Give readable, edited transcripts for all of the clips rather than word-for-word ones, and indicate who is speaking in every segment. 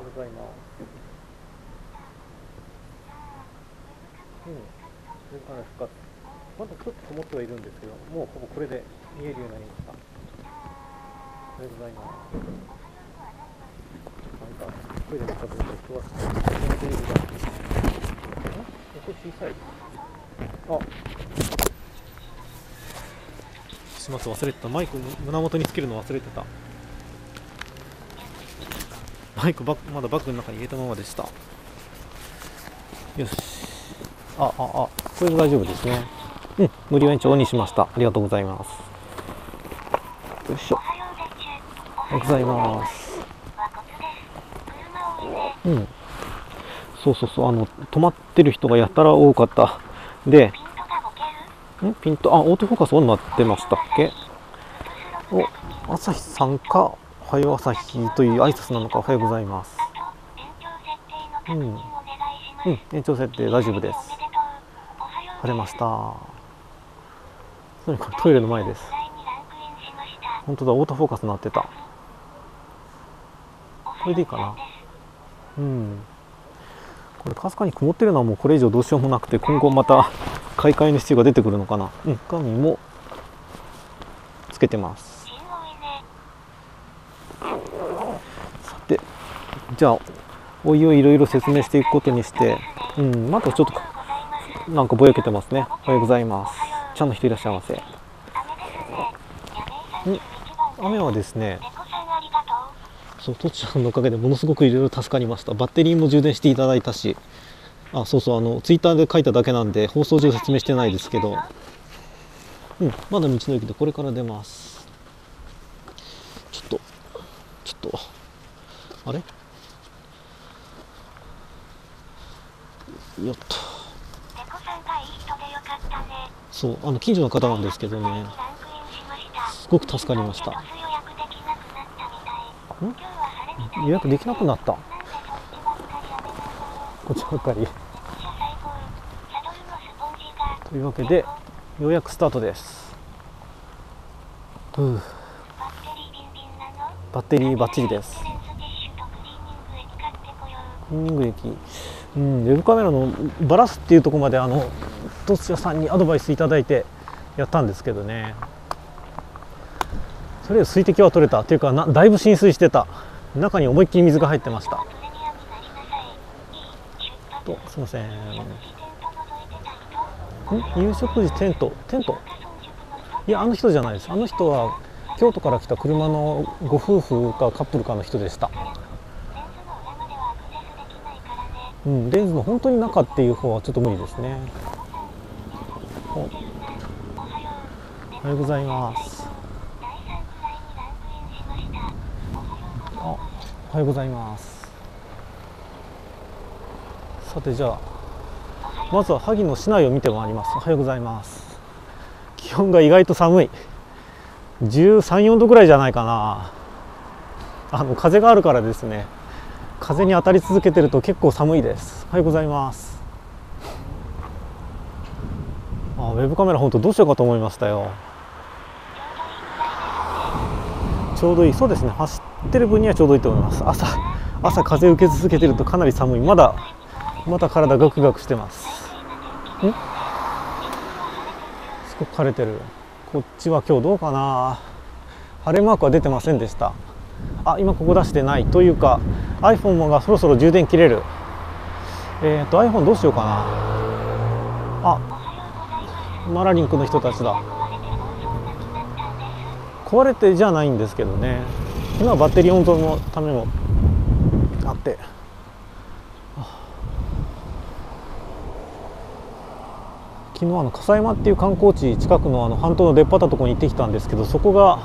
Speaker 1: ございます。それから復活。まだちょっと灯ってはいるんですけど、もうほぼこれで見えるようになりました。おはようございます。なんかトイレの角度で人はこのテレビが音小さい。あ、しまった、忘れてた。マイク胸元につけるの忘れてた。マイクまだバッグの中に入れたままでした。よし。これで大丈夫ですね。無料延長オンにしました。ありがとうございます。よいしょ。おはようございます。そう、止まってる人がやたら多かった。で、ピント、オートフォーカスオンになってましたっけ？朝日さんか、おはよう朝日という挨拶なのか、おはようございます。延長設定大丈夫です。晴れました。とにかくトイレの前です。本当だ、オートフォーカスになってた。これでいいかな。これかすかに曇ってるのはもうこれ以上どうしようもなくて、今後また買い替えの必要が出てくるのかな。鏡もつけてます。さて、じゃあおいおいいろいろ説明していくことにして、またちょっとなんかぼやけてますね。おはようございます。ちゃんの人いらっしゃいませ。雨はですね、とちさんのおかげでものすごくいろいろ助かりました。バッテリーも充電していただいたし、ツイッターで書いただけなんで放送上説明してないですけど、まだ道の駅でこれから出ます。ちょっとあれよっと。そう、近所の方なんですけどね、すごく助かりました。予約できなくなった。こっちばっかり。というわけでようやくスタートです。バッテリーバッチリです。クリーニング液、ウェブカメラのバラすっていうところまでトツヤさんにアドバイスいただいてやったんですけどね、とりあえず水滴は取れたっていうかだいぶ浸水してた。中に思いっきり水が入ってました。すいません。夕食時テント、いや、あの人じゃないです。あの人は京都から来た車のご夫婦かカップルかの人でした。レンズの本当に中っていう方はちょっと無理ですね。おはようございます。おはようございます。さて、じゃあまずは萩の市内を見てまいります。おはようございます。気温が意外と寒い。13、14度ぐらいじゃないかな。風があるからですね。風に当たり続けてると結構寒いです。おはようございます。ウェブカメラ本当どうしようかと思いましたよ。ちょうどいい。そうですね、走ってる分にはちょうどいいと思います。朝風受け続けてるとかなり寒い。また体ガクガクしてます。すごく晴れてる。こっちは今日どうかな。晴れマークは出てませんでした。今ここ出してないというか iPhone がそろそろ充電切れる。iPhone どうしようかな。マラリンクの人たちだ。壊れてじゃないんですけどね、今はバッテリー温存のためもあって、昨日笠山っていう観光地近くの半島の出っ張ったところに行ってきたんですけど、そこが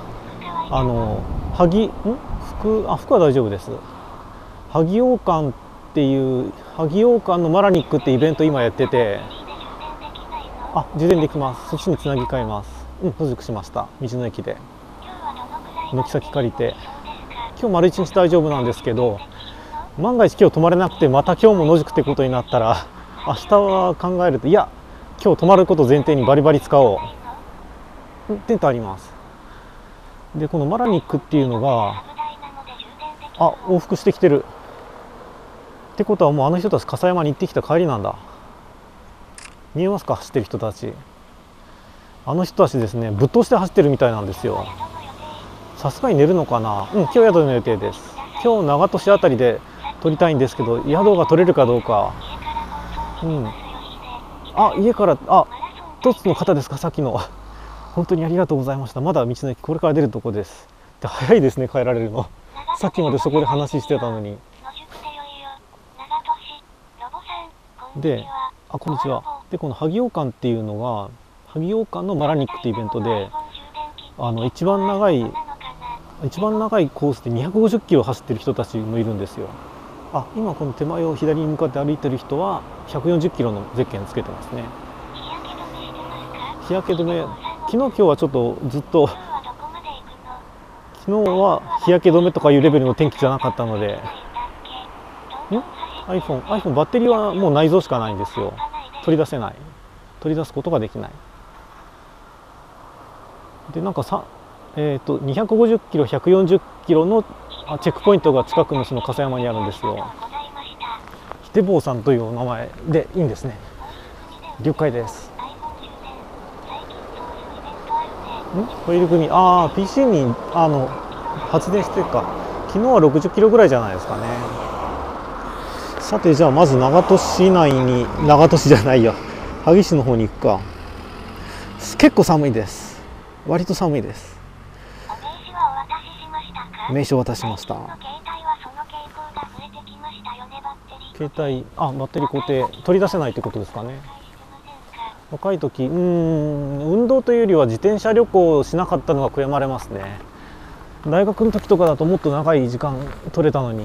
Speaker 1: 福は大丈夫です。萩王館っていう萩王館のマラニックってイベント今やってて、充電できます。そっちにつなぎ替えます。野宿しました。道の駅で軒先借りて、今日丸一日大丈夫なんですけど、万が一今日泊まれなくてまた今日も野宿ってことになったら、明日は考えると、いや今日泊まることを前提にバリバリ使おう。テントあります。でこのマラニックっていうのが往復してきてる。 ってことはもうあの人たち笠山に行ってきた帰りなんだ。見えますか、走ってる人たち。あの人たちですね、ぶっ通して走ってるみたいなんですよ。さすがに寝るのかな。今日宿の予定です。今日長門市あたりで取りたいんですけど、宿が取れるかどうか。あ、家から、一つの方ですか、さっきの。本当にありがとうございました。まだ道の駅これから出るとこです。で、早いですね、帰られるの。さっきまでそこで話してたのに。で、こんにちは。で、この萩王館っていうのが萩王館のマラニックってイベントで、一番長いコースで250キロ走ってる人たちもいるんですよ。今この手前を左に向かって歩いてる人は140キロのゼッケンつけてますね。日焼け止め、昨日今日はちょっとずっと、昨日は日焼け止めとかいうレベルの天気じゃなかったので、iPhone バッテリーはもう内蔵しかないんですよ。取り出すことができない。で、なんか250キロ140キロのチェックポイントが近くのその笠山にあるんですよ。秀坊さんというお名前でいいんですね。了解です。ホイール組、PC に発電してるか。昨日は60キロぐらいじゃないですかね。さて、じゃあまず長門市内に、長門市じゃないや、萩市の方に行くか。結構寒いです。割と寒いです。名刺を渡しました。携帯、バッテリー固定、取り出せないってことですかね。若い時、運動というよりは自転車旅行をしなかったのが悔やまれますね。大学の時とかだともっと長い時間取れたのに。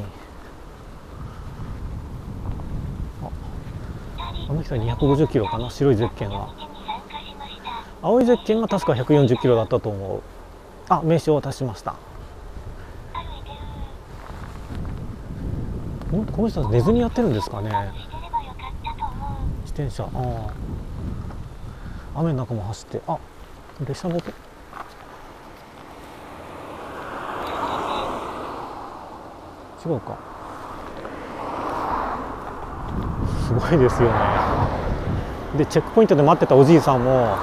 Speaker 1: あの人は250キロかな、白いゼッケンは。青いゼッケンが確か140キロだったと思う。名刺を渡しました。この人は寝ずにやってるんですかね。自転車、雨の中も走って、列車の音。違うか。すごいですよね。で、チェックポイントで待ってたおじいさんも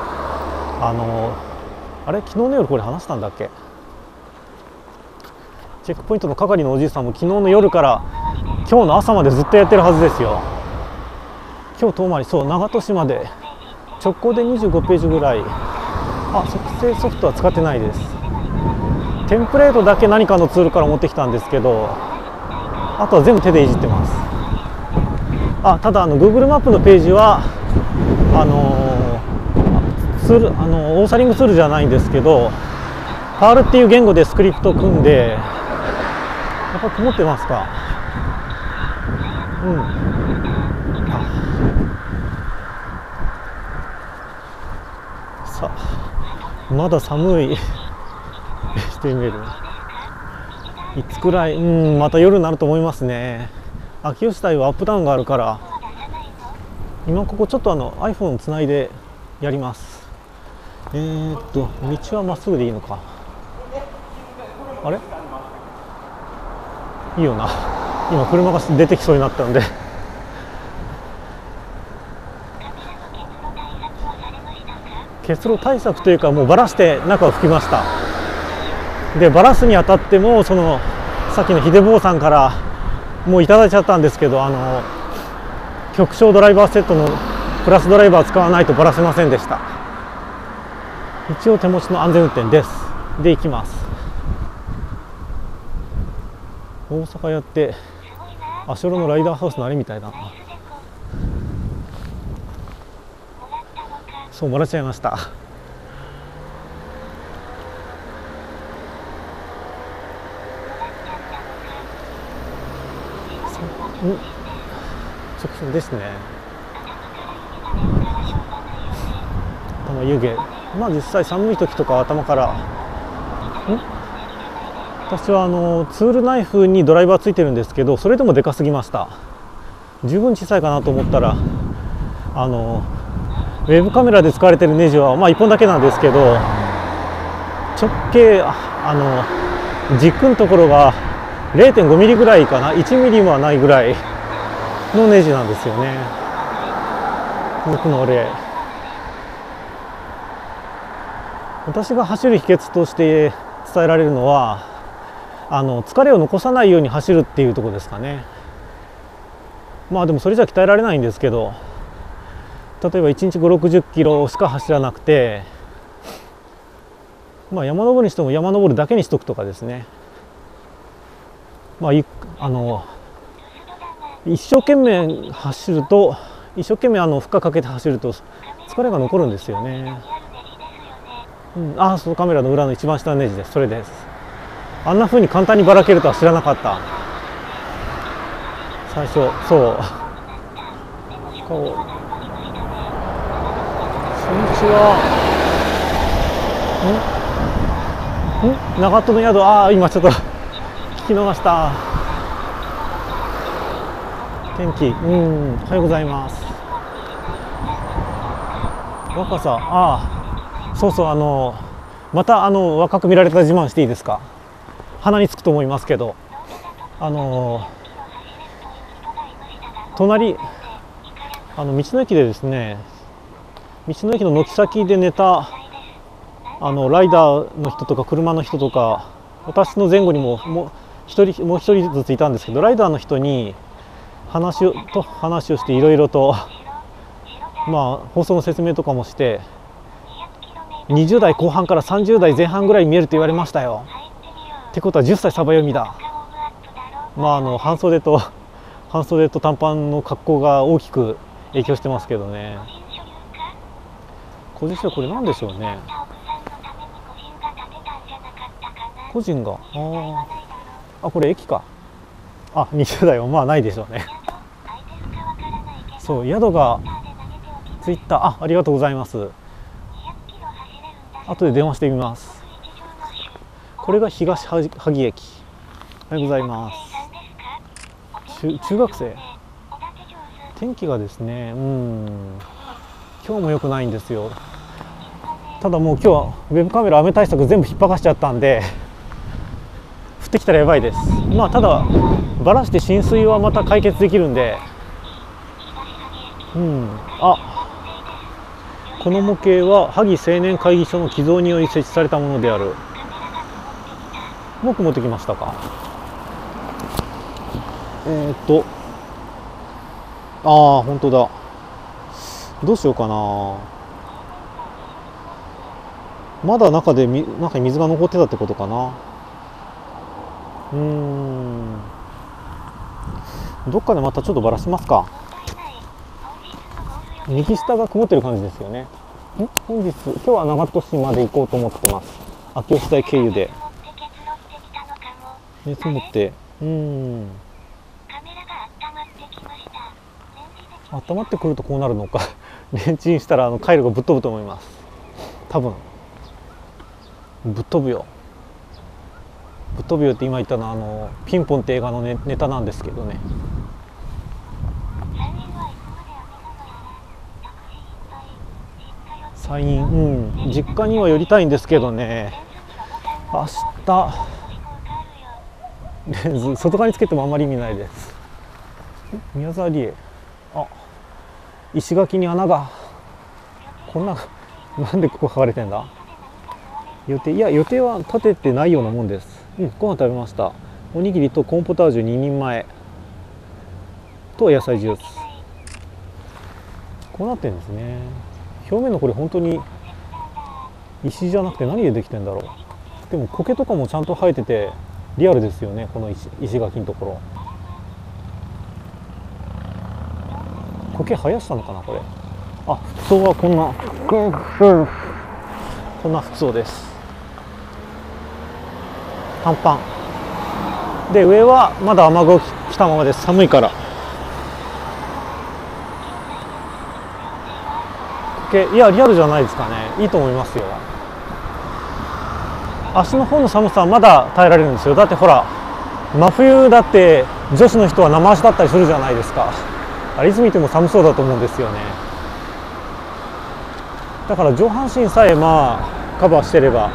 Speaker 1: 昨日の夜これ話したんだっけ。チェックポイントの係のおじいさんも昨日の夜から今日の朝までずっとやってるはずですよ。今日遠回り、長門市まで直行で25ページぐらい。測定ソフトは使ってないです。テンプレートだけ何かのツールから持ってきたんですけど、あとは全部手でいじってます。ただGoogle マップのページはツールオーサリングツールじゃないんですけど、R っていう言語でスクリプトを組んで、やっぱ曇ってますか。まだ寒いしてみる。いつくらい、また夜になると思いますね。秋吉台はアップダウンがあるから、今ここちょっとiPhone つないでやります。道はまっすぐでいいのか。あれいいよな。今車が出てきそうになったんで。結露対策というか、もうバラして中を拭きました。で、バラすにあたってもさっきの秀坊さんからもういただいちゃったんですけど、極小ドライバーセットのプラスドライバー使わないとバラせませんでした。一応手持ちの安全運転です。で、行きます。大阪やって足寄のライダーハウスのあれみたいだな。そう、もらっちゃいました。直線ですね。頭湯気。実際寒い時とか頭から。私はツールナイフにドライバーついてるんですけど、それでもでかすぎました。十分小さいかなと思ったら、ウェブカメラで使われてるネジは1本だけなんですけど、直径軸のところが 0.5 ミリぐらいかな、1ミリもはないぐらいのネジなんですよね。僕の例、私が走る秘訣として伝えられるのは、疲れを残さないように走るっていうところですかね。まあでもそれじゃ鍛えられないんですけど、例えば1日5、60キロしか走らなくて、まあ山登るにしても山登るだけにしとくとかですね。まあ一生懸命走ると、一生懸命負荷かけて走ると疲れが残るんですよね。そのカメラの裏の一番下のネジです。それです。あんな風に簡単にばらけるとは知らなかった。最初、そう。こんにちは。長門の宿、今ちょっと聞き逃した。天気、おはようございます。若さ、そうそう、また若く見られた自慢していいですか。鼻につくと思いますけど、隣、道の駅でですね、道の駅の軒先で寝たライダーの人とか車の人とか、私の前後にももう一人ずついたんですけど、ライダーの人に話をしていろいろと、放送の説明とかもして、20代後半から30代前半ぐらい見えると言われましたよ。ってことは10歳サバ読みだ。半袖と短パンの格好が大きく影響してますけどね。個人所有、これなんでしょうね。個人が、これ駅か。20代はないでしょうね。そう、宿がツイッター、ありがとうございます。後で電話してみます。これが東萩駅。おはようございます。中学生。天気がですね、今日も良くないんですよ。ただもう今日はウェブカメラ雨対策全部引っ張かしちゃったんで、降ってきたらやばいです。ただバラして浸水はまた解決できるんで、この模型は萩青年会議所の寄贈により設置されたものである。僕持ってきましたか。本当だ。どうしようかな。まだ中に水が残ってたってことかな。どっかでまたちょっとばらしますか。右下が曇ってる感じですよね。今日は長門市まで行こうと思ってます。秋吉台経由で熱持って、温まってくるとこうなるのか。レンチンしたら回路がぶっ飛ぶと思います。多分ぶっ飛ぶよって今言ったのはピンポンって映画のネタなんですけどね。サイン、実家には寄りたいんですけどね。明日レンズ外側につけてもあんまり意味ないです。宮沢りえ、石垣に穴がこんな、なんでここ書かれてんだ。予定は立ててないようなもんです。ご飯食べました。おにぎりとコーンポタージュ2人前と野菜ジュース。こうなってるんですね。表面のこれ本当に石じゃなくて何でできてんだろう。でも苔とかもちゃんと生えててリアルですよね、この石垣のところ。苔生やしたのかなこれ。服装はこんな服装です。短パンで、上はまだ雨具を着たままです。寒いから。いやリアルじゃないですかね。いいと思いますよ。足の方の寒さはまだ耐えられるんですよ。だってほら真冬だって女子の人は生足だったりするじゃないですか。いつ見ても寒そうだと思うんですよね。だから上半身さえカバーしてれば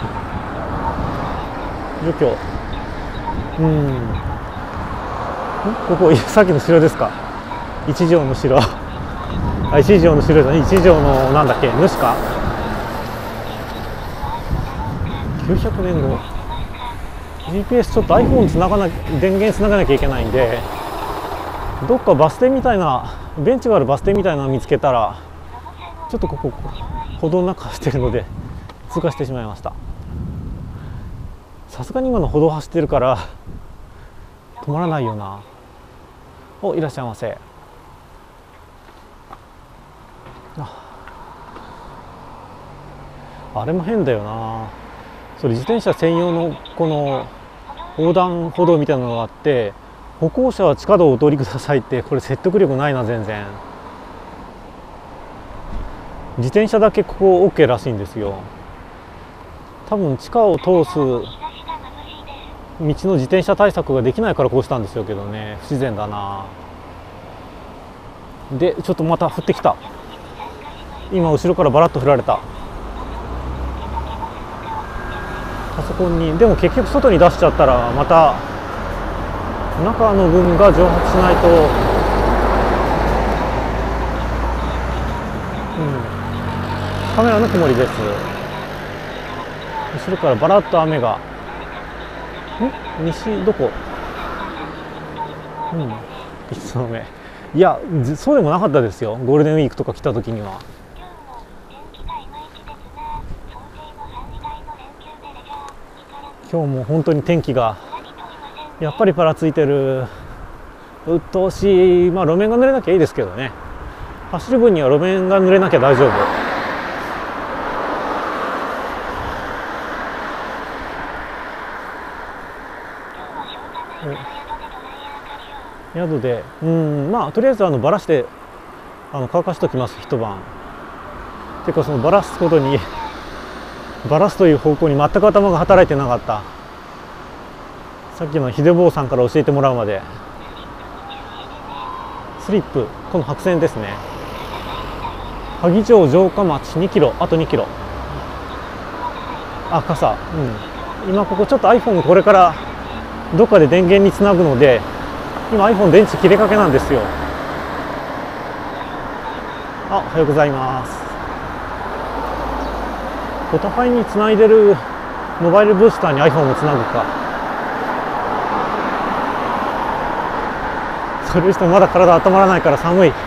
Speaker 1: 除去。ここさっきの城ですか。 一条の城あ、一条の城じゃない、一条のなんだっけ、主か。900年後 GPS ちょっと iPhone つながな、電源つながなきゃいけないんで、どっかバス停みたいな、ベンチがあるバス停みたいなの見つけたら、ちょっとここ歩道の中走ってるので通過してしまいました。さすがに今の歩道走ってるから止まらないよな。お、いらっしゃいませ。あれも変だよな。それ自転車専用のこの横断歩道みたいなのがあって、歩行者は地下道をお通りくださいって、これ説得力ないな。全然自転車だけここ OK らしいんですよ。多分地下を通す道の自転車対策ができないからこうしたんでしょうけどね。不自然だな。でちょっとまた降ってきた。今後ろからバラッと降られた。パソコンにでも結局外に出しちゃったらまた中の分が蒸発しないと、カメラの曇りです。後ろからバラッと雨が。西どこ？一つの目。いや、そうでもなかったですよ。ゴールデンウィークとか来た時には。今日も本当に天気がやっぱりパラついてる。鬱陶しい。まあ路面が濡れなきゃいいですけどね。走る分には路面が濡れなきゃ大丈夫。宿で、まあとりあえずバラして乾かしときます、一晩。てかそのバラすことにバラすという方向に全く頭が働いてなかった。さっきの秀坊さんから教えてもらうまで。スリップ、この白線ですね。萩城城下町2キロ、あと2キロ。あ、傘。今ここちょっと iPhone これからどっかで電源につなぐので、今 iPhone 電池切れかけなんですよ。あ、おはようございます。ポタファイにつないでるモバイルブースターに iPhone をつなぐか。それにしてもまだ体温まらないから寒い。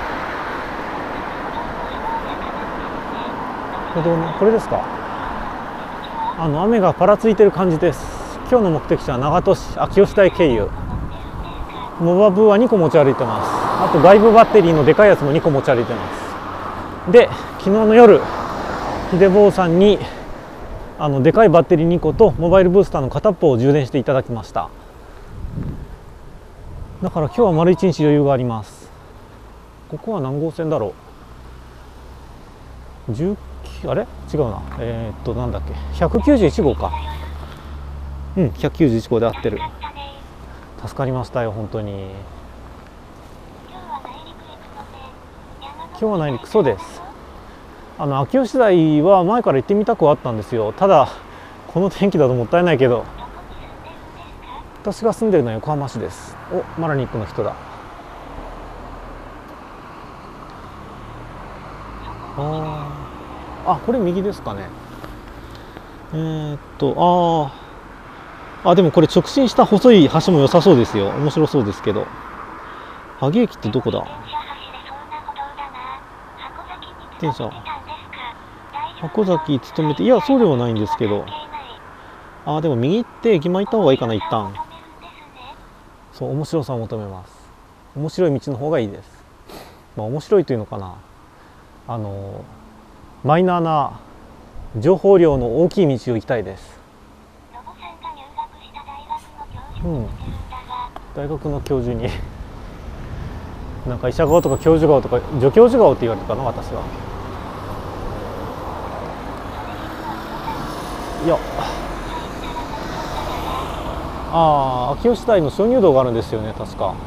Speaker 1: これですか。雨がパラついてる感じです。今日の目的地は長門市秋吉台経由。モバブーは2個持ち歩いてます。あと外部バッテリーのでかいやつも2個持ち歩いてます。で昨日の夜秀坊さんにでかいバッテリー2個とモバイルブースターの片っぽを充電していただきました。だから今日は丸1日余裕があります。ここは何号線だろう。あれ違うな。なんだっけ、191号か。191号で合ってる。助かりましたよ本当に。今日は内陸、そうです。秋吉台は前から行ってみたくはあったんですよ。ただこの天気だともったいないけど。私が住んでるのは横浜市です。お、マラニックの人だ。あ、これ右ですかね。でもこれ直進した細い橋も良さそうですよ。面白そうですけど。萩駅ってどこだ。電車箱崎勤めて、いやそうではないんですけど。でも右行って駅前行った方がいいかな。一旦そう面白さを求めます。面白い道の方がいいです。面白いというのかな、マイナーな情報量の大きい道を行きたいです。大学の教授になんか医者顔とか教授顔とか助教授顔って言われたかな、私は。いや、秋吉台の鍾乳洞があるんですよね、確か。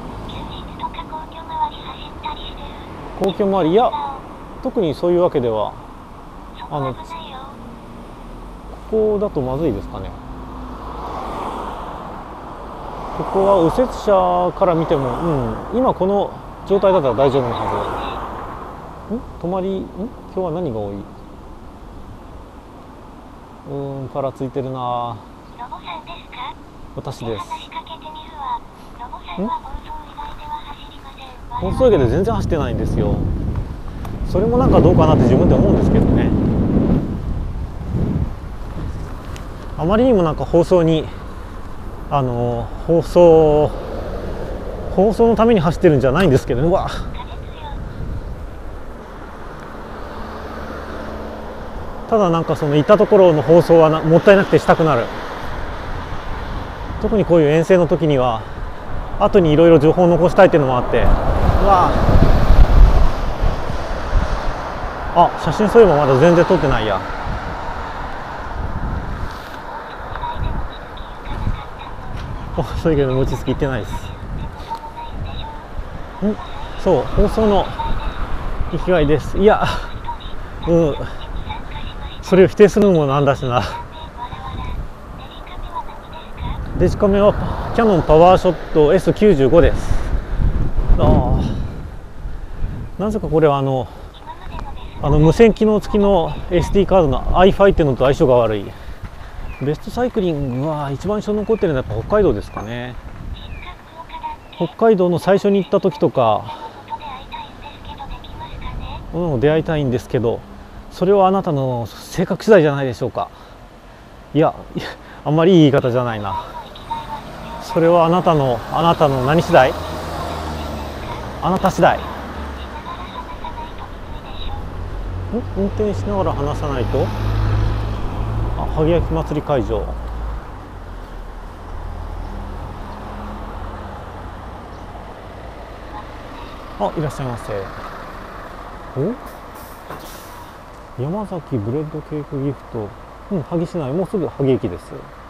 Speaker 1: 皇居周り、いや特にそういうわけでは。ここだとまずいですかね。ここは右折車から見ても、今この状態だったら大丈夫なはず。泊まり今日は何が多い？パラついてるな。私です。放送駅で全然走ってないんですよ。それもなんかどうかなって自分で思うんですけどね。あまりにもなんか放送に放送のために走ってるんじゃないんですけどね。うわ、ただなんかその行ったところの放送はもったいなくてしたくなる。特にこういう遠征の時には後にいろいろ情報を残したいっていうのもあって、うわあ、写真そういえばまだ全然撮ってないや。そういうけど餅つき行ってないです。そう、放送の生きがいです。いや、それを否定するのもなんだしな。デジカメはキヤノンパワーショット S95 です。なぜかこれは無線機能付きの SD カードの i5 っていうのと相性が悪い。ベストサイクリングは一番印象に残ってるのはやっぱ北海道ですかね。北海道の最初に行った時とか出会いたいんですけど、それはあなたの性格次第じゃないでしょうか。いや、あんまりいい言い方じゃないな。それはあなたの何次第？あなた次第。運転しながら話さないと。萩焼祭り会場。いらっしゃいませ。山崎ブレッドケーキギフト。萩市内、もうすぐ萩駅です。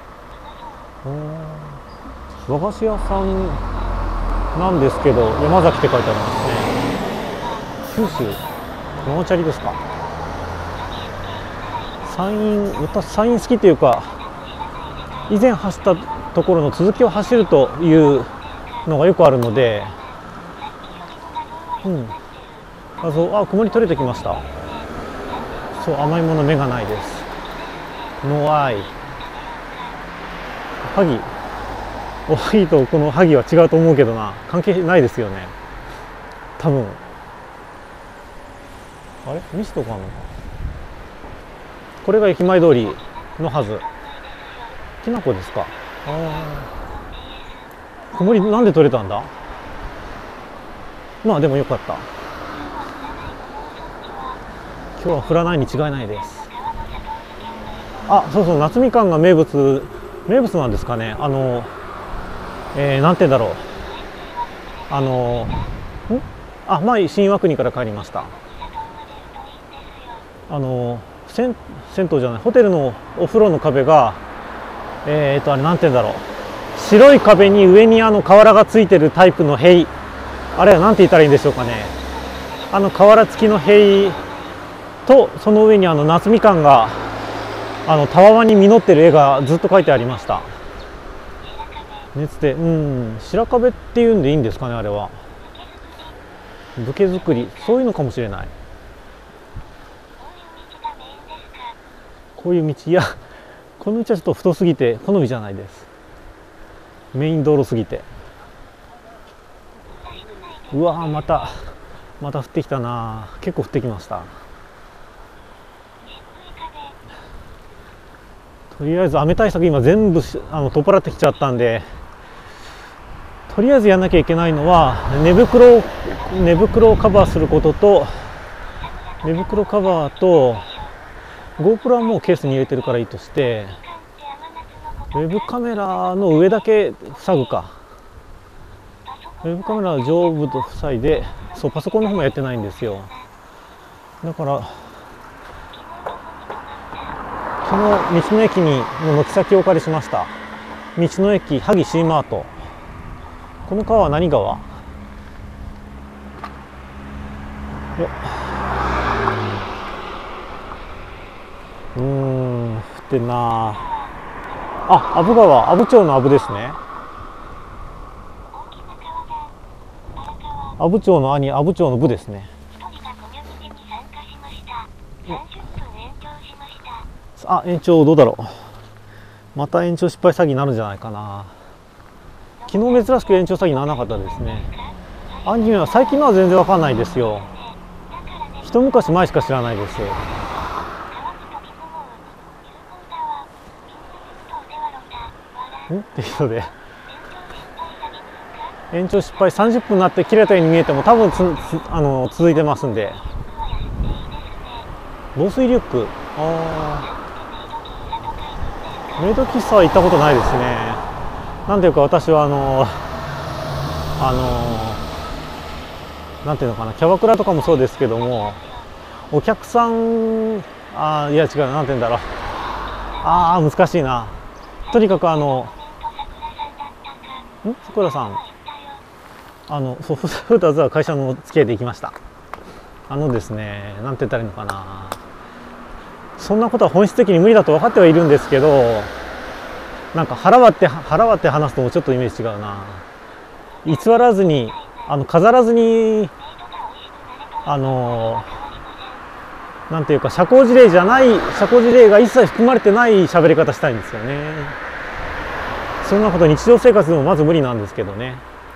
Speaker 1: 和菓子屋さんなんですけど、山崎って書いてありますね。九州ママチャリですか。私山陰好きっていうか、以前走ったところの続きを走るというのがよくあるので、曇り取れてきました。そう、甘いもの目がないです。ノーアイ。おはぎとこの萩は違うと思うけどな、関係ないですよね多分。あれ、ミストかな。これが駅前通りのはず。きなこですか。曇りなんで取れたんだ。まあでもよかった。今日は降らないに違いないです。そうそう、夏みかんが名物なんですかね。なんて言うんだろう。前新岩国から帰りました。銭湯じゃない、ホテルのお風呂の壁があれなんて言うんだろう、白い壁に上に瓦がついてるタイプの塀、あれはなんて言ったらいいんでしょうかね。瓦付きの塀と、その上に夏みかんがたわわに実ってる絵がずっと描いてありました。熱で、白壁っていうんでいいんですかね、あれは。武家作り、そういうのかもしれない。こういう道、いや、この道はちょっと太すぎて好みじゃないです。メイン道路すぎて。うわー、また降ってきたな。結構降ってきました。とりあえず雨対策今全部取っ払ってきちゃったんで、とりあえずやんなきゃいけないのは寝袋をカバーすることと、寝袋カバーと GoPro はもうケースに入れてるからいいとして、ウェブカメラの上だけ塞ぐか。ウェブカメラは上部と塞いで、そう、パソコンの方もやってないんですよ。だからその道の駅の軒先をお借りしました。道の駅萩シーマート。この川は何川？よっ、降ってんな。阿武川、阿武町の阿武ですね。 阿武町の兄、阿武町の部ですね。あ、延長どうだろう。また延長失敗詐欺になるんじゃないかな。昨日珍しく延長詐欺にならなかったですね。アニメは最近のは全然わかんないですよ。一昔前しか知らないです。って人で延長失敗30分になって切れたように見えても多分続いてますんで。防水リュック、メイド喫茶は行ったことないですね。なんていうか私はなんていうのかな、キャバクラとかもそうですけども、お客さん、いや違う、なんていうんだろう、難しいな。とにかくさくらさん、ふたずは会社の付き合いで行きました。ですね、なんて言ったらいいのかな、そんなことは本質的に無理だと分かってはいるんですけど、なんか腹割って話すともちょっとイメージ違うな。偽らずに飾らずになんていうか社交辞令が一切含まれてない喋り方したいんですよね。そんなこと日常生活でもまず無理なんですけどね。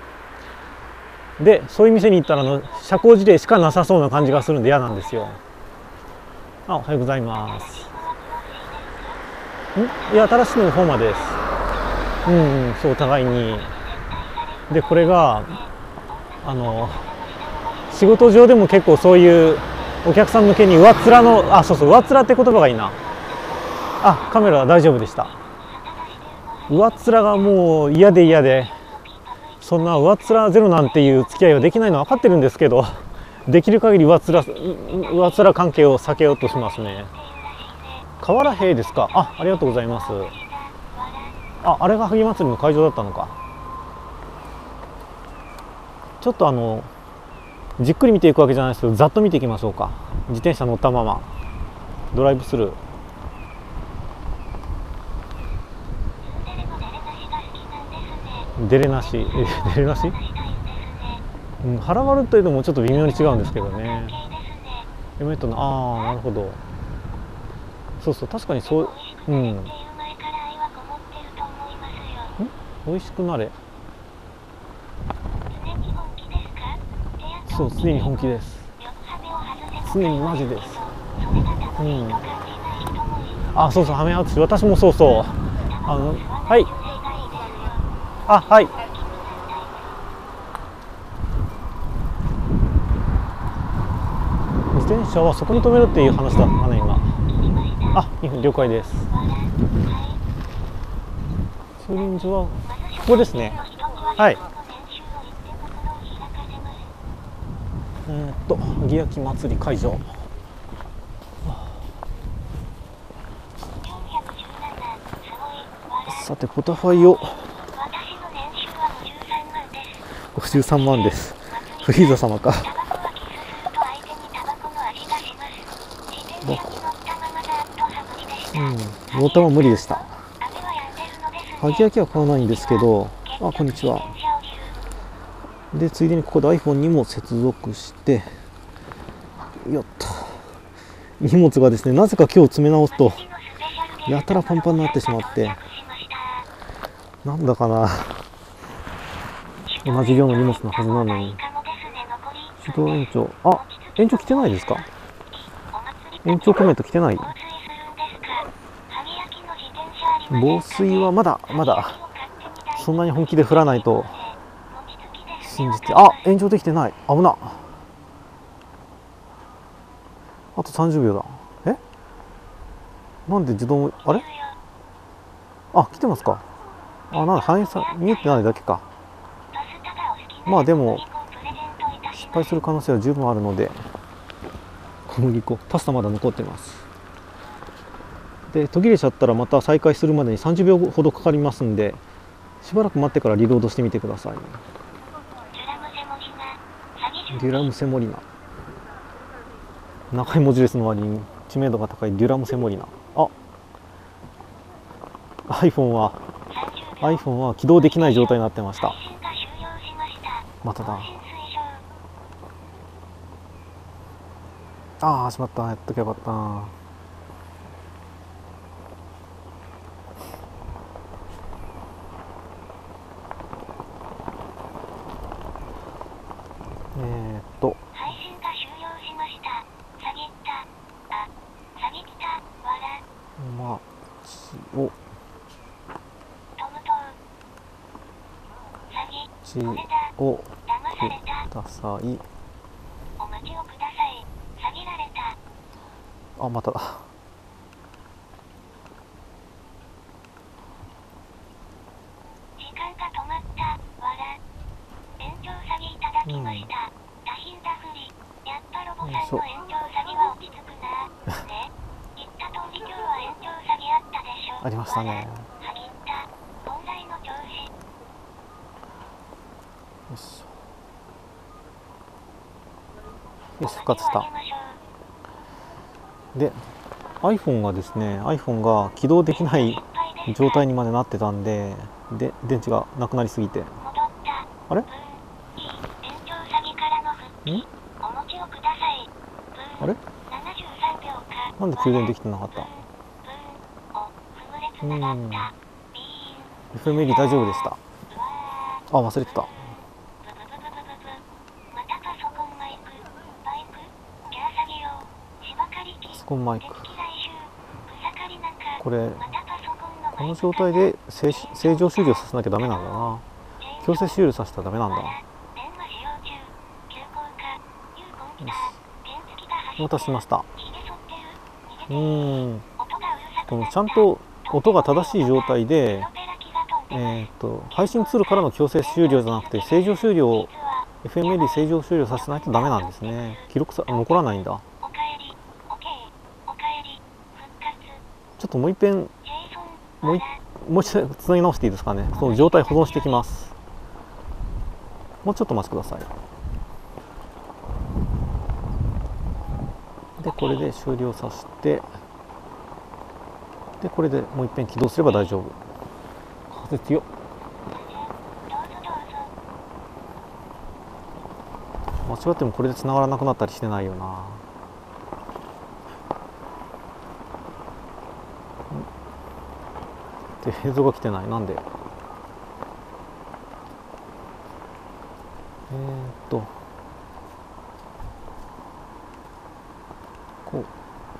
Speaker 1: でそういう店に行ったら社交辞令しかなさそうな感じがするんで嫌なんですよ。おはようございます。いや、新しいの方までです。そう、お互いに。でこれが仕事上でも結構そういうお客さん向けに上っ面の上っ面って言葉がいいな。カメラは大丈夫でした。上っ面がもう嫌で、そんな上っ面ゼロなんていう付き合いはできないのは分かってるんですけど、できる限り上っ面関係を避けようとしますね。河原平ですか。ありがとうございます。あれが萩祭りの会場だったのか。ちょっとじっくり見ていくわけじゃないですけど、ざっと見ていきましょうか。自転車乗ったままドライブスルー。デレなし腹割るというのもちょっと微妙に違うんですけどね。なるほど。そう確かにそう。美味しくなれ。そう、常に本気です。常にマジです。そうハメ外し、私もそうはい。はい。自転車はそこに止めるっていう話だったかね、今。2分了解です。駐輪場はここですね。はい。萩焼祭り会場。さてポタファイを53万です。フリーザ様か。乗ったまま無理でした。萩焼は買わないんですけど、こんにちは。でついでにここで iPhone にも接続して、よっと荷物がですね、なぜか今日詰め直すとやたらパンパンになってしまって、なんだかな、同じ量の荷物のはずなのに。指導延長、延長来てないですか。延長コメント来てない。防水はまだそんなに本気で降らないと信じて。延長できてない。危な。あと30秒だ。なんで自動、来てますか。なんだ、反映見えてないだけか。でも失敗する可能性は十分あるので、小麦粉パスタまだ残ってます。で途切れちゃったらまた再開するまでに30秒ほどかかりますんで、しばらく待ってからリロードしてみてください。デュラムセモリナ、長い文字列の割に知名度が高いデュラムセモリナ。iPhone は起動できない状態になってました。まただ。 ああ、しまった。やっとけばよかったな。
Speaker 2: 配信が終了しました。下げた。あ、下げた。わら。
Speaker 1: まあ、お、
Speaker 2: トムト下げ。
Speaker 1: ち
Speaker 2: これだ。
Speaker 1: を
Speaker 2: 騙された。
Speaker 1: ください。
Speaker 2: お待ちをください。下げられた。
Speaker 1: あ、まただ。
Speaker 2: 時間が止まった。わら。延長下げいただきました。多品だふり。やっぱロボさんの延長下げは落ち着くな。ね。言った通り今日は延長下げあったでしょ。
Speaker 1: ありましたね。
Speaker 2: はぎった。本来の調子。
Speaker 1: よし。よし、復活した。で、iPhone がですね、iPhone が起動できない状態にまでなってたんで、電池がなくなりすぎて。あれ？ん？あれ？なんで給電できてなかった？FMD 大丈夫でした。あ、忘れてた。パソコンマイク。これ、この状態で正常終了させなきゃダメなんだな。強制終了させたらダメなんだ。よし。お待たせしました。このちゃんと音が正しい状態で、配信ツールからの強制終了じゃなくて正常終了、FMLD 正常終了させないとダメなんですね。残らないんだ。ちょっともう一遍もう一度つなぎ直していいですかね。その状態保存してきます。もうちょっとお待ちください。でこれで終了させて、でこれでもう一遍起動すれば大丈夫。風強っ。間違ってもこれで繋がらなくなったりしてないよな。で映像が来てない。なんで？こう、よ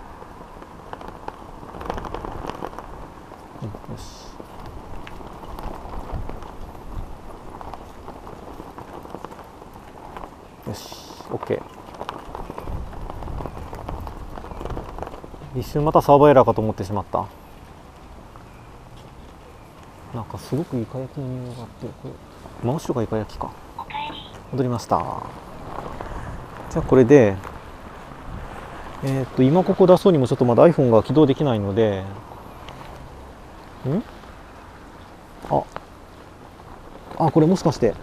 Speaker 1: し。よし、OK。一瞬またサーバーエラーかと思ってしまった。なんかすごくイカ焼きの匂いがあって、これ真後ろがイカ焼きか。戻りました。じゃあこれで今ここ出そうにもちょっとまだ iPhone が起動できないので、これもしかして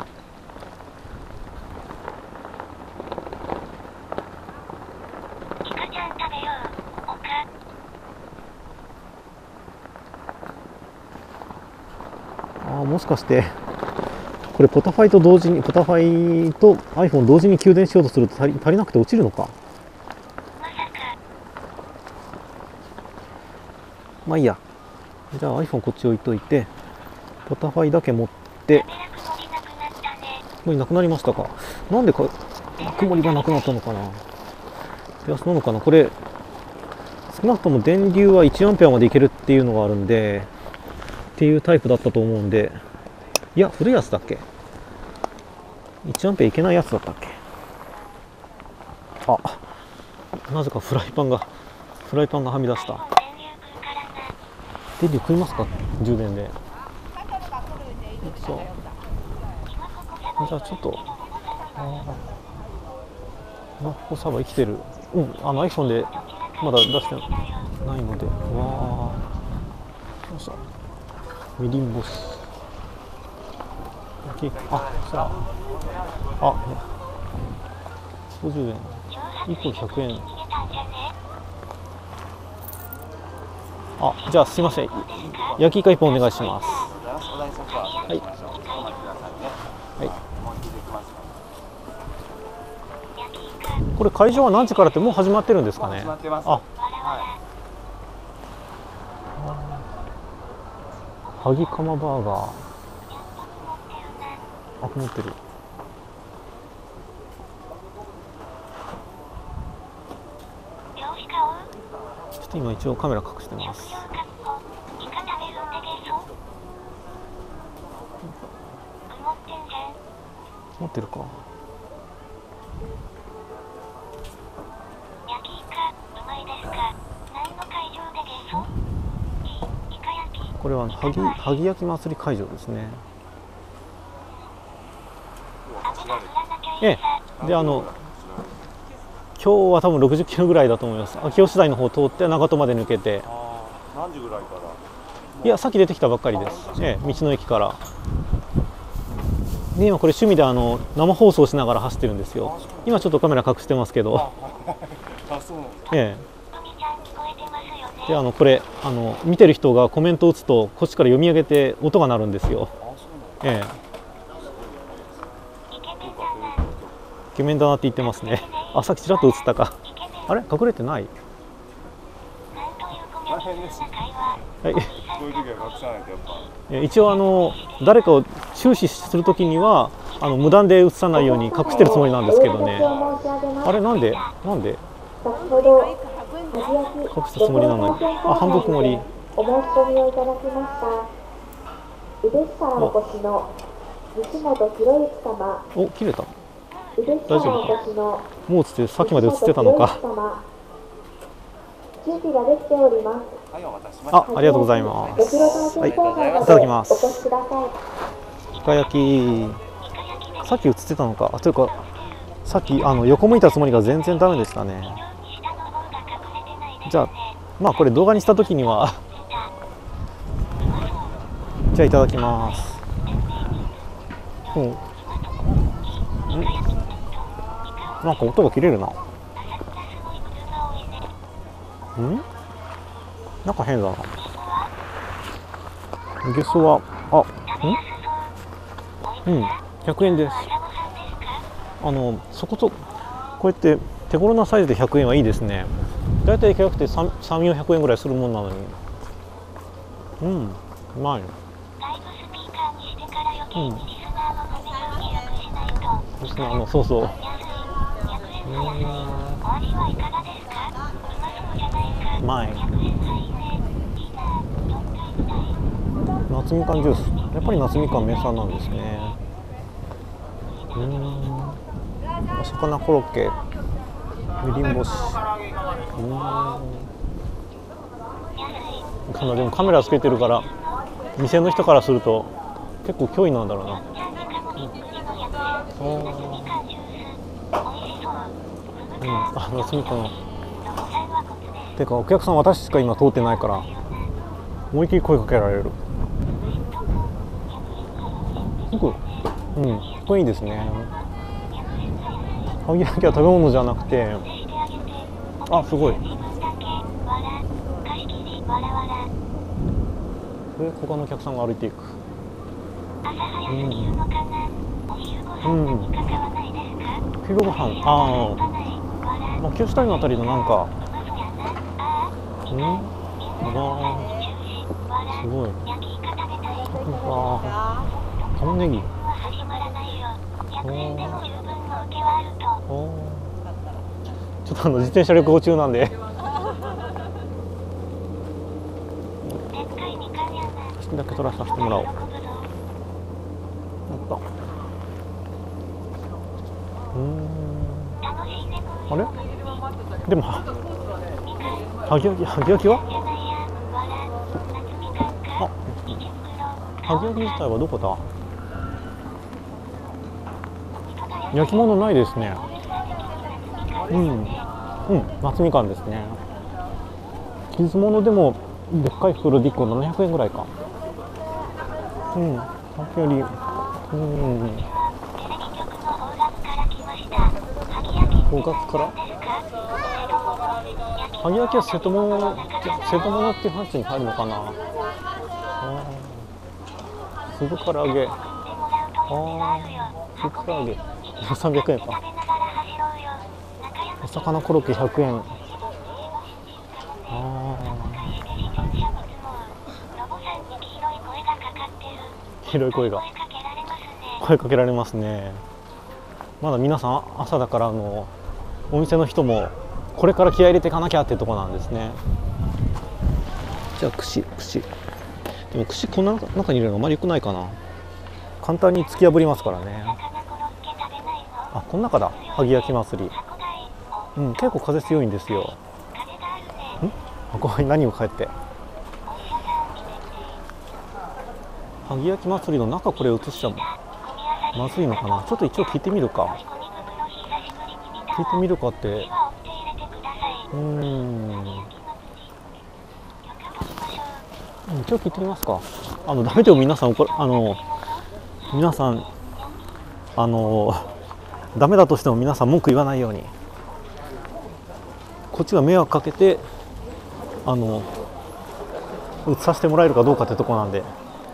Speaker 1: もしかしてこれポタファイと iPhone 同時に給電しようとすると足りなくて落ちるのか。まあいいや。じゃあ iPhone こっち置いといて、ポタファイだけ持って。もうなくなりましたか。なんで曇りがなくなったのかな。プラスなのかな。これ少なくとも電流は1アンペアまでいけるっていうのがあるんで、っていうタイプだったと思うんで、いや古いやつだっけ。1アンペアいけないやつだったっけ。なぜかフライパンがはみ出した。電流食いますか、充電で。そう。じゃあちょっとここサーバー生きてる。iPhone でまだ出してないので。よいしょ。みりん干し。じゃあ50円、1個100円。じゃあすいません、焼きイカ1本お願いします。はい。 これ会場は何時からってもう始まってるんですかね。
Speaker 3: 始まってます。
Speaker 1: あ、
Speaker 3: は
Speaker 1: 萩釜バーガー。あ、持ってる。ちょっと今一応カメラ隠してます。持ってるか。これは萩焼き祭り会場ですね。ええ、で今日は多分60キロぐらいだと思います。秋吉台の方を通って長門まで抜けて。
Speaker 3: 何時ぐらいから？
Speaker 1: いや、さっき出てきたばっかりです。ええ、道の駅から。で今これ趣味で生放送しながら走ってるんですよ。今ちょっとカメラ隠してますけど。ええ。でこれ見てる人がコメントを打つとこっちから読み上げて音が鳴るんですよ。ええ。イケメンだなって言ってますね。あ、さっきちらっと映ったか。あれ、隠れてない。
Speaker 3: 大変です。
Speaker 1: はい。
Speaker 3: こういう時は隠さないとやっぱ。
Speaker 1: 一応誰かを注視するときには無断で映さないように隠してるつもりなんですけどね。あれ、なんで隠したつもりなのに。あ、半分曇り。
Speaker 4: お申し込みをいただきました。宇部市からお越しの西本博之様。
Speaker 1: お、切れた。
Speaker 4: 宇部市からお越しの
Speaker 1: もう映ってさっきまで映ってたのか。
Speaker 4: 準備ができております。
Speaker 3: はい、お待たせしました。
Speaker 1: あ、ありがとうございます。はい、いただきます。
Speaker 4: お越しください。
Speaker 1: イカ焼き。さっき映ってたのか。あ、というかさっき横向いたつもりが全然ダメでしたね。じゃあまあこれ動画にした時にはじゃあいただきます。なんか音が切れるな。なんか変だな。ゲソは100円です。そことこうやって手頃なサイズで100円はいいですね。だいたい高くて300、400円ぐらいするもんなのに。うまい。そうそう。うまい。夏みかんジュース。やっぱり夏みかん名産なんですね。お魚コロッケ、みりん干し。でもカメラつけてるから店の人からすると結構脅威なんだろうな。夏みかん。てかお客さん私しか今通ってないから思いっきり声かけられる。これいいですね。萩焼きは食べ物じゃなくて、あ、すごい。他のお客さんが歩いていく。昼ご飯、秋吉台のあたりのなんか、すごい。玉ねぎ。ちょっと自転車旅行中なんで写真だけ撮らさせてもらおう。やった。あれでも萩焼きは萩焼き自体はどこだ。焼き物ないですね。夏みかんですね。傷物でもでっかい袋で1個700円ぐらいか。さっきより方角から萩焼きは瀬戸物っていう範疇に入るのかな。すぐ唐揚げ。すぐ唐揚げ300円か。 お魚コロッケ100円。あ黄色い声が声かけられますね。まだ皆さん朝だからお店の人もこれから気合い入れていかなきゃってとこなんですね。じゃあ串でも串こんな中に入れるのあまり良くないかな。簡単に突き破りますからね。あ、この中だ。萩焼き祭り。うん、結構風強いんですよ。ここに何を帰って萩焼き祭りの中これ映しちゃまずいのかな。ちょっと一応聞いてみるかって一応聞いてみますか。ダメでも皆さんダメだとしても皆さん文句言わないように、こっちが迷惑かけて映させてもらえるかどうかってとこなんで。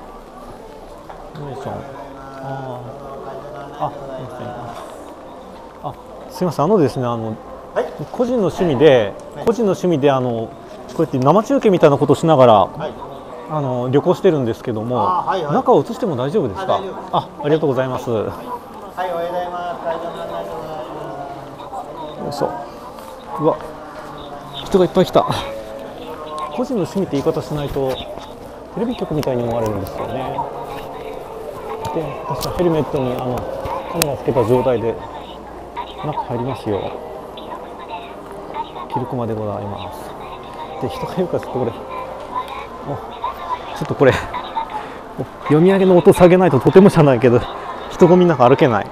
Speaker 1: すみません、ですね、個人の趣味でこうやって生中継みたいなことをしながら、旅行してるんですけども、中を映しても大丈夫ですか。ありがとうございます。はい、おはようございます。大丈夫なんです。よいしょ。うわ、人がいっぱい来た。個人の趣味って言い方しないとテレビ局みたいに思われるんですよね。で、私はヘルメットにカメラつけた状態で中入りますよ。記録までございます。で、人がいるからちょっとこれ読み上げの音下げないととてもじゃないけど人混みの中歩けない。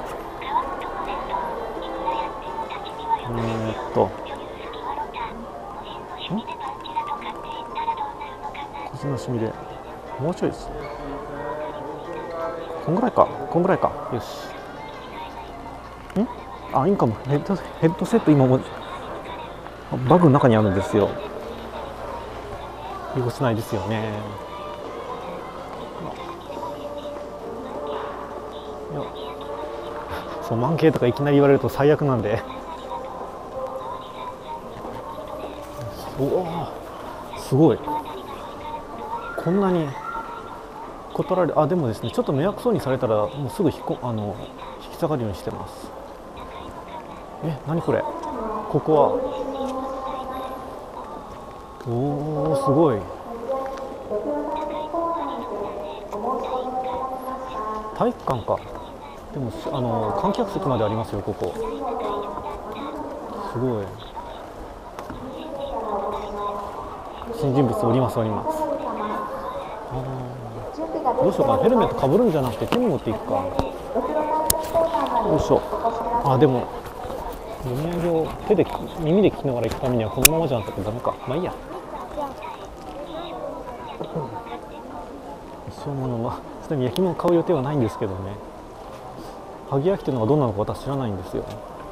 Speaker 1: 個人の趣味でもうちょいです。こんぐらいか。よし。インカムヘッドセット今もバッグの中にあるんですよ。汚せないですよね。そう、満景とかいきなり言われると最悪なんで。おお、すごい。こんなに断られる。でもですね、ちょっと迷惑そうにされたらもうすぐ引き下がるようにしてます。何これ。ここはすごい。体育館か。でも観客席までありますよ、ここ。すごい。新人物おります。どうしようかな。ヘルメットかぶるんじゃなくて手に持っていくか。よいしょ。でも読み上げを耳で聞きながら行くためにはこのままじゃなくてダメか。まあいいや。一生ものちなみに焼き物を買う予定はないんですけどね。萩焼きというのがどんなのか私知らないんですよ。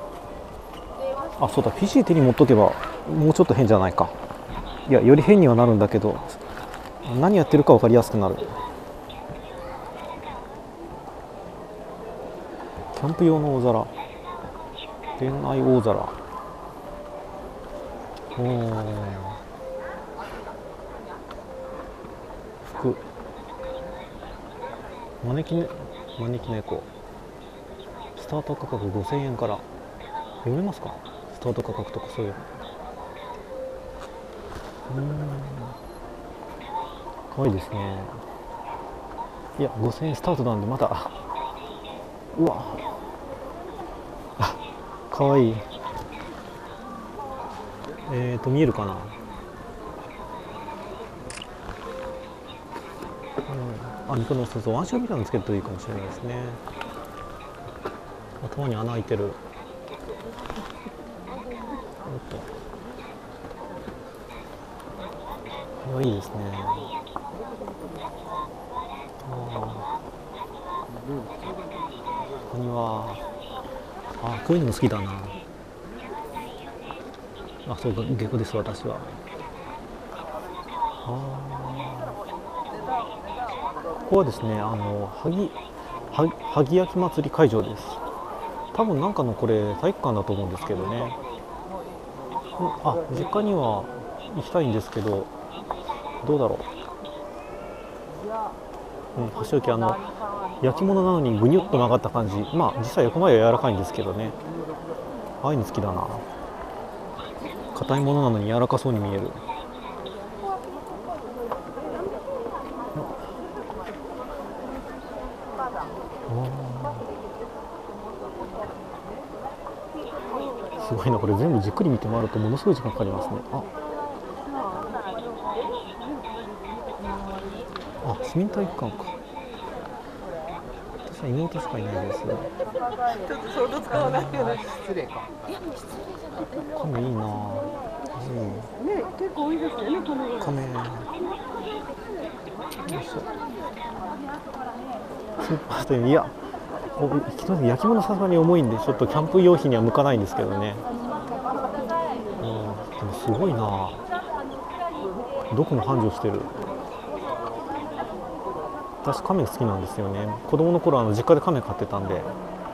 Speaker 1: そうだ、PC 手に持っとけばもうちょっと変じゃないか。いや、より変にはなるんだけど何やってるか分かりやすくなる。キャンプ用の大皿、恋愛大皿。服、招き猫。スタート価格5000円から。読めますか、スタート価格とか。そういうかわいいですね。いや、5000円スタートなんでまだ。うわ、かわいい。見えるかな。ミコノス、そう、ワンショーみたいなのつけるといいかもしれないですね。頭に穴開いてる。かわいいですね。ここにはこういうのも好きだな。そうか、下戸です私は。ここはですね、萩焼き祭り会場です。多分なんかのこれ体育館だと思うんですけどね。 あ、実家には行きたいんですけど、どうだろう。箸置き焼き物なのにぐにゅっと曲がった感じ。まあ実際焼く前は柔らかいんですけどね。ああいうの好きだな。硬いものなのに柔らかそうに見える。すごいな、これ全部じっくり見て回るとものすごい時間かかりますね。市民体育館か。私は妹しかいないです。ちょっと想像つかないけど失礼か。亀いいな。ね、結構多いですよね、この亀。よいしょ。いや、焼き物さすがに重いんで、ちょっとキャンプ用品には向かないんですけどね。でもすごいな。どこも繁盛してる。私亀好きなんですよね。子供の頃実家で亀飼ってたんで。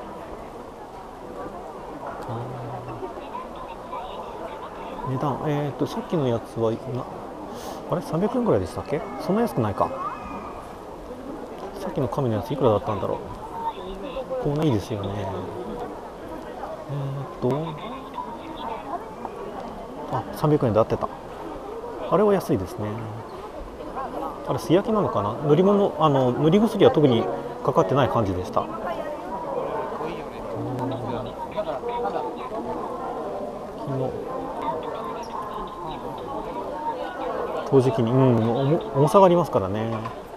Speaker 1: 値段さっきのやつはあれ300円ぐらいでしたっけ？そんな安くないか。さっきの亀のやついくらだったんだろう。こんないいですよね。300円で合ってた。あれは安いですね。あれ素焼きなのかな。塗り物塗り薬は特にかかってない感じでした。陶磁器に、重さがありますからね。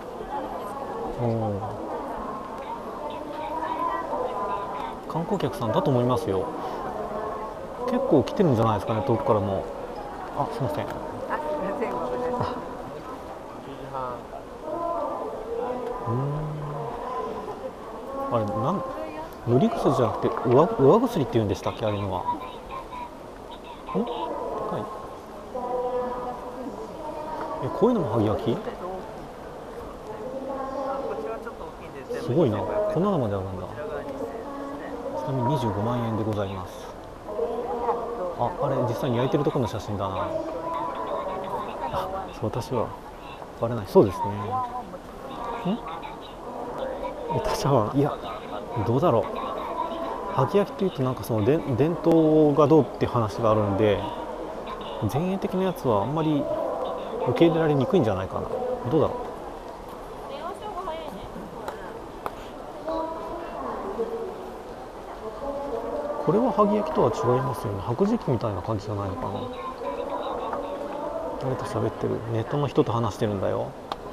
Speaker 1: 観光客さんだと思いますよ。結構来てるんじゃないですかね、遠くからも。すいません。あれ塗り薬じゃなくて上薬っていうんでしたっけ、あれのは。でかい。こういうのも萩焼き？すごいな。こんなのまであるんだ。ちなみに25万円でございます。あれ実際に焼いてるところの写真だな。私はバレない。そうですね。茶碗、いや、どうだろう。萩焼きというとなんかその伝統がどうっていう話があるんで、前衛的なやつはあんまり受け入れられにくいんじゃないかな。どうだろう。これは萩焼きとは違いますよね。白磁器みたいな感じじゃないのかな。誰と喋ってる？ネットの人と話してるんだよ。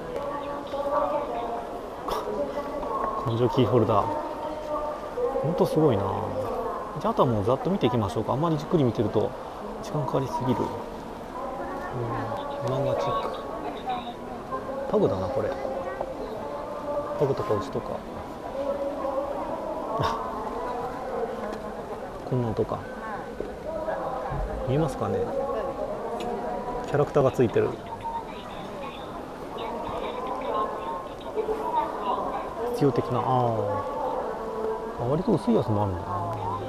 Speaker 1: 根性キーホルダー。ほんとすごいな。じゃあ、あとはもうざっと見ていきましょうか。あんまりじっくり見てると時間かかりすぎる。漫画チック。タグだなこれ。タグとか牛とか。こんなのとか見えますかね。キャラクターがついてる。必要的な。割と薄いやつもあるんだな。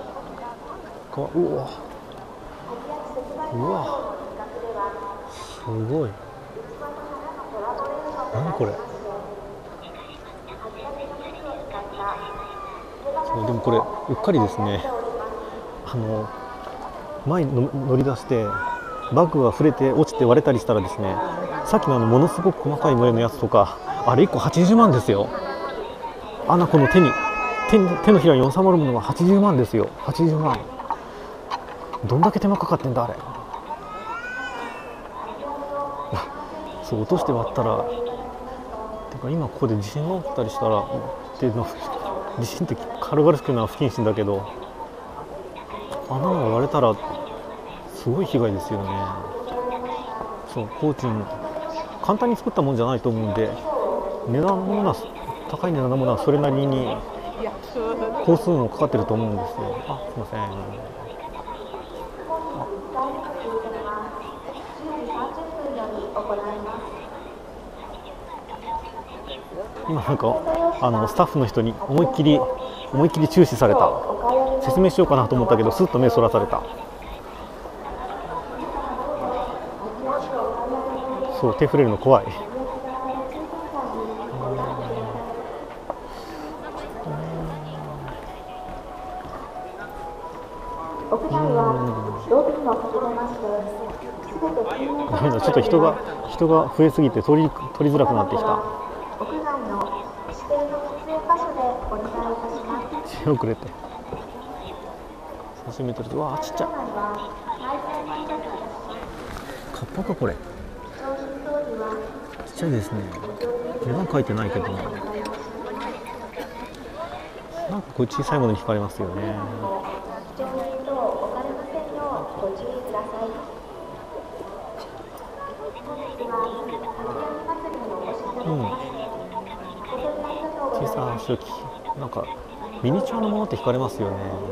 Speaker 1: うわすごい。何これ。でもこれうっかりですね。前に乗り出してバッグが触れて落ちて割れたりしたらですね、さっきのものすごく細かい模様のやつとか、あれ1個80万ですよ。この手のひらに収まるものが80万ですよ。80万。どんだけ手間かかってんだあれ。そう落として割ったら、てか今ここで地震が起きたりしたら地震って軽々しくのは不謹慎だけど、穴が割れたらすごい被害ですよね。そう、工賃簡単に作ったもんじゃないと思うんで、高い値段のものはそれなりに工数もかかってると思うんですよ。すいません。今なんかスタッフの人に思いっきり注視された。説明しようかなと思ったけどスッと目そらされた。 そう、手触れるの怖い。
Speaker 4: 屋内はロビーをはじめまして全て禁煙
Speaker 1: ごめんなさい、ちょっと人が増えすぎて取りづらくなってきた。
Speaker 4: 屋外の指定の喫煙箇所でお願いいたします。
Speaker 1: 手遅れて30メートルで、わあちっちゃい。カッパかこれ。ちっちゃいですね。値段書いてないけどな。なんかこういう小さいものに惹かれますよね。うん。小さな周期、なんかミニチュアのものって惹かれますよね。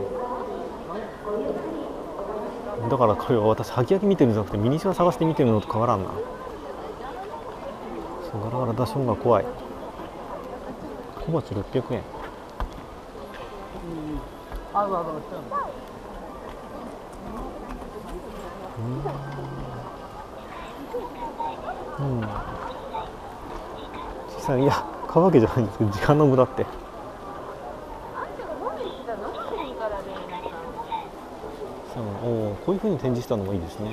Speaker 1: だからこれは私、萩焼き見てるんじゃなくてミニチュア探して見てるのと変わらんな。そう、ガラガラ出し物が怖い。小鉢600円。うん。小さい、いや買うわけじゃないんですけど、時間の無駄って。おこういう風に展示したのもいいですね。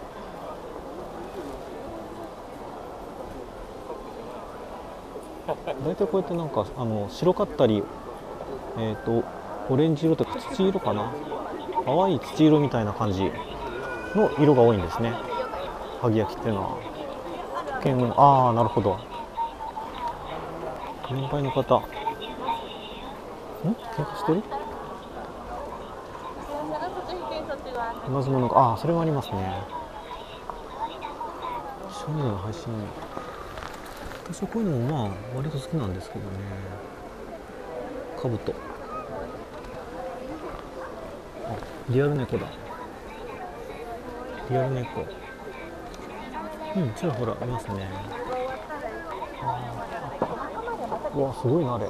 Speaker 1: 大体こうやってなんか白かったり、オレンジ色とか土色かな、淡い土色みたいな感じの色が多いんですね、萩焼きっていうのは。ああ、なるほど。年配の方、喧嘩してる？同じものが、ああ、それはありますね。商品の配信、私はこういうのもまあ割と好きなんですけどね。かぶと、あ、リアル猫だ。リアル猫、ちらほらいますね。うわ、すごいな、あれ。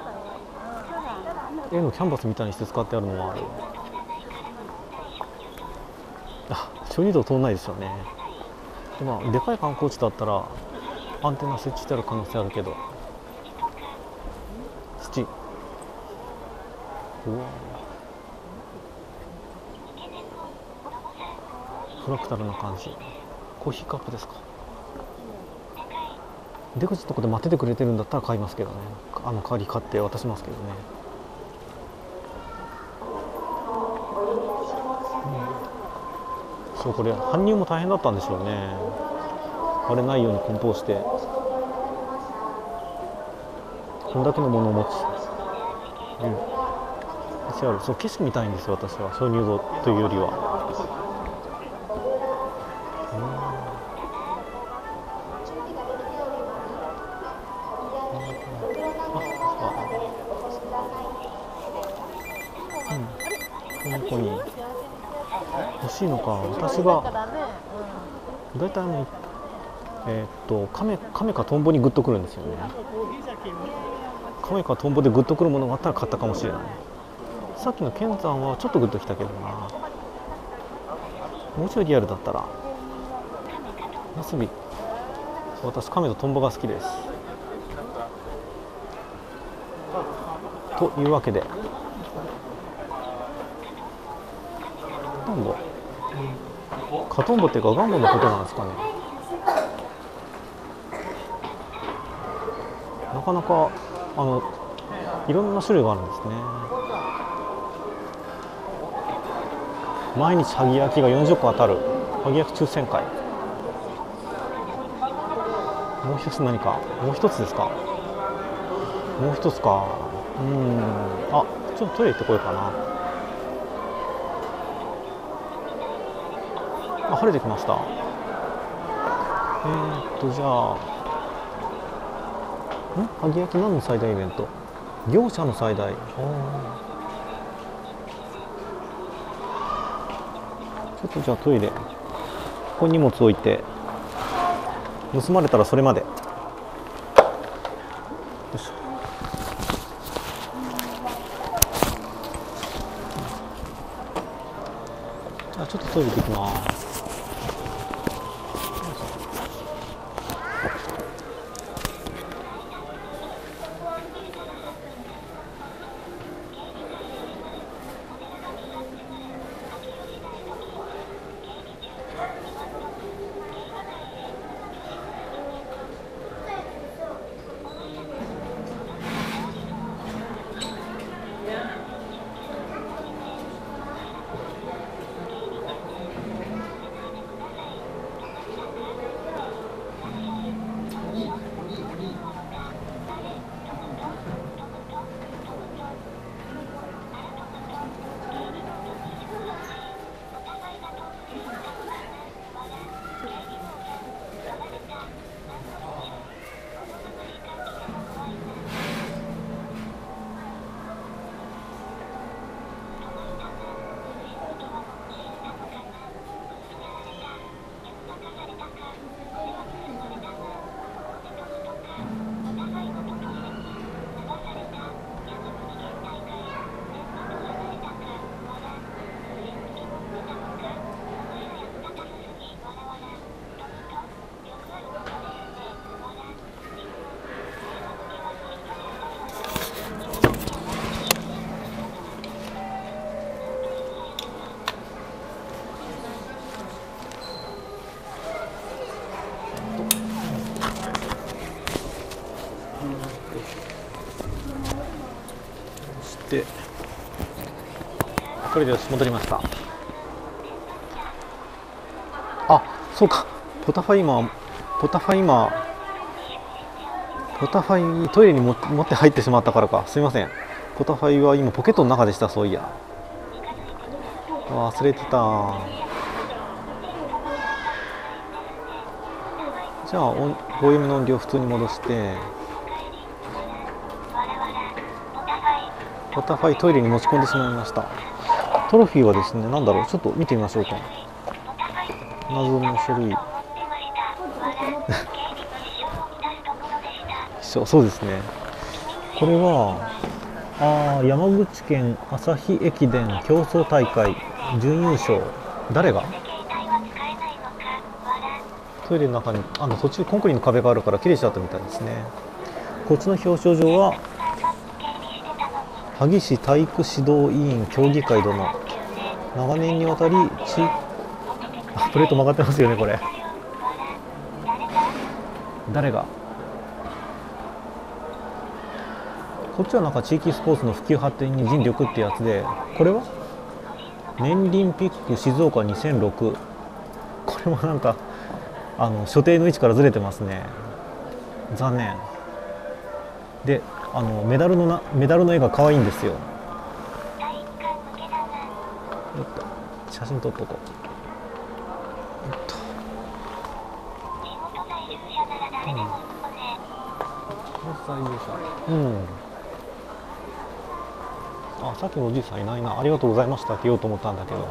Speaker 1: 絵のキャンバスみたいにして使ってあるのもある。あ、鍾乳洞通んないですよね。でもでかい観光地だったらアンテナ設置してある可能性あるけど。土、うわ、フラクタルな感じ。コーヒーカップですか。出口のとこで待っててくれてるんだったら買いますけどね。代わり買って渡しますけどね。そう、これ搬入も大変だったんでしょうね。割れないように梱包して、こんだけのものを持つ。そう、景色見たいんですよ、私は。鍾乳洞というよりは。この子に欲しいのか。私が大体亀かトンボにグッとくるんですよね。亀かトンボでグッとくるものがあったら買ったかもしれない。さっきの剣山はちょっとグッときたけどな。もうちょいリアルだったら。ナスビ、私亀とトンボが好きです。というわけで、ガンボ、カトンボっていうかガンボのことなんですかね。なかなかいろんな種類があるんですね。毎日萩焼きが40個当たる萩焼き抽選会。もう一つ何か、もう一つですか。もう一つか。あ、ちょっとトイレ行ってこようかな。あ、晴れてきました。じゃあ萩焼き何の最大イベント？業者の最大。ちょっとじゃあトイレ、ここに荷物置いて、盗まれたらそれまで。よいしょ。じゃあちょっとトイレ行ってきます。 してこれでよし戻りました。あ、そうか、ポタファイトイレに持って入ってしまったからか、すいません。ポタファイは今ポケットの中でした。そういや忘れてた。じゃあボリュームの音量普通に戻して、ポタファイトイレに持ち込んでしまいました。トロフィーはですね、なんだろう、ちょっと見てみましょうか。謎の書類そうですね。これは山口県旭駅伝競争大会準優勝。誰が？トイレの中に途中コンクリの壁があるからきれいしちゃったみたいですね。こっちの表彰状は萩市体育指導委員協議会殿、長年にわたりプレート曲がってますよね。これ誰が？こっちはなんか地域スポーツの普及発展に尽力ってやつで、これは年リンピック静岡2006。これもなんか所定の位置からずれてますね。残念で、メダルの絵が可愛いんですよ。写真撮っとこう。さっきのおじいさんいないな。ありがとうございましたって言おうと思ったんだけど。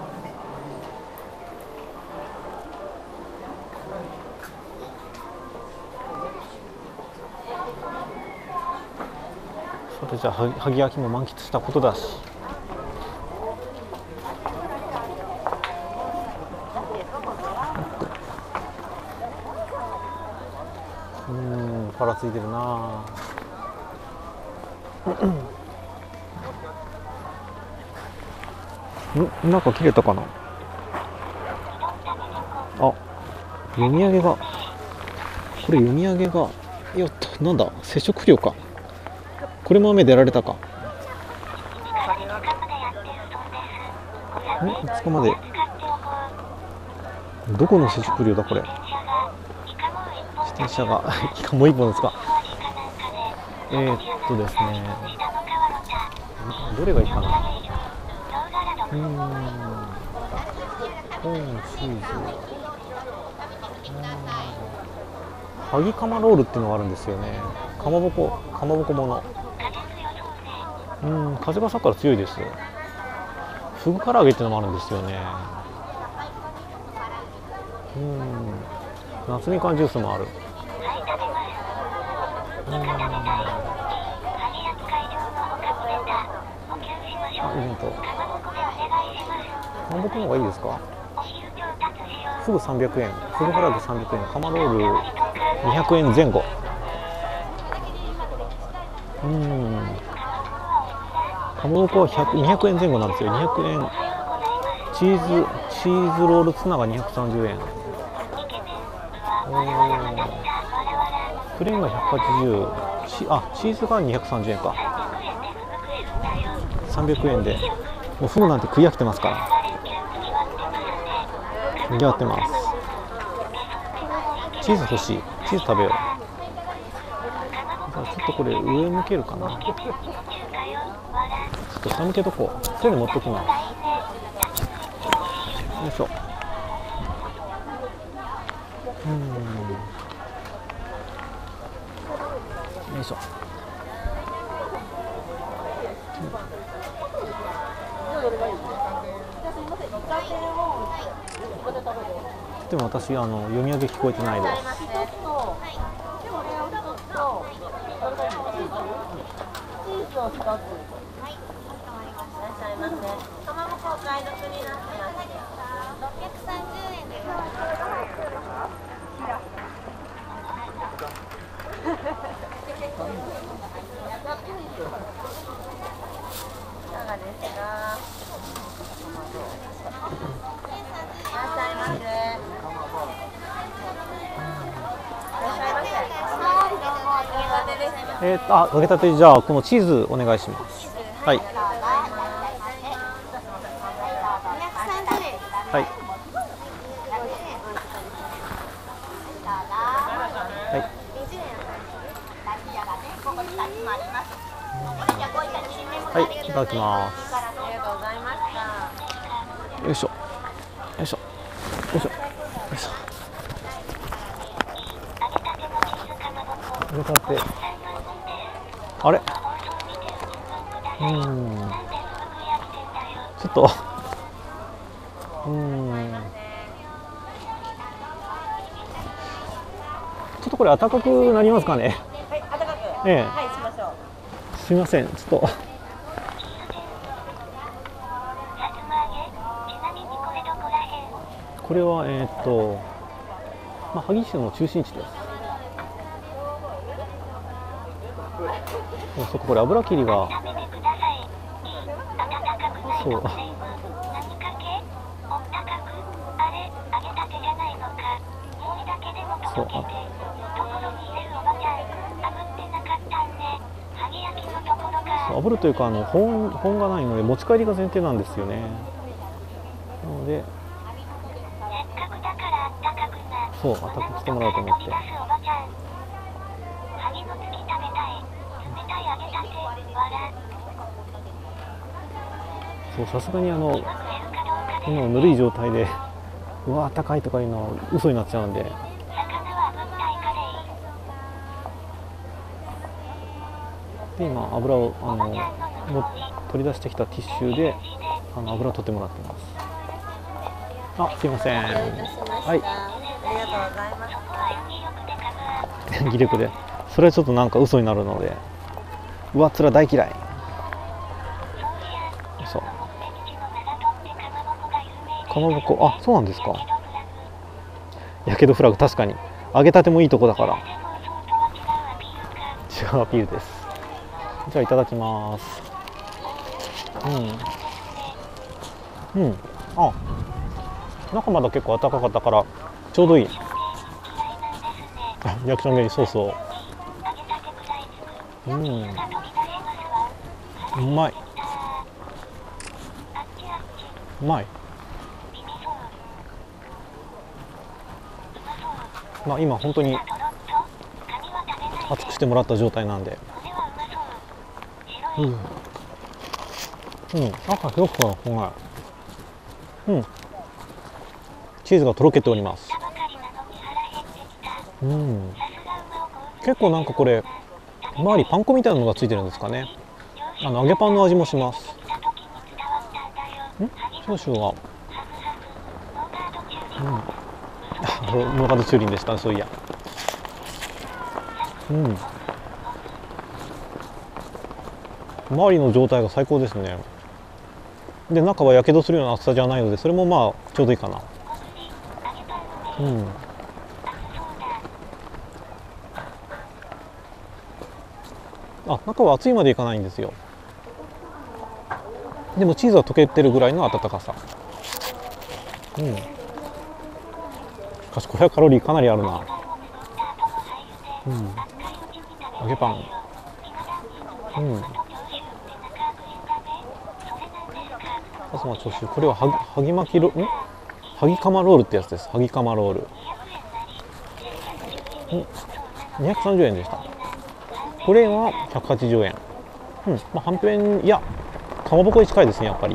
Speaker 1: さて、じゃあ萩焼きも満喫したことだし、パラついてるな。なんか切れたかな。読み上げが、よっと、なんだ、接触不良か。これも雨でやられたか。いつかまで。どこの接触不良だこれ。自転車がもう一本ですか。ですね、どれがいいかな。コーンチーズ、萩カマロールっていうのがあるんですよね。かまぼこもの。風がさっきから強いです。フグ唐揚げっていうのもあるんですよね。夏みかんジュースもある。イベント。かまぼこの方がいいですか。フグ300円、フグ唐揚げ300円、カマロール200円前後。かまぼこは200円前後なんですよ。200円。チーズロールツナが230円。プレーンが180。チーズが230円か。300円で、もうフグなんて食い飽きてますから。にぎわってます。チーズ欲しい。チーズ食べよう。じゃあちょっとこれ上向けるかな。ちょっと下向けとこう。手で持ってきます。よいしょ。よいしょ。でも私読み上げ聞こえてないです。揚げたて、じゃあこのチーズお願いします。 はいはいはい、いただきます。よいしょ、よいしょ、よいしょ、よいしょ。揚げたて。あれ？ちょっと。ちょっとこれ暖かくなりますかね。
Speaker 5: はい、暖かく。
Speaker 1: ええ。
Speaker 5: はい、しましょう。
Speaker 1: すみません、ちょっと。これは萩市の中心地です。そここれ油切りがそう。そう炙るというか保温がないので持ち帰りが前提なんですよね。なのでそう温かくしてもらおうと思って。そうさすがに今ぬるい状態でうわ高いとかいうのは嘘になっちゃうんで。で今油を取り出してきたティッシュで油を取ってもらってます。あ、すいません。はい。
Speaker 5: ありがとうございます。
Speaker 1: 技力で。それはちょっとなんか嘘になるので。上っ面大嫌い。そう。かまぼこ、あ、そうなんですか。やけどフラグ、確かに。揚げたてもいいとこだから。違うアピールです。じゃあいただきます。あ、中まだ結構暖かかったからちょうどいい。リアクションメリーソースを。うまい。うまい。まあ今本当に熱くしてもらった状態なんで。赤すごくうまい。チーズがとろけております。結構なんかこれ周りパン粉みたいなのがついてるんですかね。揚げパンの味もします。少々はノーガード駐輪でしたね。そういや。周りの状態が最高ですね。で中はやけどするような厚さじゃないのでそれもまあちょうどいいかな。中は熱いまでいかないんですよ。でもチーズは溶けてるぐらいの温かさ。しかし500カロリーかなりあるな。揚げパン。あとは調子。これは萩巻き萩釜ロールってやつです。萩釜ロール。230円でした。これは180円。まあはんぺん、いやかまぼこに近いですねやっぱり。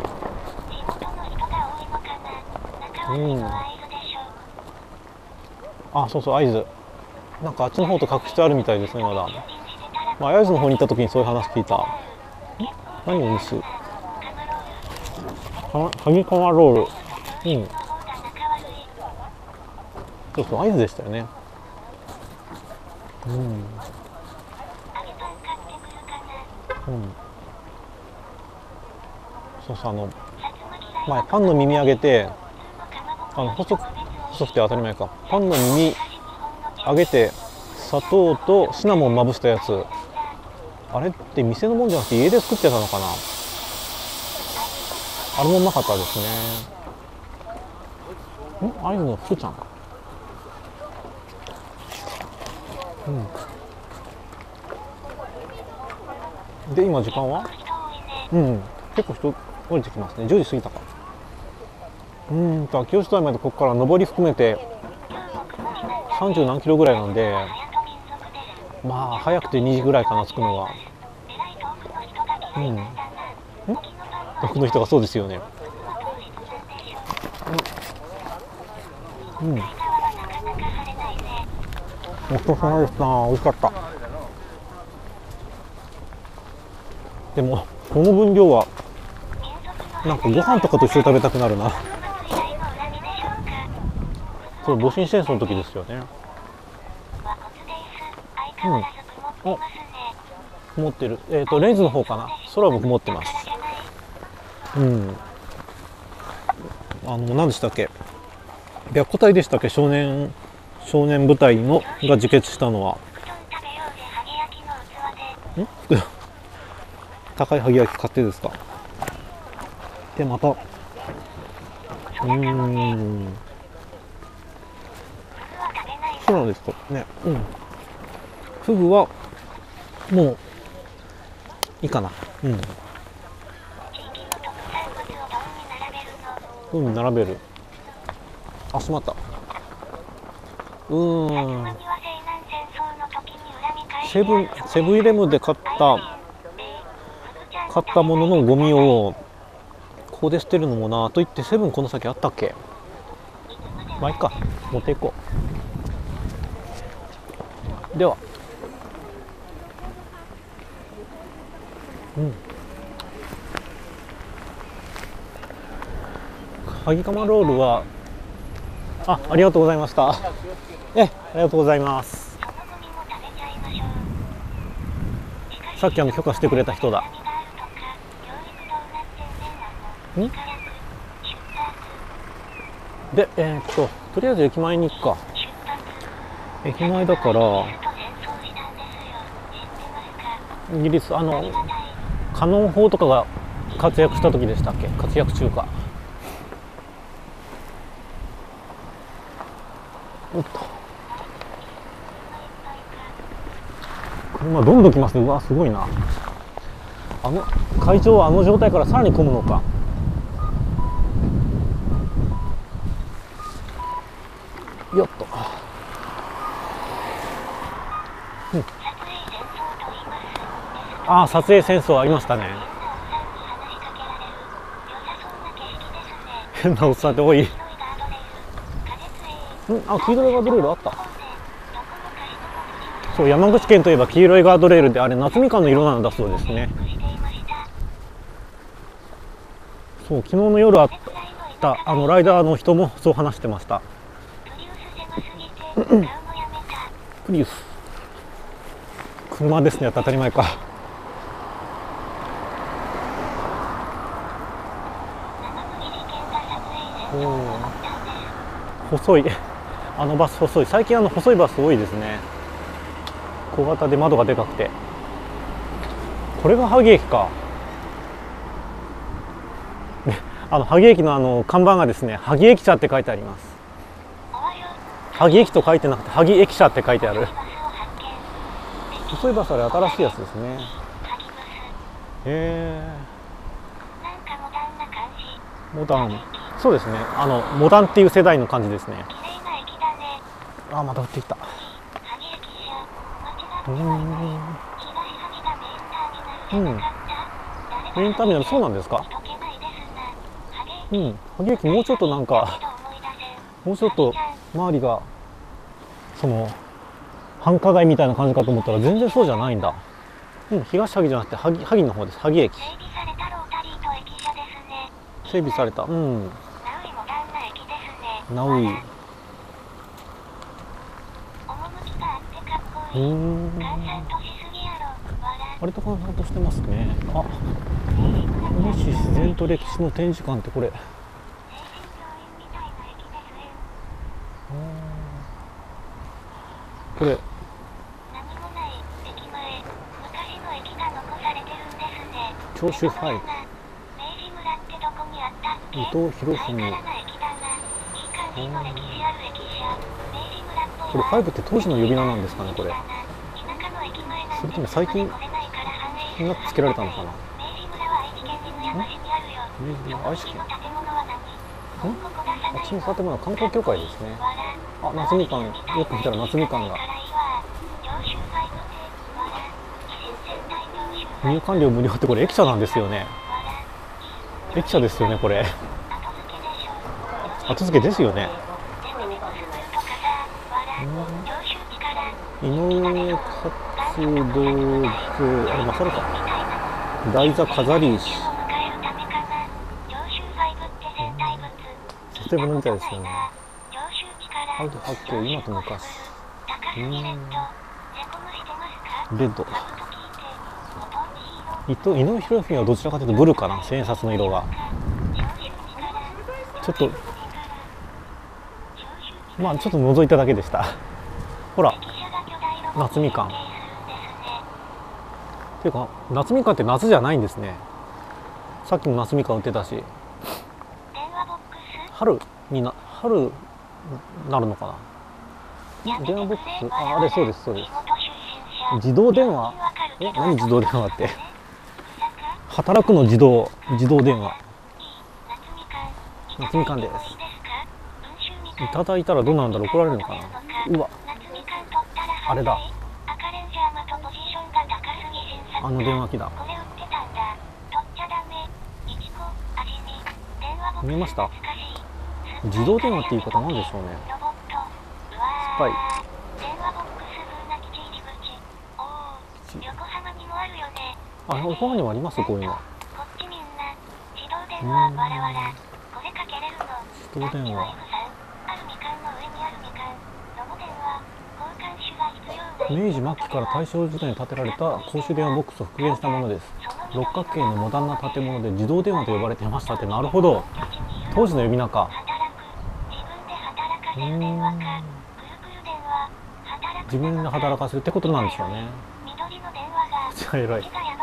Speaker 1: あ、そうそう、会津。なんかあっちの方と隠してあるみたいですねまだ。まあ会津の方に行った時にそういう話聞いた。何をミス？萩釜ロール。そうそう、会津でしたよね。そうそう前パンの耳揚げて細くて当たり前か。パンの耳揚げて砂糖とシナモンまぶしたやつ。あれって店のもんじゃなくて家で作ってたのかな。あれもうまかったですね。会津の福ちゃん。で今時間はうん、結構人降りてきますね。10時過ぎたか。秋吉台までここから上り含めて30何キロぐらいなんで、まあ早くて2時ぐらいかな、着くのは。遠くの人がそうですよね。お疲れ様でした。美味しかった。でもこの分量はなんかご飯とかと一緒に食べたくなるな。そう、戊辰戦争の時ですよね。曇ってる。レンズの方かな。空も曇ってます。何でしたっけ、白虎隊でしたっけ、少年部隊のが自決したのは。高い萩焼き買ってですか。でまたそうなんですかね。フグはもういいかな。どうに並べる。あ、しまった。セブンイレブンで買ったもののゴミをここで捨てるのもなと言って、セブンこの先あったっけ。まあいいか、持っていこう。では萩釜ロールはありがとうございました。ありがとうございます。さっき許可してくれた人だ。でとりあえず駅前に行くか。駅前だからイギリスカノン砲とかが活躍した時でしたっけ。活躍中か。おっと、車どんどん来ますね。うわ、すごいな。会長は状態からさらに混むのか。よっと、撮影戦争ありましたね。変なおっさんって多い。黄色いガードレールあった。そう、山口県といえば黄色いガードレールで、あれ夏みかんの色なんだそうですね。そう、昨日の夜あったライダーの人もそう話してました。プリウス車ですね。当たり前か。細いバス細い。最近細いバス多いですね。小型で窓がでかくて。これが萩駅か。萩駅の看板がですね、萩駅舎って書いてあります。萩駅と書いてなくて萩駅舎って書いてある。細いバスあれ新しいやつですね。モダン。そうですね。モダンっていう世代の感じですね。また降ってきた。メインターミナル、そうなんですか。萩駅もうちょっともうちょっと周りが繁華街みたいな感じかと思ったら全然そうじゃないんだ。東萩じゃなくて萩の方です。萩駅。整備された。ナウイ。割と閑散としてますね。三重市自然と歴史の展示館ってこれ。これ。長州ファイ。伊藤博文。これ5って当時の呼び名なんですかね、これ。それとも最近になってつけられたのかな。 愛知県。
Speaker 2: 建物は何？
Speaker 1: あっちの建物は観光協会ですね。あ、夏みかん、よく見たら夏みかんが。入館料無料ってこれ駅舎なんですよね。駅舎ですよねこれ。後付けですよね。井上活動場、あれマサルか。台座飾り石。建物みたいですよね。春と八景、今と昔。レッド。井上博文はどちらかというとブルーかな、千円札の色が。ちょっとまあちょっと覗いただけでした。ほら、夏みかん。っていうか夏みかんって夏じゃないんですね。さっきも夏みかん売ってたし、春なるのかな。電話ボックス、あれそうですそうです。自動電話、何自動電話って。働くの自動電話。夏みかんです。いただいたらどうなんだろう、怒られるのかな。うわ、あれだ、あの電話機だ。見えました？自動電話って言い方なんでしょうね。スパイ。あ、横浜にもあります、こういうの。自動電話。明治末期から大正時代に建てられた公衆電話ボックスを復元したものです。六角形のモダンな建物で自動電話と呼ばれていましたって。なるほど、当時の呼び名か。自分で働かせるってことなんでしょうね。じゃあ偉い。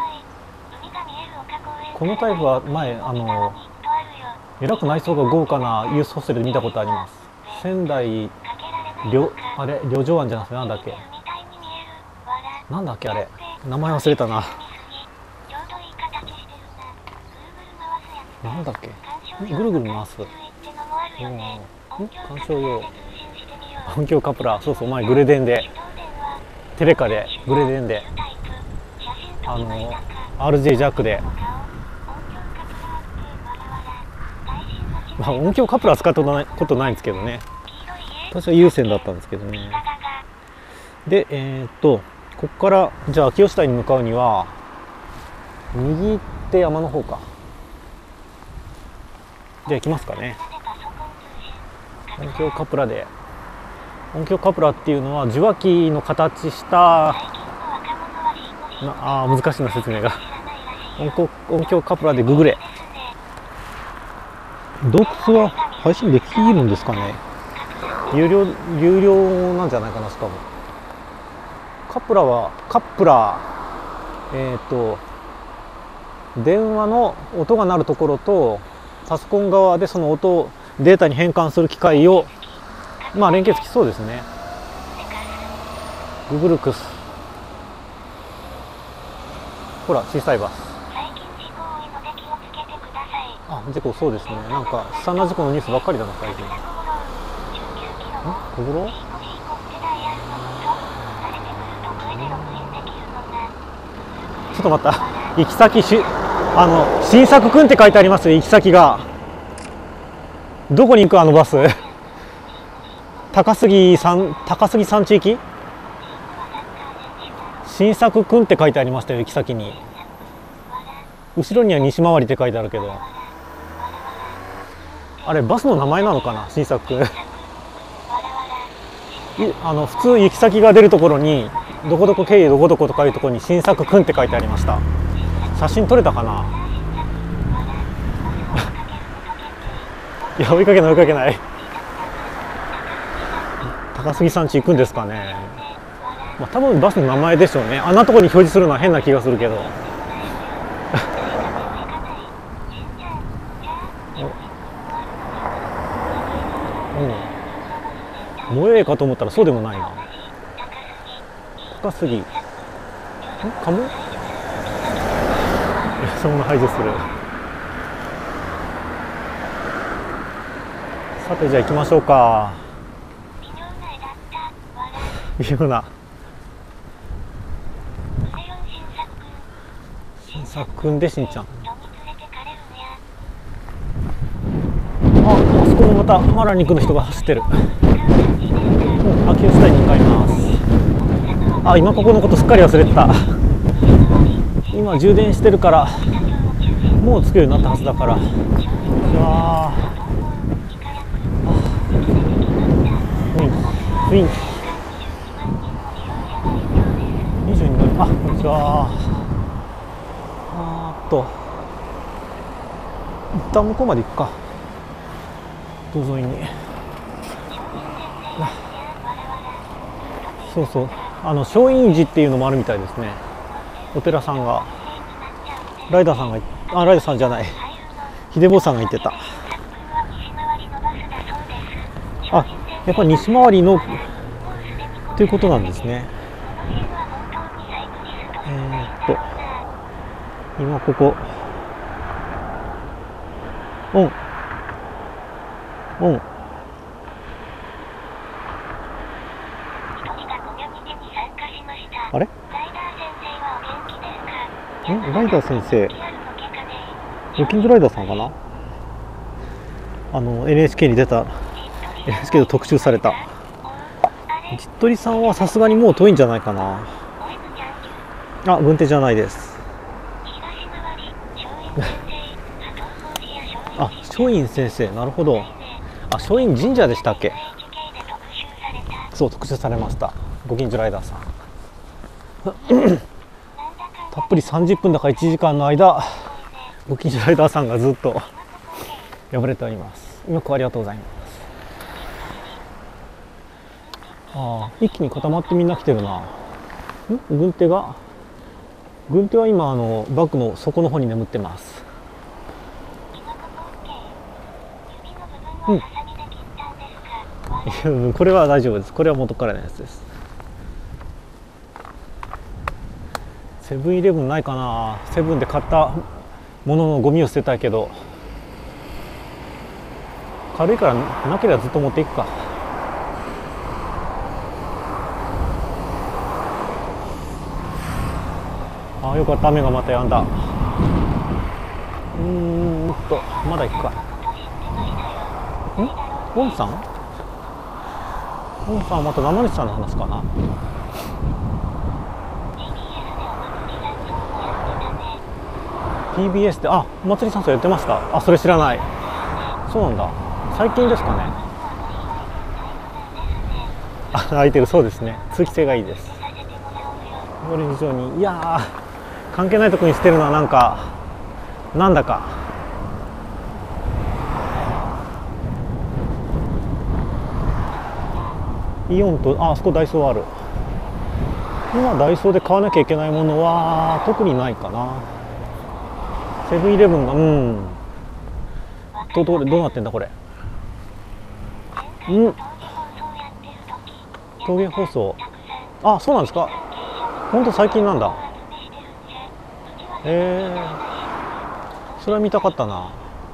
Speaker 1: このタイプは前えらく内装が豪華なユースホステルで見たことあります。仙台旅情庵じゃなくてなんだっけあれ、名前忘れたな。なんだっけ、ぐるぐる回す。鑑賞用音響カプラー。そうそう、前グレデンでテレカでグレデンでRJ ジャックで、まあ音響カプラー使ったことないんですけどね。私は有線だったんですけどね。でここからじゃあ秋吉台に向かうには右行って山の方か。じゃあ行きますかね。音響カプラで、音響カプラっていうのは受話器の形した難しいな説明が。音響カプラでググれ。洞窟は配信できるんですかね。有料なんじゃないかな。しかもカプラ電話の音が鳴るところとパソコン側でその音をデータに変換する機械を連携つきそうですね。ググルクス。ほら小さいバス。事故、そうですね。なんか悲惨な事故のニュースばっかりだな最近。小黒？ちょっと待った。行き先新作くんって書いてありますよ。行き先がどこに行く、あのバス。高杉さん地域。新作くんって書いてありましたよ、行き先に。後ろには西回りって書いてあるけど、あれバスの名前なのかな、新作くん。普通行き先が出るところにどこどこ経由どこどことかいうところに新作くんって書いてありました。写真撮れたかな。いや追いかけない。高杉さん家行くんですかね。多分バスの名前でしょうね。あんなところに表示するのは変な気がするけど。萌えかと思ったらそうでもないな。高杉かも。そんな排除する。 さてじゃあ行きましょうか。
Speaker 2: 微妙な絵だったわら。
Speaker 1: 微妙な。
Speaker 2: ウセヨン新作くん。
Speaker 1: 新作くんでしんちゃん。
Speaker 2: 飲み連れてかれるんや。
Speaker 1: あそこもまたマラニクの人が走ってる。秋吉台に向かいます。あ、今ここのことすっかり忘れてた。今充電してるからもう着くようになったはずだから。わあ、雰囲気22度。あ、こんにちは。一旦向こうまで行くか。道沿いに。そうそう、松陰寺っていうのもあるみたいですね。お寺さんが、ライダーさんが、ライダーさんじゃない、秀坊さんが言ってた。あ、やっぱり西回りのということなんですね。今ここオンあれ？ライダー先生、ご近所ライダーさんかな。NHK に出た、 NHK で特集されたじっとりさんはさすがにもう遠いんじゃないかな。あ、軍手じゃないです。あ、松陰先生、なるほど。あ、松陰神社でしたっけ。そう、特集されました。ご近所ライダーさんたっぷり30分だか1時間の間、ご近所ライダーさんがずっと呼ばれております。よくありがとうございます。ああ、一気に固まってみんな来てるな。軍手は今バッグの底の方に眠ってます。これは大丈夫です。これは元からのやつです。セブンイレブンないかな。セブンで買ったもののゴミを捨てたいけど、軽いからなければずっと持っていくか。あ、よかった、雨がまた止んだ。まだ行くか。ウォンさんはまた生主さんの話かな。TBS で、あ、お祭りさんそうやってました。あ、それ知らない。そうなんだ。最近ですかね。あ、空いてる。そうですね。通気性がいいです。これ非常に、いやー、関係ないところに捨てるのはなんだか。イオンと、あそこダイソーある。今ダイソーで買わなきゃいけないものは特にないかな。セブンイレブンが、どうなってんだこれ。陶芸放送。あ、そうなんですか。ほんと最近なんだ。それは見たかったな。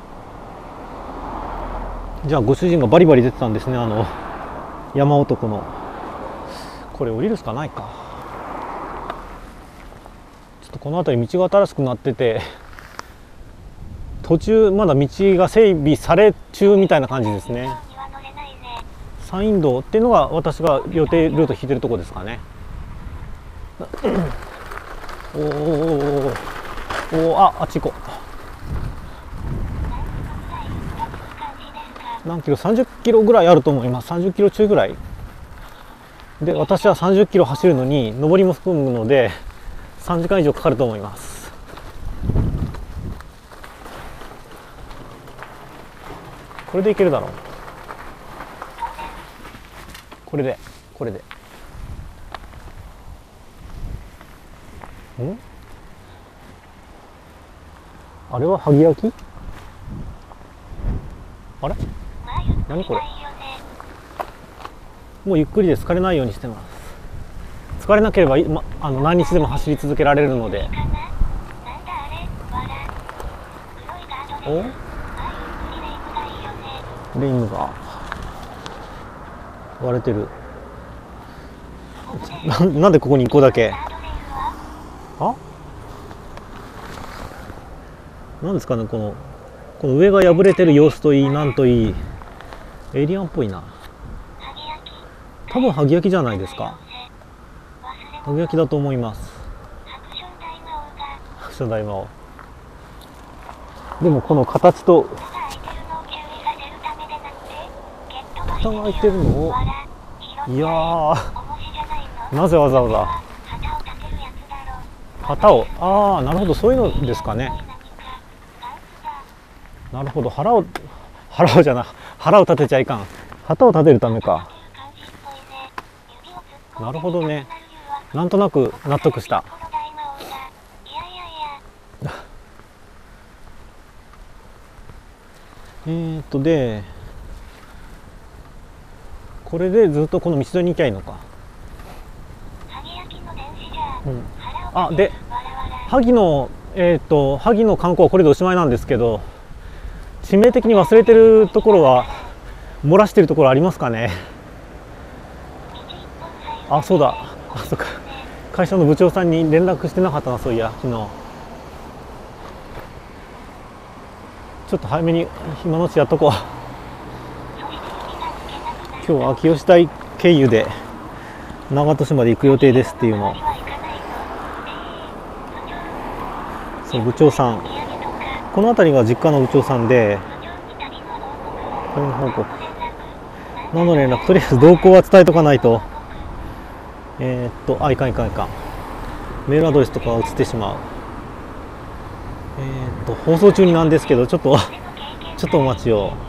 Speaker 1: じゃあご主人がバリバリ出てたんですね。山男の。これ降りるしかないか。ちょっとこの辺り道が新しくなってて、途中まだ道が整備され中みたいな感じですね。山陰道っていうのが私が予定ルート引いてるとこですかね。あっち行こう。何キロ、30キロぐらいあると思います。30キロ中ぐらいで、私は30キロ走るのに上りも含むので3時間以上かかると思います。これでいけるだろう。これであれは萩焼き。あれ何これ。もうゆっくりで疲れないようにしてます。疲れなければ何日でも走り続けられるので。 レインが割れてる。なんでここに1個だけ。あ、なんですかね、この上が破れてる様子といい、なんといい、エイリアンっぽいな。多分萩焼きじゃないですか。萩焼きだと思います。ハクション大魔王。でもこの形と蓋が開いてるのを、いやー、なぜわざわざ旗を、ああ、なるほど、そういうのですかね。なるほど、腹をじゃない、腹を立てちゃいかん。旗を立てるためか。なるほどね。なんとなく納得した。で、これでずっとこの道沿いに行きゃいいのか。うん、あ、で、萩の観光はこれでおしまいなんですけど、致命的に忘れてるところは、漏らしてるところありますかね。あ、そうだ、あ、そうか、会社の部長さんに連絡してなかったな、そういや、昨日。ちょっと早めに今のうちやっとこう。今日は秋吉台経由で長門市まで行く予定ですっていうのを、そう部長さん、この辺りが実家の部長さんで、この報告、何の連絡、とりあえず動向は伝えとかないと、いかん、メールアドレスとかが移ってしまう。放送中になんですけど、ちょっとお待ちを。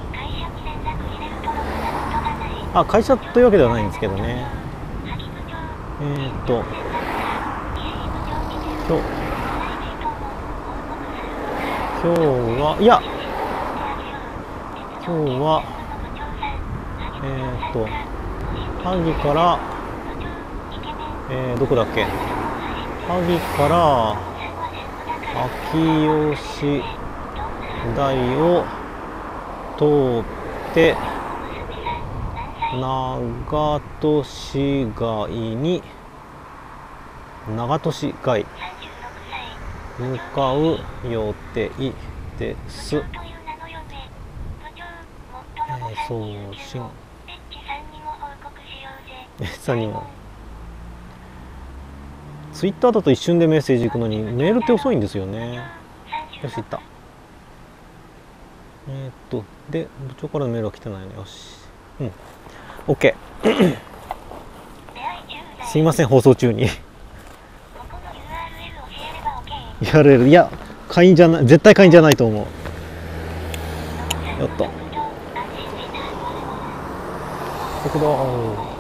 Speaker 1: あ、会社というわけではないんですけどね。今日は萩から、どこだっけ、萩から秋吉台を通って長門市街に向かう予定です。送信さんにもツイッターだと一瞬でメッセージ行くのにメールって遅いんですよね。よし、行った。で部長からのメールは来てないの。よし、うん、 OK すいません、放送中にURL、いや、会員じゃない、絶対会員じゃないと思う。やった。国道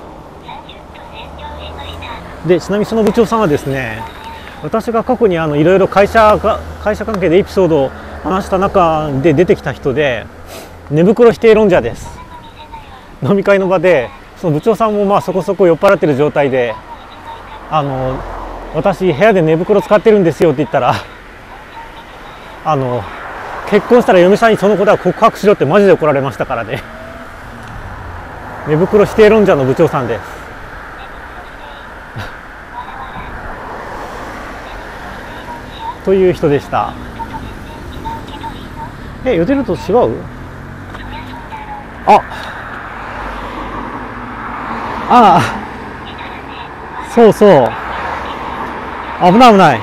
Speaker 1: で、ちなみにその部長さんはですね、私が過去にいろいろ会社関係でエピソードを話した中で出てきた人で、寝袋否定論者です。飲み会の場でその部長さんもまあそこそこ酔っ払ってる状態で、私部屋で寝袋使ってるんですよって言ったら、結婚したら嫁さんにそのことは告白しろってマジで怒られましたからね。寝袋否定論者の部長さんです。という人でした。予定ルート違う？そうそう、危ない。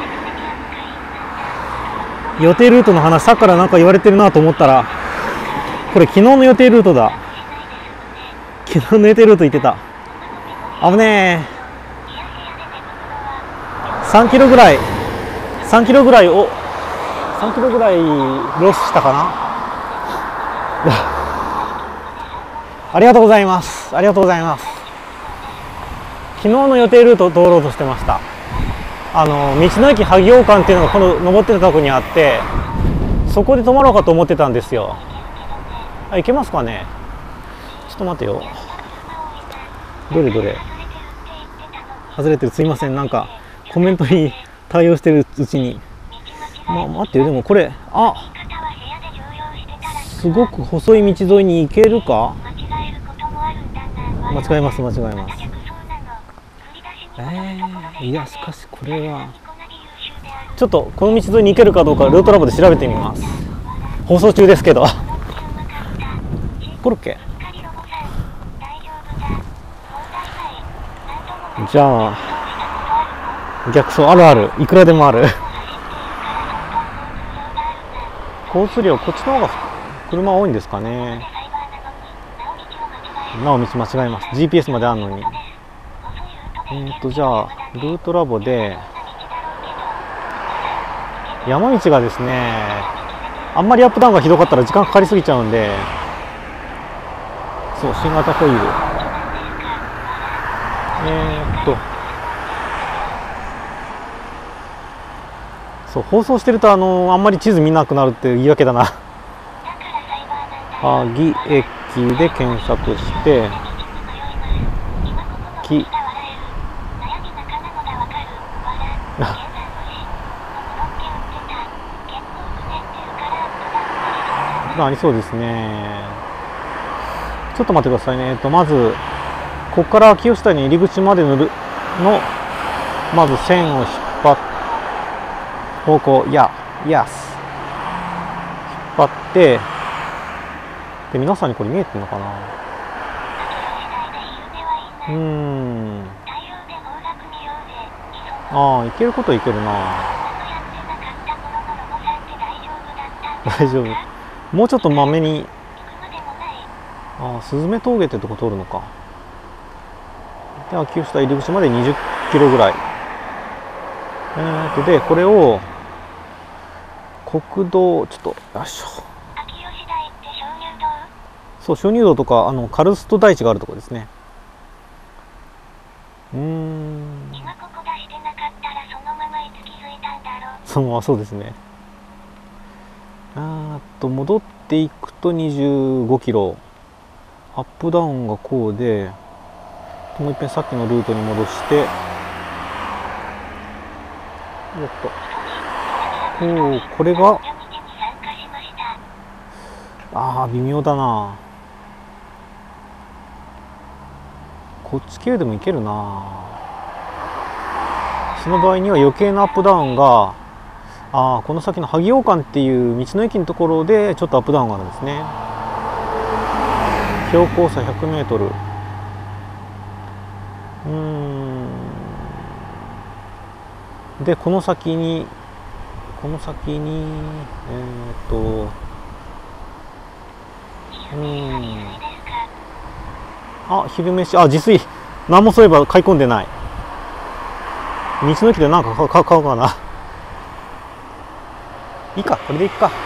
Speaker 1: 予定ルートの話、さっきからなんか言われてるなと思ったら、これ昨日の予定ルートだ。昨日の予定ルート行ってた。危ねえ。3キロぐらいロスしたかな。ありがとうございます。昨日の予定ルートを通ろうとしてました。道の駅萩王館っていうのがこの登ってるとこにあって、そこで泊まろうかと思ってたんですよ。行けますかね。ちょっと待ってよ。どれ外れてる。すいません、なんかコメントに対応してるうちに、待ってよ。でもこれ、 すごく細い道沿いに行けるか。
Speaker 2: 間違えることもあるんだな。
Speaker 1: 間違えます間違えます。
Speaker 2: 逆そうなの。振り出しに戻るところで
Speaker 1: いやしかしこれは
Speaker 2: ニコなり優秀である。
Speaker 1: ちょっとこの道沿いに行けるかどうかルートラボで調べてみます。放送中ですけど。
Speaker 2: このうちうまかった。
Speaker 1: コロッケ。
Speaker 2: カリロボさん、大丈夫だ。交代祭、なんともない。
Speaker 1: じゃあ
Speaker 2: そうしたことあるの？
Speaker 1: 逆走あるある、いくらでもある。
Speaker 2: 走っているから相当交通量があるな。
Speaker 1: 交通量こっちの方が車多いんですかね。
Speaker 2: サイバーなのに、直道を間違える。
Speaker 1: なお道間違えます。 GPS まであるのに。
Speaker 2: 細いルートで
Speaker 1: じゃあルートラボで山道がですね、あんまりアップダウンがひどかったら時間かかりすぎちゃうんで、そう新型ホイールそう放送してるとあんまり地図見なくなるって言い訳だな。萩駅で検索して木ありそうですね。ちょっと待ってくださいね。まずここから秋吉谷入り口までのまず線を引っ張って方向イエス引っ張ってで、皆さんにこれ見えてるのかな。ああ、いけることいけるな。大丈夫。もうちょっとまめに。ああ、スズメ峠ってとこ通るのか。で、秋吉田入り口まで20キロぐらい。で、これを国道ちょっとよいしょ。そう、鍾乳洞とかカルスト台地があるところですね。
Speaker 2: 今ここ出してなかったらそのままいつ気づいたんだろう。
Speaker 1: そのままそうですね。戻っていくと25キロ。アップダウンがこうで、もう一遍さっきのルートに戻して、これが微妙だな。こっち系でもいけるな。その場合には余計なアップダウンがこの先の萩王館っていう道の駅のところでちょっとアップダウンがあるんですね。標高差 100m。でこの先に昼飯自炊何もそういえば買い込んでない。道の駅で何か買うかな。いいか、これでいくか。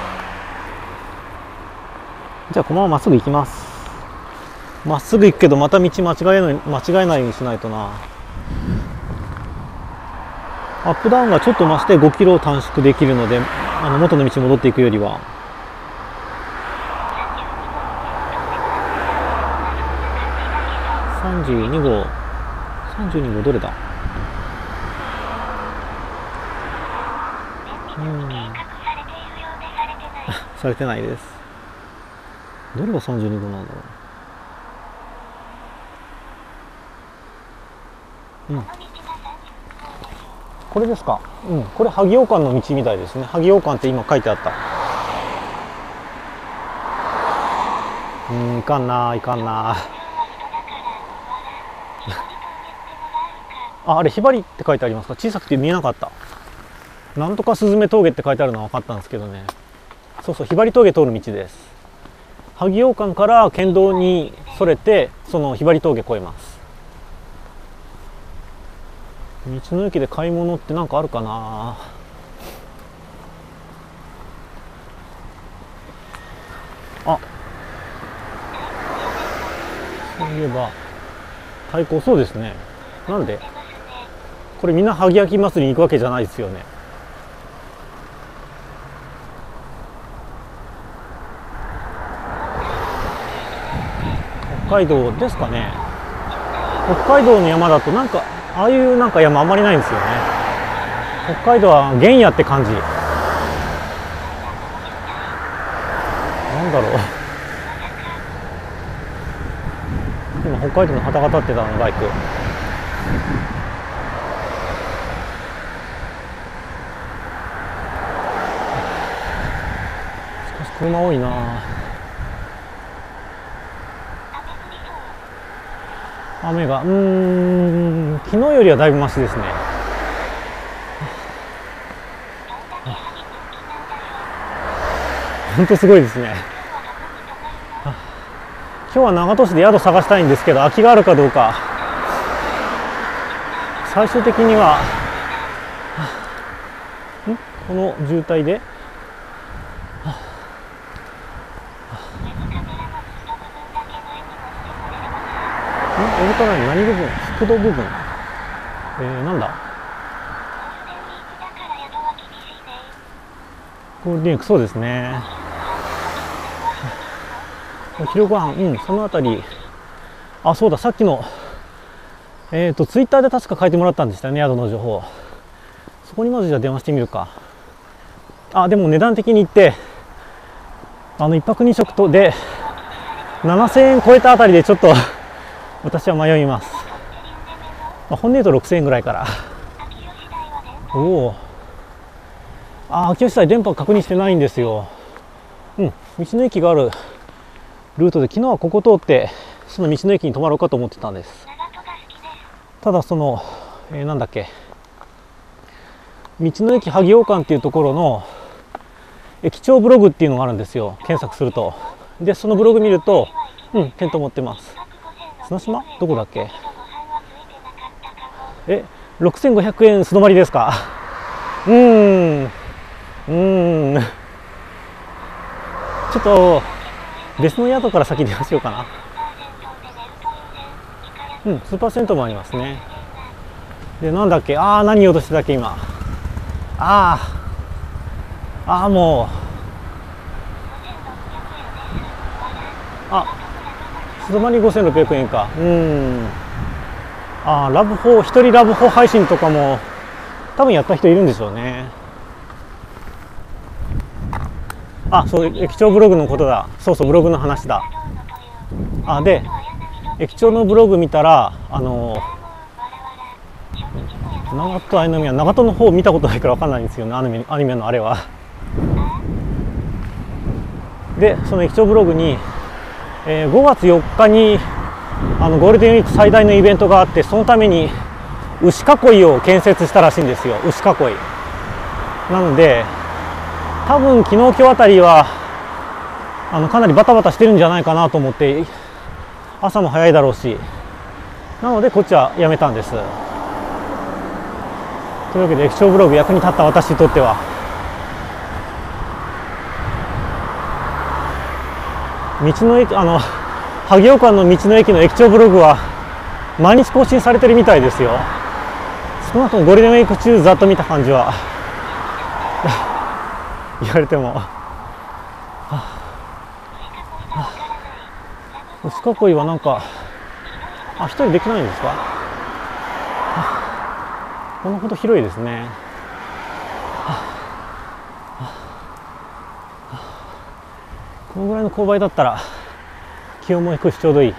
Speaker 1: じゃあこのまままっすぐ行きます。まっすぐ行くけどまた道間違えないようにしないとな。アップダウンがちょっと増して5キロ短縮できるので、元の道に戻っていくよりは。32号どれだ。されてないです。どれが32号なんだろう。これですか。これ萩王館の道みたいですね。萩王館って今書いてあった。いかんな。あれひばりって書いてありますか。小さくて見えなかった。なんとかスズメ峠って書いてあるのは分かったんですけどね。そうそう、ひばり峠通る道です。萩王館から県道にそれてそのひばり峠越えます。道の駅で買い物って何かあるかな。そういえば太鼓そうですね。なんでこれみんな萩焼き祭りに行くわけじゃないですよね。北海道ですかね。北海道の山だとなんかああいうなんか山あんまりないんですよね。北海道は原野って感じ。なんだなんだろう。今北海道の旗が立ってたのバイク。しかし車多いな。雨が昨日よりはだいぶマシですね。本当すごいですね。今日は長門市で宿探したいんですけど、空きがあるかどうか。最終的にはこの渋滞でエルカライン何部分？速度部分。なんだ？ゴールデンウィーク、そうですね。お昼ご飯、そのあたり。あ、そうだ、さっきのツイッターで確か書いてもらったんでしたね、宿の情報。そこにまずじゃあ電話してみるか。あ、でも値段的に言って1泊2食とで7000円超えたあたりでちょっと私は迷います。本音で言うと6000円ぐらいから。おお。秋吉台電波確認してないんですよ。道の駅があるルートで、昨日はここ通ってその道の駅に泊まろうかと思ってたんです。ただその、なんだっけ、道の駅萩王館っていうところの駅長ブログっていうのがあるんですよ、検索すると。でそのブログ見るとテント持ってます。砂島どこだっけ。6500円素泊まりですか。ちょっと別の宿から先電話しようかな。スーパー銭湯もありますね。でなんだっけ、何言おうとしてたっけ今。もう素泊まり5600円か。ラブホ、一人ラブホ配信とかも多分やった人いるんでしょうね。そう、駅長ブログのことだ。そうそう、ブログの話だ。で駅長のブログ見たら長門愛の宮、長門の方見たことないから分かんないんですよね、アニメのあれは。でその駅長ブログに、5月4日にゴールデンウィーク最大のイベントがあって、そのために牛囲いを建設したらしいんですよ。牛囲いなので多分昨日今日あたりはかなりバタバタしてるんじゃないかなと思って、朝も早いだろうし、なのでこっちはやめたんです。というわけで駅長ブログ役に立った私にとっては道の駅萩王館の道の駅の駅長ブログは毎日更新されてるみたいですよ。少なくともゴールデンウィーク中ざっと見た感じは言われても牛囲いはなんか一人できないんですか。このほど広いですね。このぐらいの勾配だったら気温も低いしちょうどいい。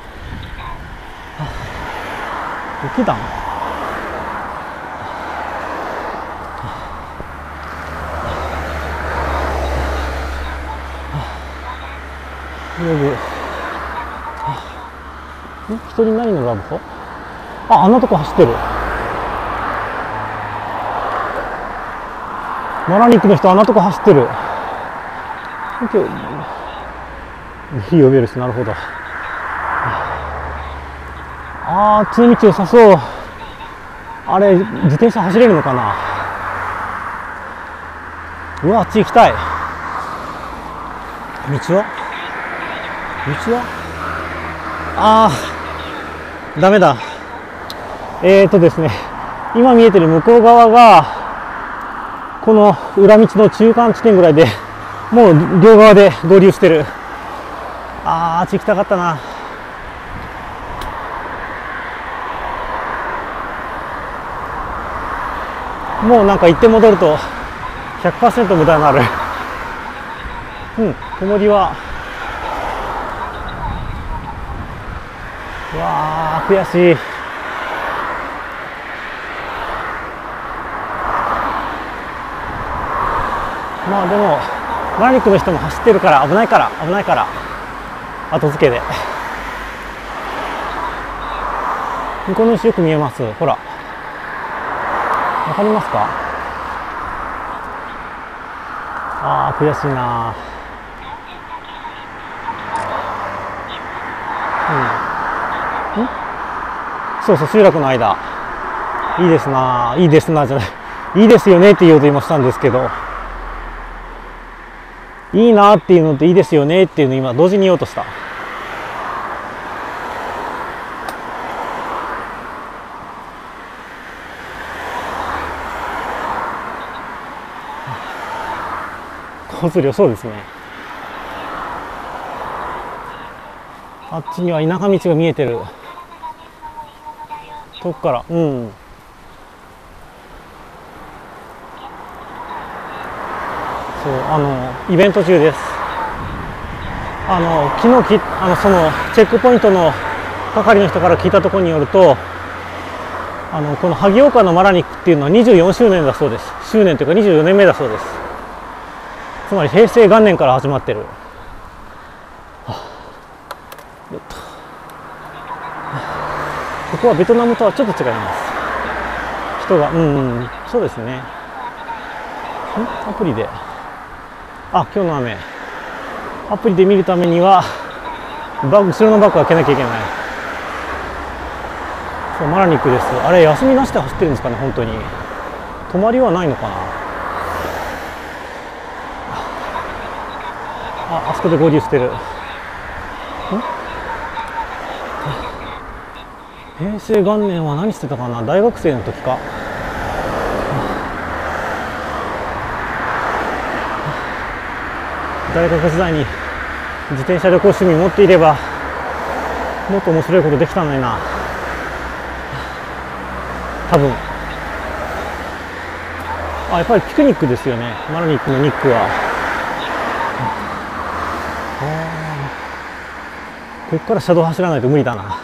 Speaker 1: 雪だ。一人何のラブホ？あんなとこ走ってる。マラニックの人あんなとこ走ってる。いい呼べるし、なるほど。あっちの道良さそう。あれ自転車走れるのかな。うわ、あっち行きたい。道はダメだ。ですね、今見えてる向こう側がこの裏道の中間地点ぐらいで、もう両側で合流してる。あっち行きたかったな。もうなんか行って戻ると 100% 無駄になる。曇りはうわー悔しい。まあでもマラニックの人も走ってるから危ないから後付けで。向こうの石よく見えます。ほらわかりますか。あー悔しいな。そうそう、集落の間いいですな。いいですなじゃない、いいですよねって言おうと今したんですけど、いいなっていうのといいですよねっていうのを今同時に言おうとした。交通量そうですね。あっちには田舎道が見えてる。遠くから、そうイベント中です。昨日そのチェックポイントの係の人から聞いたところによると、この萩岡のマラニックっていうのは24周年だそうです。周年というか24年目だそうです。つまり平成元年から始まってる。よっと。ここはベトナムとはちょっと違います。人がそうですね。アプリで今日の雨、アプリで見るためには後ろのバッグ開けなきゃいけない。そうマラニックです。あれ休みなしで走ってるんですかね。本当に止まりはないのかな。あそこで合流してる。平成元年は何してたかな。大学生の時か。大学時代に自転車旅行趣味持っていればもっと面白いことできたのにな。多分やっぱりピクニックですよね。マラニックのニックは。ここから車道走らないと無理だな。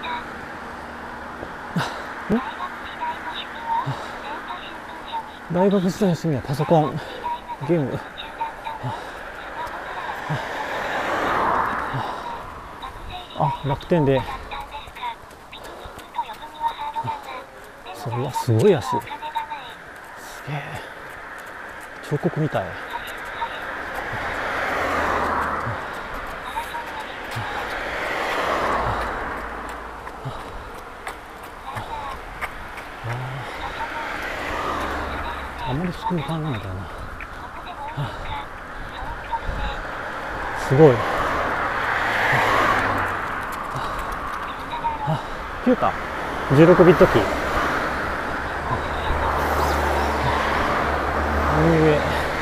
Speaker 1: 大学時代の趣味はパソコンゲーム。楽天で。それはすごい足。すげえ彫刻みたい。あんまり仕組み変わらないんだよな。すごい。ピュータ16ビットキー。上。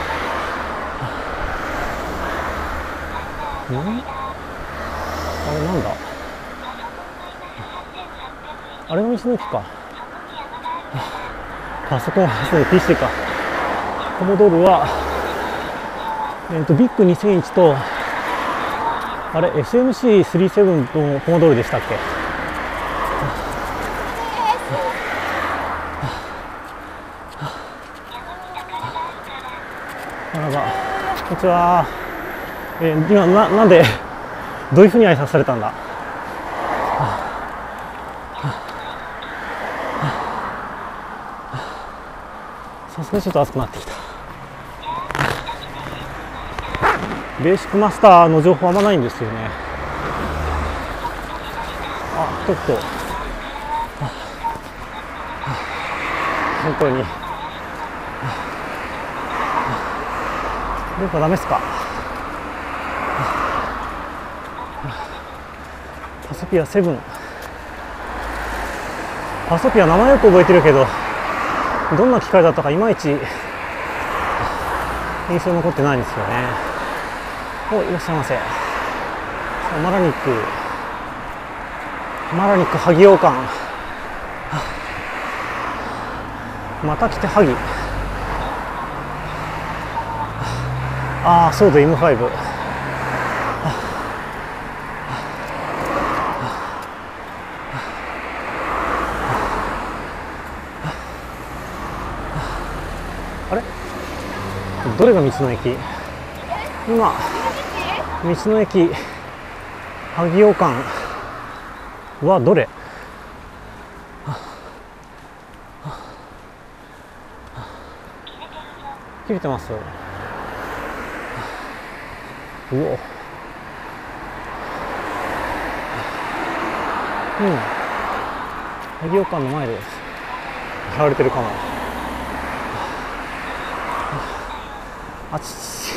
Speaker 1: あれなんだ。あれが道の駅か。パソコン発生 PC か。コモドールはビッグ2001とあれ SMC37 のコモドールでしたっけ。こんにちは。今なんでどういうふうに挨拶されたんだ。さすがにちょっと暑くなってきた。ベーシックマスターの情報あんまないんですよね。ちょっと本当に電波ダメっすか。パソピア7。パソピア名前よく覚えてるけどどんな機械だったかいまいち印象残ってないんですよね。いらっしゃいませ。マラニック萩王冠。また来て萩。ソード M5。 どれが道の駅？今道の駅萩洋館はどれ？切れてます。うお。萩洋館の前です。やられてるかも。あちち。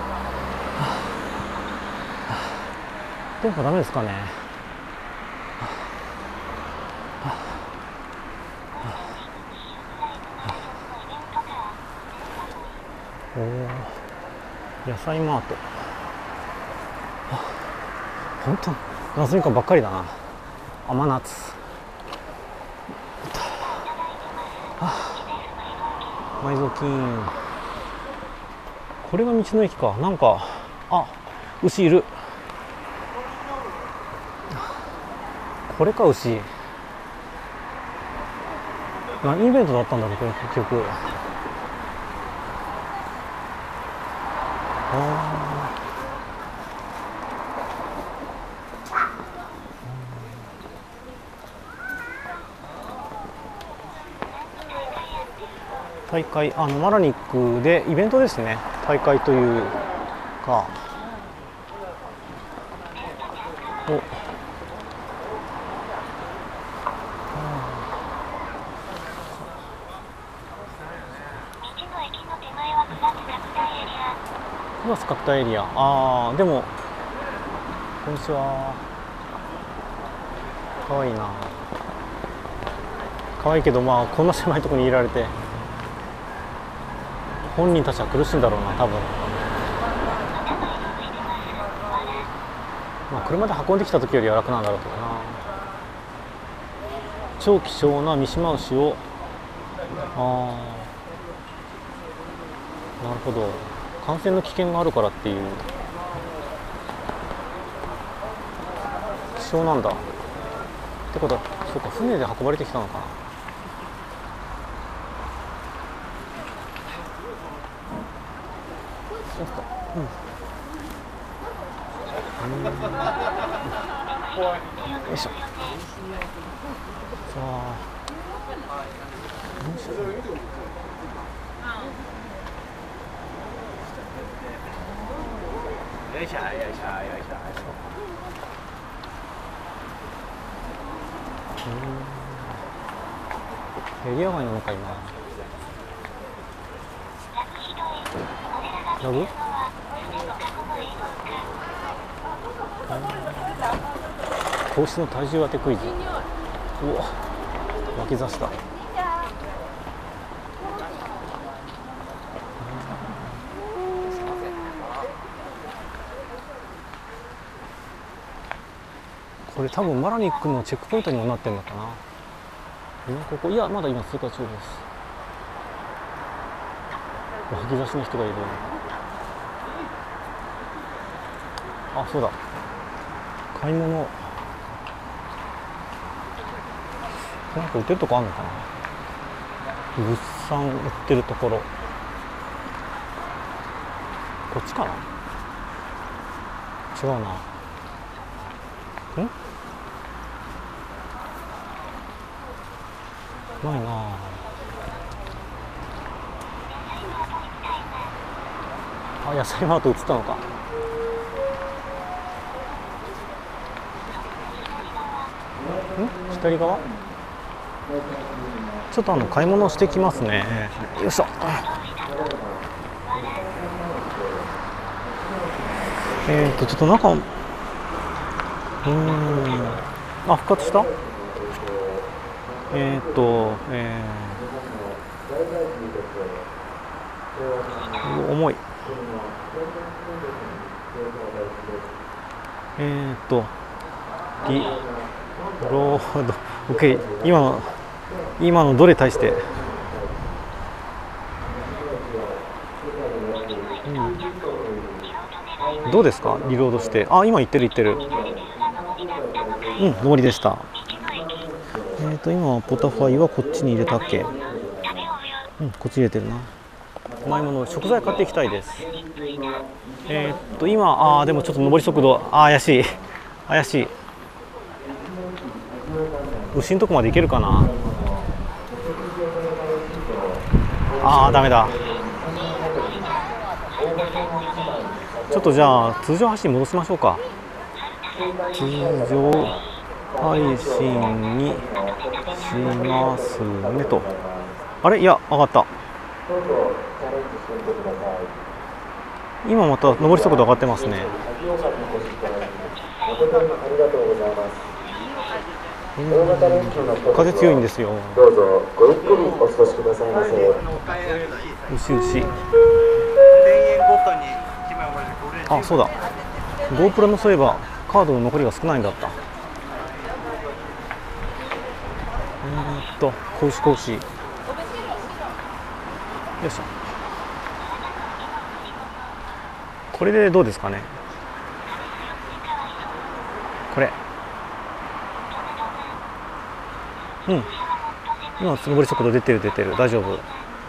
Speaker 1: テンポダメですかね。おお、野菜マート。本当夏みかんばっかりだな。甘夏。埋蔵金。これが道の駅か。なんか、あ、牛いる。これか、牛。何イベントだったんだろう、これ結局。大会、マラニックでイベントですね。大会というか。お。9月買ったエリア。ああ、でもこんにちは。かわいいな。かわいいけど、まあこんな狭いところにいられて本人たちは苦しいんだろうな、多分。まあ車で運んできた時よりは楽なんだろうけどな。超希少な三島牛を、なるほど、感染の危険があるからっていう。希少なんだってことは、そうか、船で運ばれてきたのかな。そうか、よいしょ。さあ、よいしょ。よいしょよいしょよいしょ。エリア外なのか今。ラグ？皇室の体重当てクイズ。うわ、湧き出した。これ多分マラニックのチェックポイントにもなってるのかな。今ここ、いやまだ今通過中です。湧き出しの人がいる。あ、そうだ、買い物なんか売ってるとこあるのかな。物産売ってるところ、こっちかな。違うな。ないなあ。野菜マート映ったのか。左側、ちょっと買い物してきますね。よいしょ。ちょっと中、あ、復活した。重い。リロード、OK。今のどれ対して、どうですか、リロードして。あ、今行ってる。上りでした。今ポタファイはこっちに入れたっけ。こっち入れてるな。 甘いもの、食材買っていきたいです。今、でもちょっと上り速度、怪しい、怪しい。牛のとこまで行けるかな。ダメだ。ちょっとじゃあ通常配信戻しましょうか。通常配信にしますねと。あれ、いや、上がった。今また上り速度上がってますね。風強いんですよ。
Speaker 6: どうぞごゆっくりお過ごしくださいませ。
Speaker 1: 牛。あ、そうだ。GoPro のそういえばカードの残りが少ないんだった。子牛。よいしょ。これでどうですかね。これ。今上り速度出てる、大丈夫。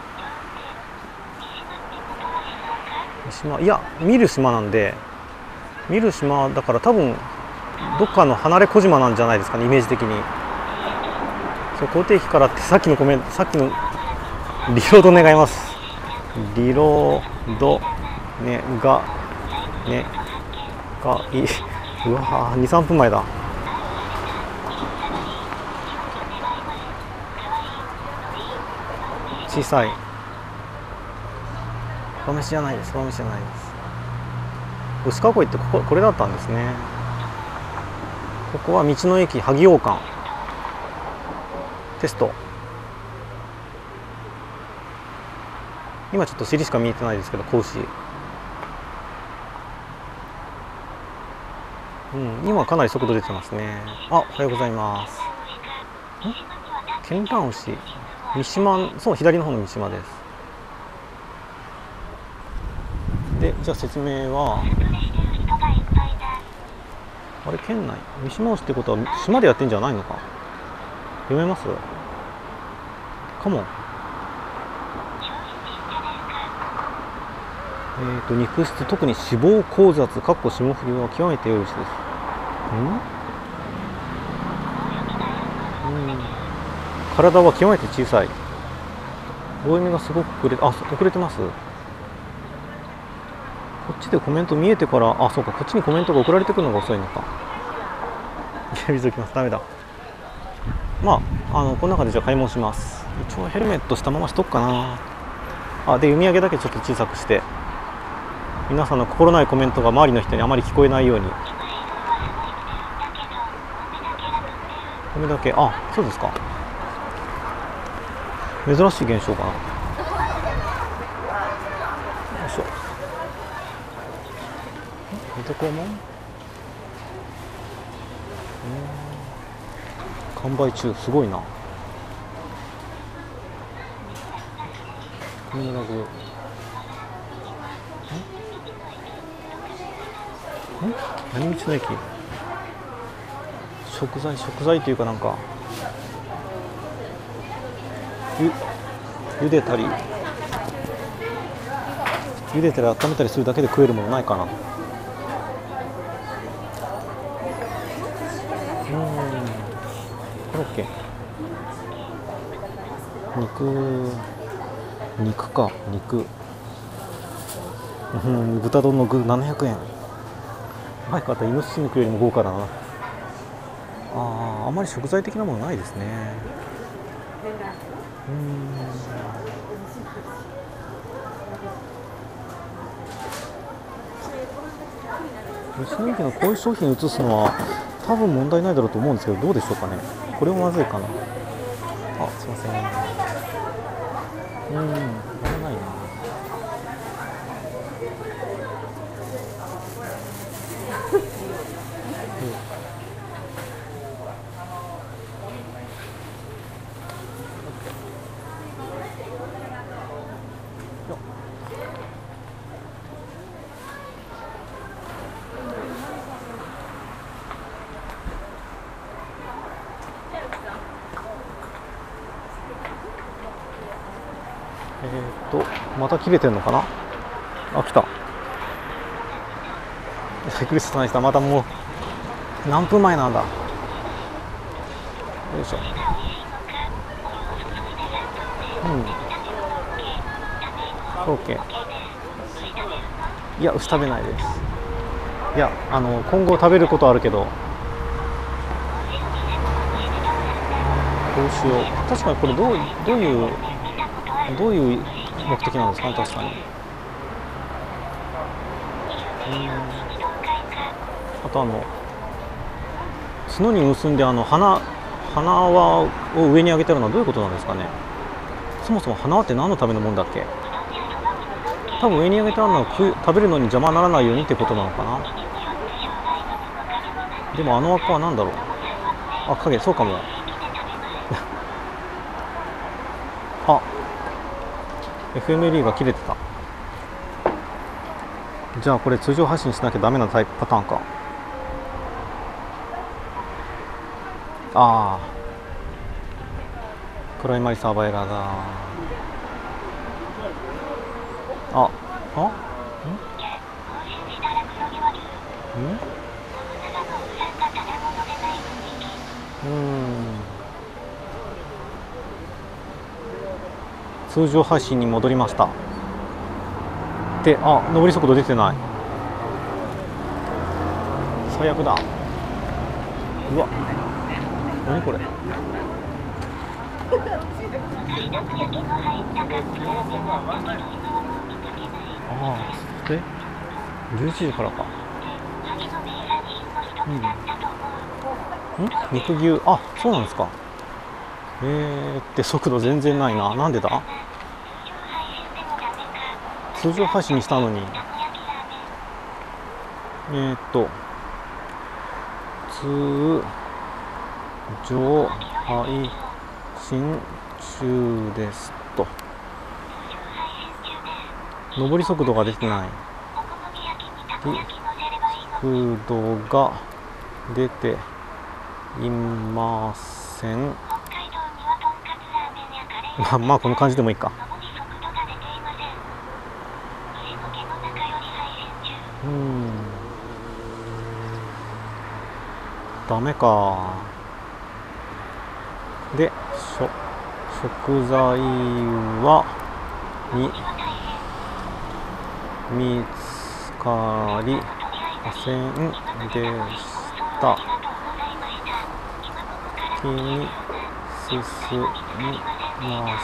Speaker 1: 島、いや、見る島なんで、見る島だから多分どっかの離れ小島なんじゃないですかね、イメージ的に。そう、口蹄疫からってさっきのリロード願います。リロードうわー、2、3分前だ。小さい。馬飯じゃないです。牛囲いってこれだったんですね。ここは道の駅萩王館テスト。今ちょっと尻しか見えてないですけど、子牛。今かなり速度出てますね。おはようございます。ケンラン牛、三島、そう、左の方の三島です。で、じゃあ説明は、あれ、県内三島牛ってことは島でやってんじゃないのか。読めます？かも。肉質、特に脂肪交雑（霜降り）は極めて良い牛です。体は極めて小さい。追い目がすごく遅れてます。こっちでコメント見えてから、そうか、こっちにコメントが送られてくるのが遅いのか。水置きます。ダメだ。この中でじゃあ買い物します。一応ヘルメットしたまましとくかな。で、読み上げだけちょっと小さくして、皆さんの心ないコメントが周りの人にあまり聞こえないように。米だけ、そうですか。珍しい現象かな。よいしょ。水戸黄門？完売中、すごいな。米のラグ。何道の駅？食材というかなんか茹でたり温めたりするだけで食えるものないかな。コロッケ、肉か。豚丼の具700円。前買ったイノシシ肉よりも豪華だな。あまり食材的なものないですね。道の駅のこういう商品を移すのは多分問題ないだろうと思うんですけど、どうでしょうかね。これもまずいかな。すいません。これないな。 また切れてんのかな。あ、来た。びっくりした。またもう何分前なんだ。よいしょ。OK。いや、牛食べないです。いや、今後食べることあるけど、どうしよう。確かにこれどういう目的なんですかね、確かに。あと角に結んで花輪を上に上げてるのはどういうことなんですかね。そもそも花輪って何のためのもんだっけ。多分上に上げてあるのは食べるのに邪魔にならないようにってことなのかな。でも輪っかは何だろう。あ、影、そうかも。あ、FMLE が切れてた。じゃあこれ通常発信しなきゃダメなパターンか。ああ、プライマリサーバーエラーだ。あ、通常配信に戻りました。で、上り速度出てない。最悪だ。うわ、何これ。11時からか。肉牛、あ、そうなんですか。って速度全然ないな。なんでだ。通常配信にしたのに。通常配信中ですと。上り速度が出てない。速度が出ていません。まあこの感じでもいいか。ダメか。で、食材は見つかりませんでした。先に進みます。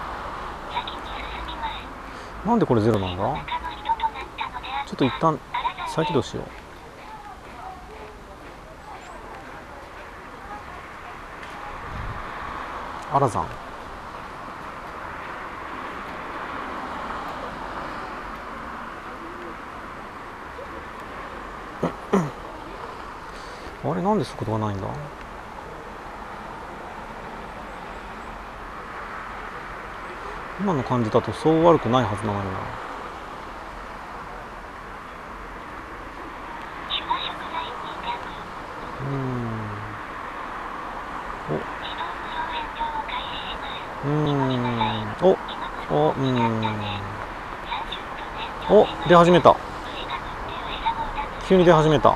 Speaker 1: なんでこれゼロなんだ。ちょっと一旦再起動しよう。アラザン。あれ、なんで速度がないんだ。今の感じだとそう悪くないはずなのにな。出始めた。急に出始めた。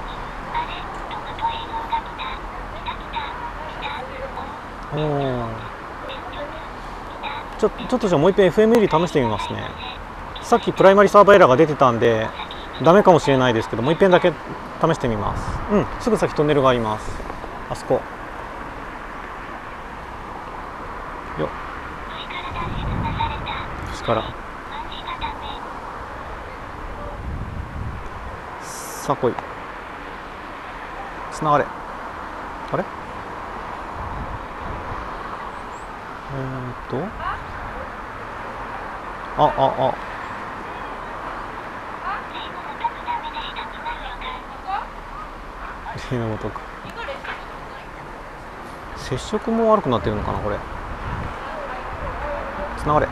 Speaker 1: ちょっとじゃあもう一遍 FMLE 試してみますね。さっきプライマリサーバーエラーが出てたんでダメかもしれないですけど、もう一遍だけ試してみます。すぐ先トンネルがあります。あそこよっ。口からさあ来い。つながれ。あれ、例のごとく接触も悪くなってるのかな。これつながれ。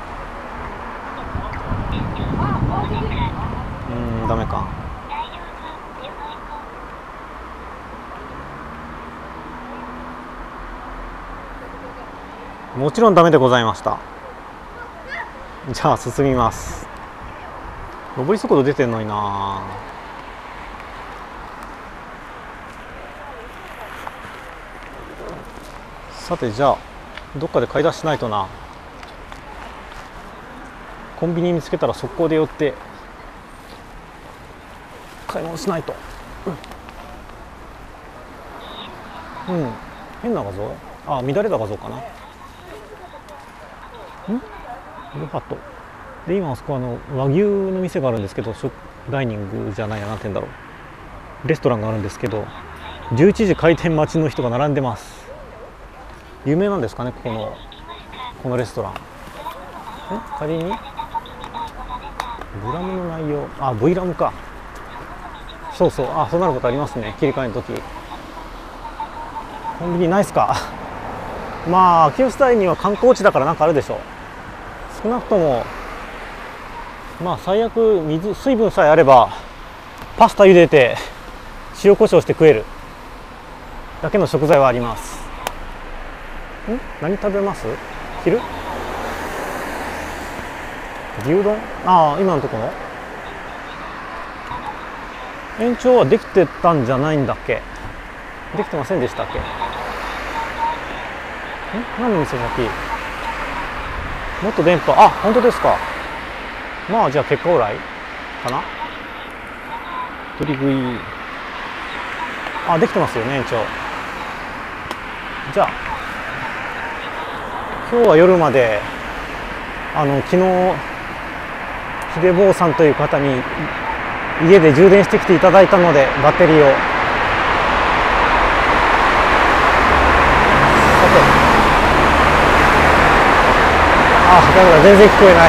Speaker 1: ダメか。もちろんダメでございました。 じゃあ進みます。上り速度出てんのにな。さて、じゃあどっかで買い出ししないとな。コンビニ見つけたら速攻で寄って買い物しないと。うん、変な画像。あ、乱れた画像かな。ヨハトで、今あそこ和牛の店があるんですけど、ダイニングじゃないや、なんて言うんだろう、レストランがあるんですけど、11時開店待ちの人が並んでます。有名なんですかね、このレストラン。仮にブラムの内容、あ、V ラムか。そうそう、あ、そうなることありますね、切り替えの時。コンビニないっすか。まあ秋吉台には観光地だからなんかあるでしょう。少なくともまあ最悪水分さえあればパスタ茹でて塩コショウして食えるだけの食材はあります。何食べます？昼？牛丼？ああ、今のところ延長はできてたんじゃないんだっけ？できてませんでしたっけ？何の店先？もっと電波、あ、本当ですか。まあじゃあ結果オーライかな。取り食い、あ、できてますよね、延長。じゃあ今日は夜まで昨日秀坊さんという方に家で充電してきていただいたので、バッテリーを。あ、だから全然聞こえない。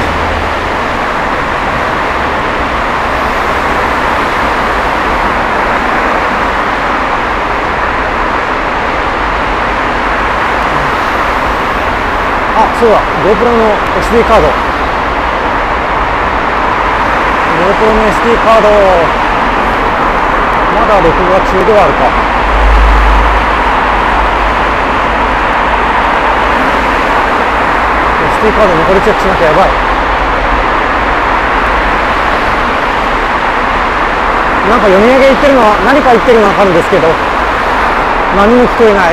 Speaker 1: あ、そうだ、GoPro の SD カード。GoPro の SD カード、まだ録画中ではあるか。SD カード残りチェックしなきゃやばい。なんか読み上げ言ってるのは、何か言ってるのは分かるんですけど、何も聞こえない。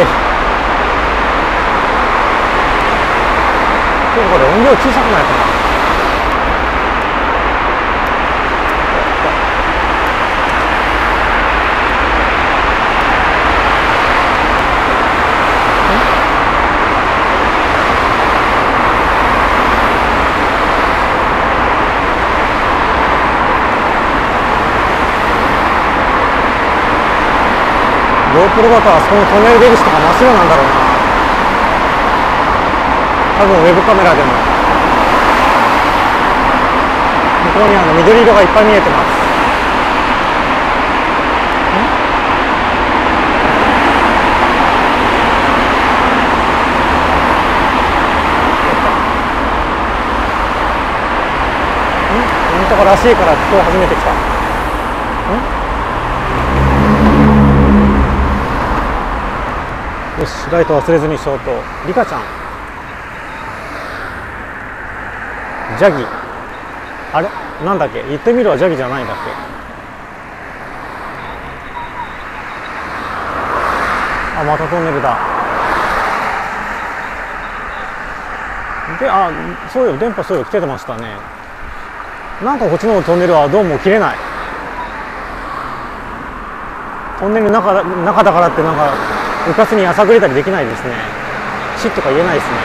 Speaker 1: これ音量小さくないかな。GoPro だとあそこのトンネル出口とか真っ白なんだろうな。多分ウェブカメラでも。向こうに緑色がいっぱい見えてます。なんとからしいから聞こえ始めてきた。よし、ライト忘れずに消灯。リカちゃん、ジャギ、あれなんだっけ、言ってみろはジャギじゃないんだっけ。あ、またトンネルだ。で、あ、そうよ、電波そうよ、来てましたね。なんかこっちのトンネルはどうも切れない。トンネルの中だからってなんかうかつにやさぐれたりできないですね。シッとか言えないですね。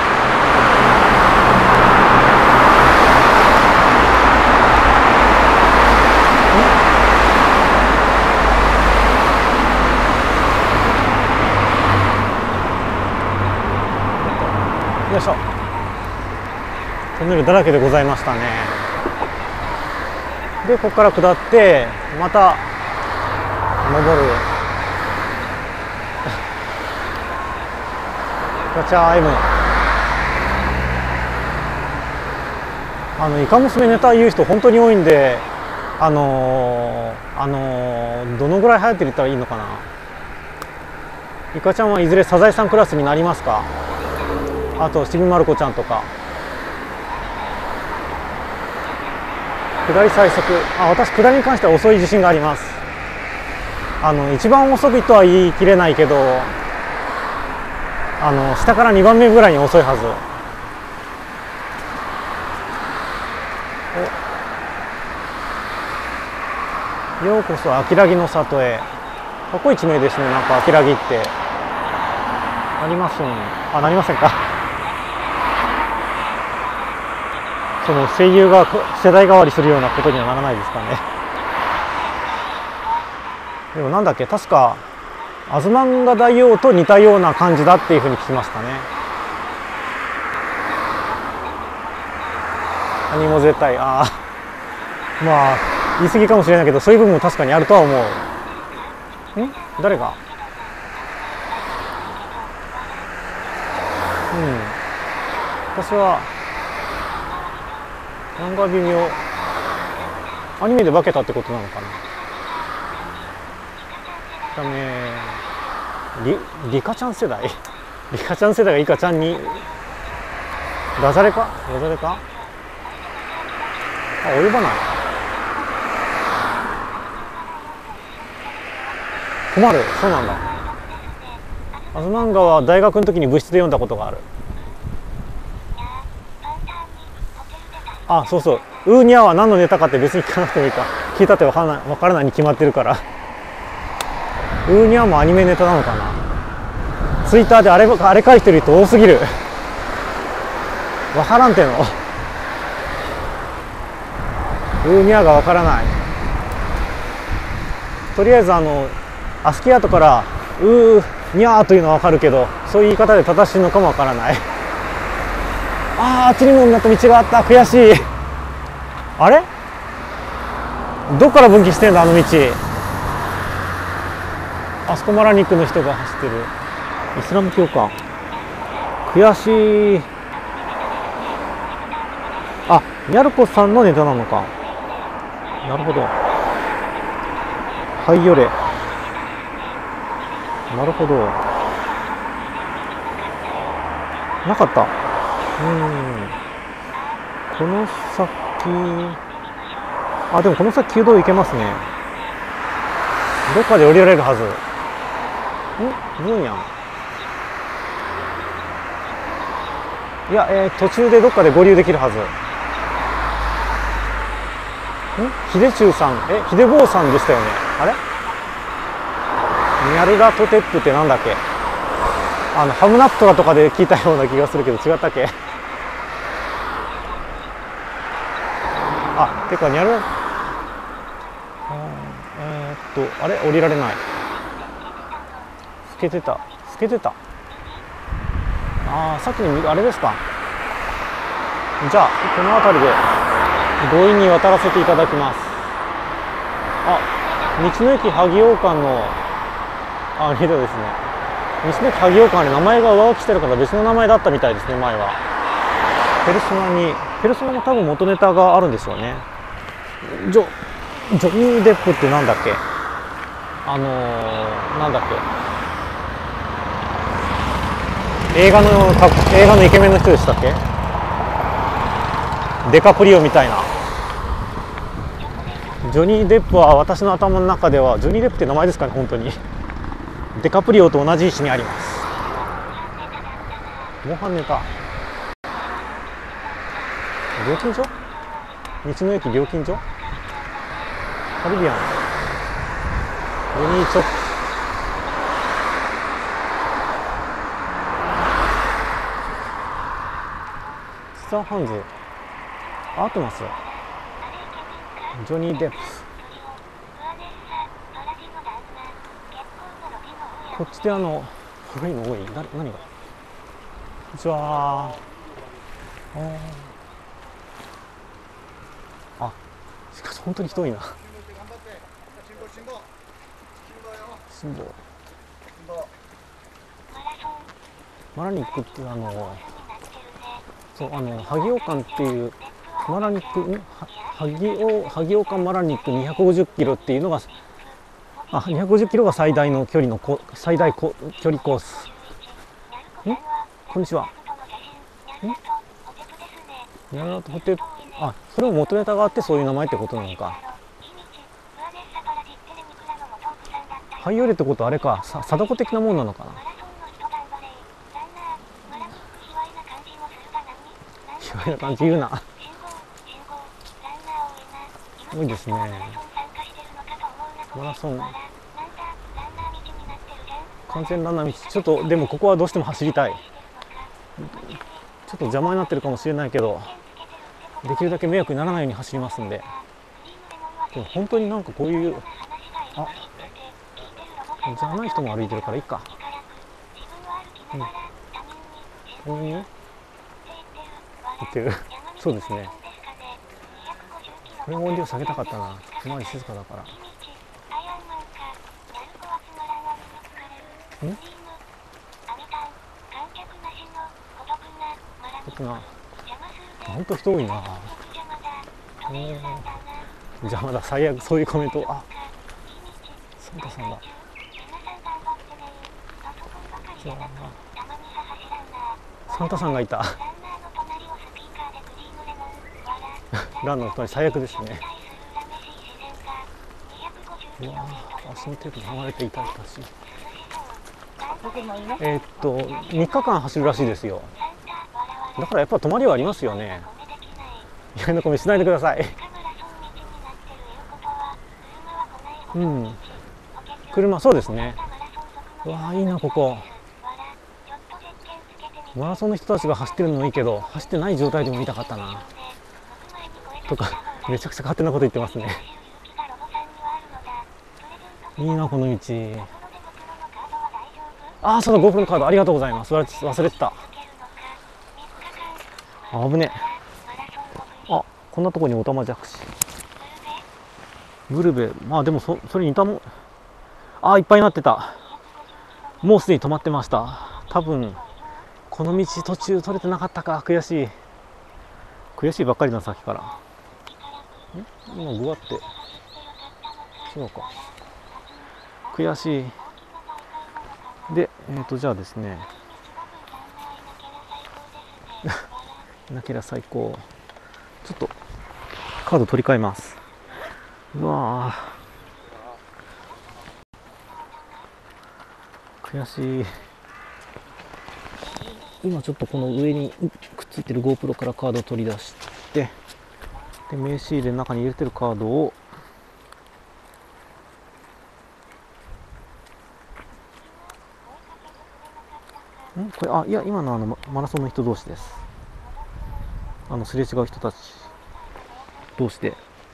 Speaker 1: よいしょ。トンネルだらけでございましたね。でここから下ってまた登る。ガチャ M。イカ娘ネタ言う人本当に多いんで、どのぐらい流行ってるって言ったらいいのかな。イカちゃんはいずれサザエさんクラスになりますか。あとちびまる子ちゃんとか。 下り最速。私下りに関しては遅い自信があります。一番遅いとは言い切れないけど、下から2番目ぐらいに遅いはず。ようこそ秋良木の里へ。かっこいい地名ですね。なんか秋良木ってありますよね。なりませんか。その声優が世代代わりするようなことにはならないですかね。でもなんだっけ、確かアズマンガ大王と似たような感じだっていうふうに聞きましたね。何も絶対まあ言い過ぎかもしれないけど、そういう部分も確かにあるとは思う。誰が私はなんか微妙。アニメで化けたってことなのかな。ダメ。リカちゃん世代リカちゃん世代がイカちゃんにダジャレか及ばない。困る。そうなんだ。アズマンガは大学の時に部室で読んだことがある。そうそう。ウーニャは何のネタかって別に聞かなくてもいいか。聞いたってわからないに決まってるから。ウーニャもアニメネタなのかな。ツイッターであれ書いてる人多すぎる。わからんての。ウーニャがわからない。とりあえずアスキーアートからウーニャーというのはわかるけど、そういう言い方で正しいのかもわからない。あっちにもまた道があった。悔しい。あれどっから分岐してんだ、あの道。あそこマラニックの人が走ってる。イスラム教か。悔しい。ニャルコさんのネタなのか。なるほど。はいよれ。なるほど。なかった。この先、でもこの先旧道行けますね。どっかで降りられるはず。ブーニャン。いや、途中でどっかで合流できるはず。秀忠さん、秀坊さんでしたよね。あれニャルラトテップってなんだっけ。ハムナプトラとかで聞いたような気がするけど、違ったっけ。てかニャルあれ降りられない。透けてた。さっきのあれですか。じゃあこの辺りで強引に渡らせていただきます。道の駅萩王館のリードですね。道の駅萩王館で名前が上書きしてるから別の名前だったみたいですね、前は。ペルソナも多分元ネタがあるんですよね。ジョニー・デップってなんだっけ。なんだっけ。映画のイケメンの人でしたっけ。デカプリオみたいな。ジョニー・デップは私の頭の中では、ジョニー・デップって名前ですかね、本当に。デカプリオと同じ位置にあります。モンハンネタ。料金所？道の駅料金所？カリビアン。ジョニーチョップ。スターハンズ。合ってます。ジョニー・デップ。こっちで古いの多い。何が。こんにちは。しかし本当に人多いな。辛抱。マラニックってそう萩王館っていうマラニック萩王館マラニック250キロっていうのが250キロが最大の距離の最大距離コース。こんにちは。ニャルラトテップ。 あ、それも元ネタがあってそういう名前ってことなのか。ハイオレってことはあれか、貞子的なもんなのかな。卑猥な感じ言うな。多いですね。マラソン完全ランナー道、ちょっとでもここはどうしても走りたい。ちょっと邪魔になってるかもしれないけど、できるだけ迷惑にならないように走りますんで。でも本当になんかこういう、あ、じゃない人も歩いてるからいいか。うん、言ってる。そうですね。これも音量下げたかったな。周り静かだから。ん？ほんと人多いな。邪魔だ、最悪。そういうコメント。あ、サンタさんだ。サンタさんがいた。ランナーの人に最悪ですね。うわぁ、足のテープが剥がれていたし。3日間走るらしいですよ。だからやっぱ泊まりはありますよね。意外なコメントしないでください。うん。車、そうですね。うわー、いいなここ。マラソンの人たちが走ってるのもいいけど、走ってない状態でも見たかったな。とか、めちゃくちゃ勝手なこと言ってますね。いいなこの道。ああ、そうだ、GoPro のカードありがとうございます。忘れてた。あぶね。あ、こんなとこにオタマジャクシ。ブルベ、まあでもそれに似たもん。ああ、いっぱいになってた。もうすでに止まってました。多分この道途中取れてなかったか。悔しい。悔しいばっかりな、さっきから。今グワってそうか、悔しい。で、じゃあですねなけりゃ最高。ちょっとカード取り替えます。うわー、悔しい。今ちょっとこの上にくっついてる GoPro からカードを取り出して、で名刺入れの中に入れてるカードをこれ、あ、いや、今のマラソンの人同士です。すれ違う人たち同士で。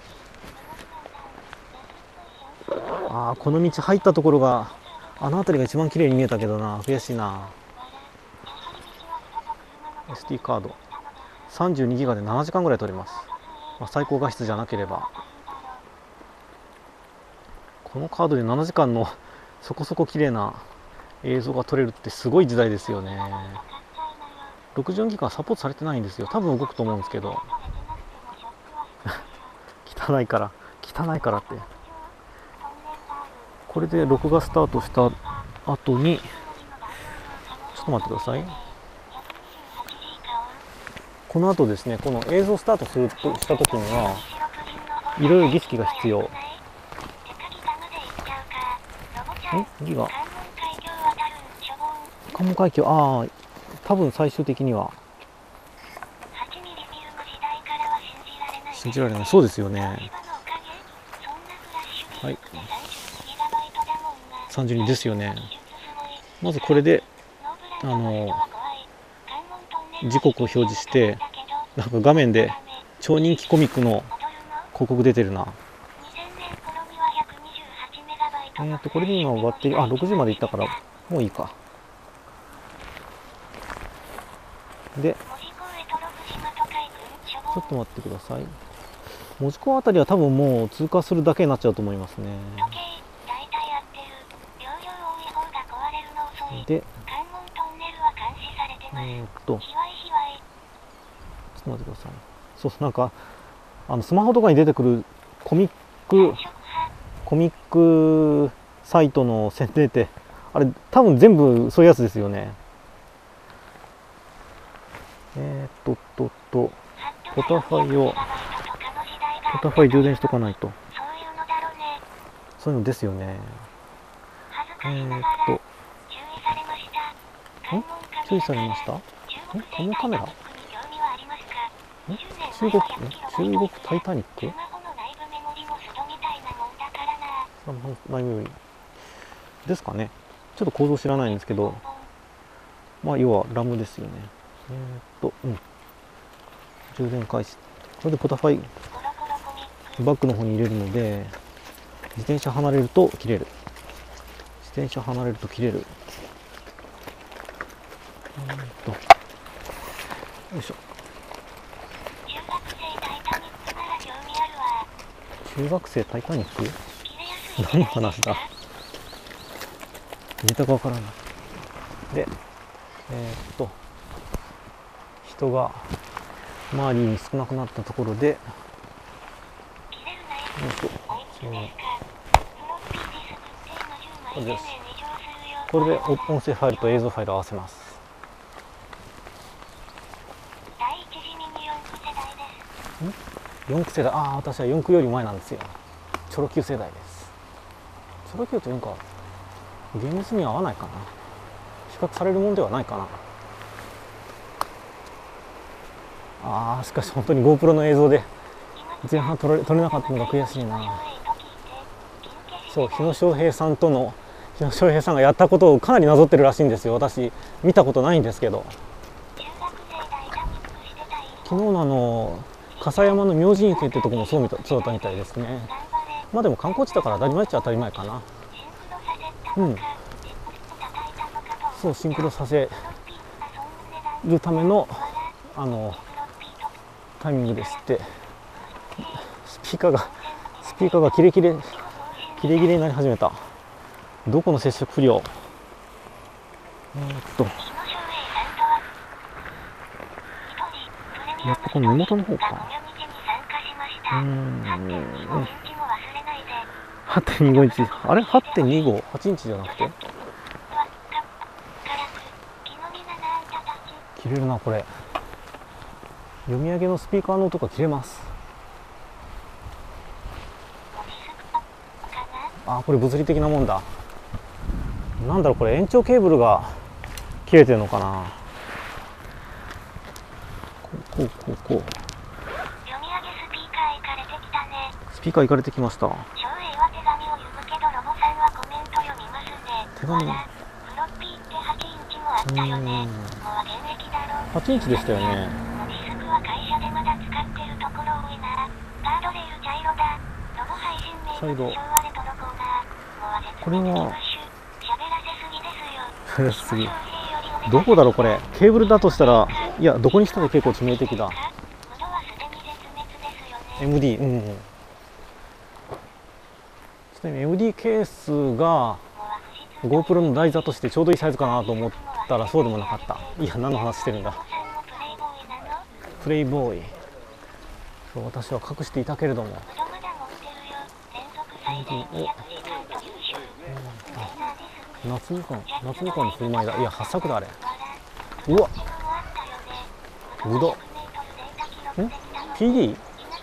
Speaker 1: ああ、この道入ったところがあの辺りが一番綺麗に見えたけどな。悔しいな。 SD カード32ギガで7時間ぐらい取れます。まあ、最高画質じゃなければ。このカードで7時間のそこそこ綺麗な映像が撮れるってすごい時代ですよね。64ギガはサポートされてないんですよ。多分動くと思うんですけど汚いからって。これで録画スタートした後にちょっと待ってください。この後ですね、この映像スタートするとした時にはいろいろ儀式が必要。ギガ関門海峡、ああ、多分最終的には信じられない。そうですよね。はい、32ですよね。まずこれで時刻を表示して、なんか画面で超人気コミックの広告出てるな。これで今バッテリー、あ、6時までいったからもういいか。で、ちょっと待ってください。門司港あたりは多分もう通過するだけになっちゃうと思いますね。で、ちょっと待ってください。そう、なんかスマホとかに出てくるコミックサイトの宣伝ってあれ多分全部そういうやつですよね。 ポタファイをポタファイ充電しとかないと。
Speaker 2: そういうのだろうね。
Speaker 1: そういうのですよね。
Speaker 2: 恥ずかしながら注意されました。
Speaker 1: 注意されました。関門カメラ。中国タイタニック。内部よりですかね。ちょっと構造知らないんですけど、まあ要はラムですよね。充電開始。これでポタファイバッグの方に入れるので、自転車離れると切れる。自転車離れると切れる。よいしょ。中学生タイタニック？何の話だ？ネタがわからない。で、人が周りに少なくなったところで、これです。これで音声ファイルと映像ファイルを合わせます。4駆世代、ああ、私は4駆より前なんですよ。チョロ Q 世代です。チョロ Q というか、厳密には合わないかな。比較されるものではないかな。ああ、しかし本当に GoPro の映像で前半撮れなかったのが悔しいな。そう、日野翔平さんがやったことをかなりなぞってるらしいんですよ。私見たことないんですけど、昨日の笠山の明神池ってとこもそうだったみたいですね。まあでも観光地だから当たり前っちゃ当たり前かな。そう、シンクロさせるためのタイミングですって。スピーカーがキレキレになり始めた。どこの接触不良？やっぱこの根元の方か。8.25 インチ。あれ 8.25 8インチじゃなくて切れるなこれ。読み上げのスピーカーの音が切れます。あ、これ物理的なもんだ。なんだろうこれ、延長ケーブルが切れてるのかな。こうスピーカーいかれてきました。手紙8インチでしたよね。サイドこれはどこだろうこれ。ケーブルだとしたら、いやどこにしたら結構致命的だ。 MD、MD ケースが GoPro の台座としてちょうどいいサイズかなと思ったらそうでもなかった。いや何の話してるんだ。プレイボーイ。そう、私は隠していたけれども、夏みかんの振る舞いだ。いや8作だあれ。うわぶどう。PD？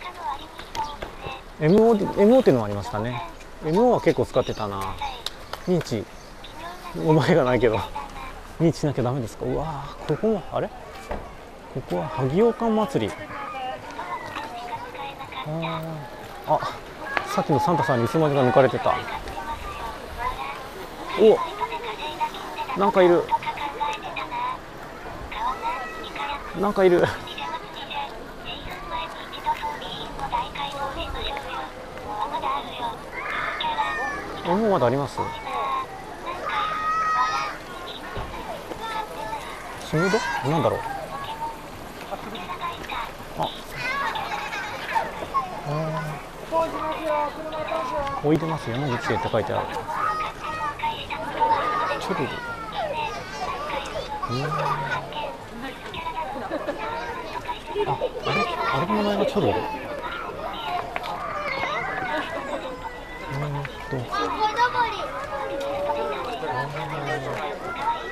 Speaker 1: MO っていうのがありましたね。 MO は結構使ってたな。認知覚えがないけど認知しなきゃダメですか。うわー、ここもあれ、ここは萩尾館祭り。あ、さっきのサンタさんに薄まりが抜かれてた。お、なんかいる。もうまだあります。スムード？なんだろう。おいでます山口へって書いてある。チョルル。あれの名前がチョルル。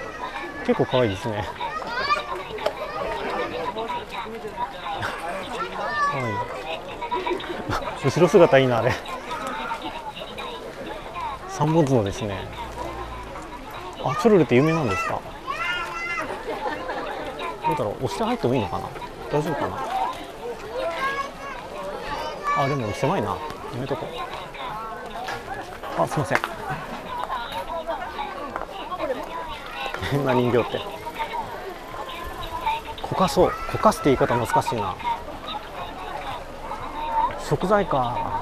Speaker 1: 結構可愛いですね。 後ろ姿いいなあれ。三本角ですね。あ、チョロルって有名なんですか。どうだろう、押して入ってもいいのかな。大丈夫かな。あ、でも狭いな。やめとこう。あ、すいません。変な人形って。こかそう。こかすって言い方難しいな。食材か。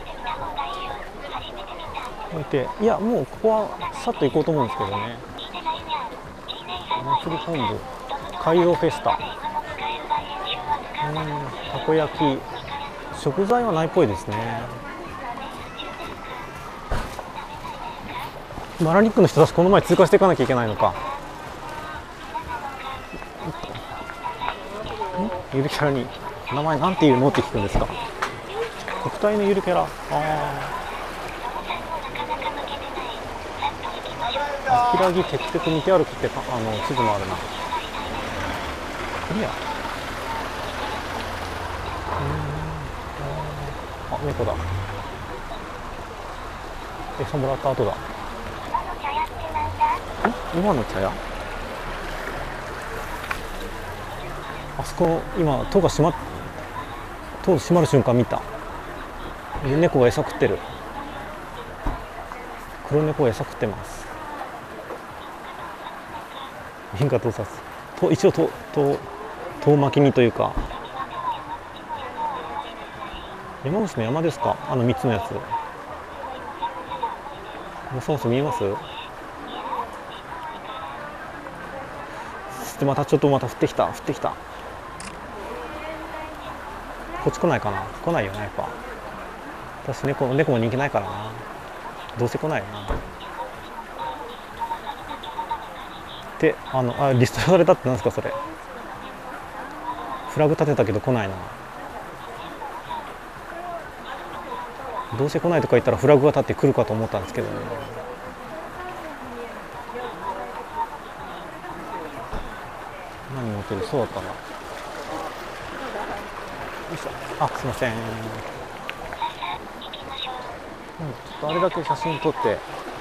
Speaker 1: 置いて、いやもうここはさっと行こうと思うんですけどね。祭り本部、海洋フェスタ。たこ焼き。食材はないっぽいですね。マラニックの人たちこの前通過していかなきゃいけないのか。ゆるキャラに名前なんていうのって聞くんですか。国体のゆるキャラ。あきらぎてくてく見て歩きって地図もあるな。クリア。あ、猫だ。餌もらった後だ。今の茶屋。あそこ今戸が閉まる瞬間見た。猫が餌食ってる。黒猫が餌食ってます。変化盗撮と一応遠巻きにというか。山口の山ですか。あの3つのやつ。もそもそ見えます。そしてまたちょっと降ってきた。こっち来ないかな。来ないよねやっぱ。私猫も人気ないからな。どうせ来ないよな。でリストラされたってなんですかそれ。フラグ立てたけど来ないな。どうせ来ないとか言ったらフラグが立ってくるかと思ったんですけどね。何持ってる。そうだったな。よいしょ。あ、すいません。ちょっとあれだけ写真撮って。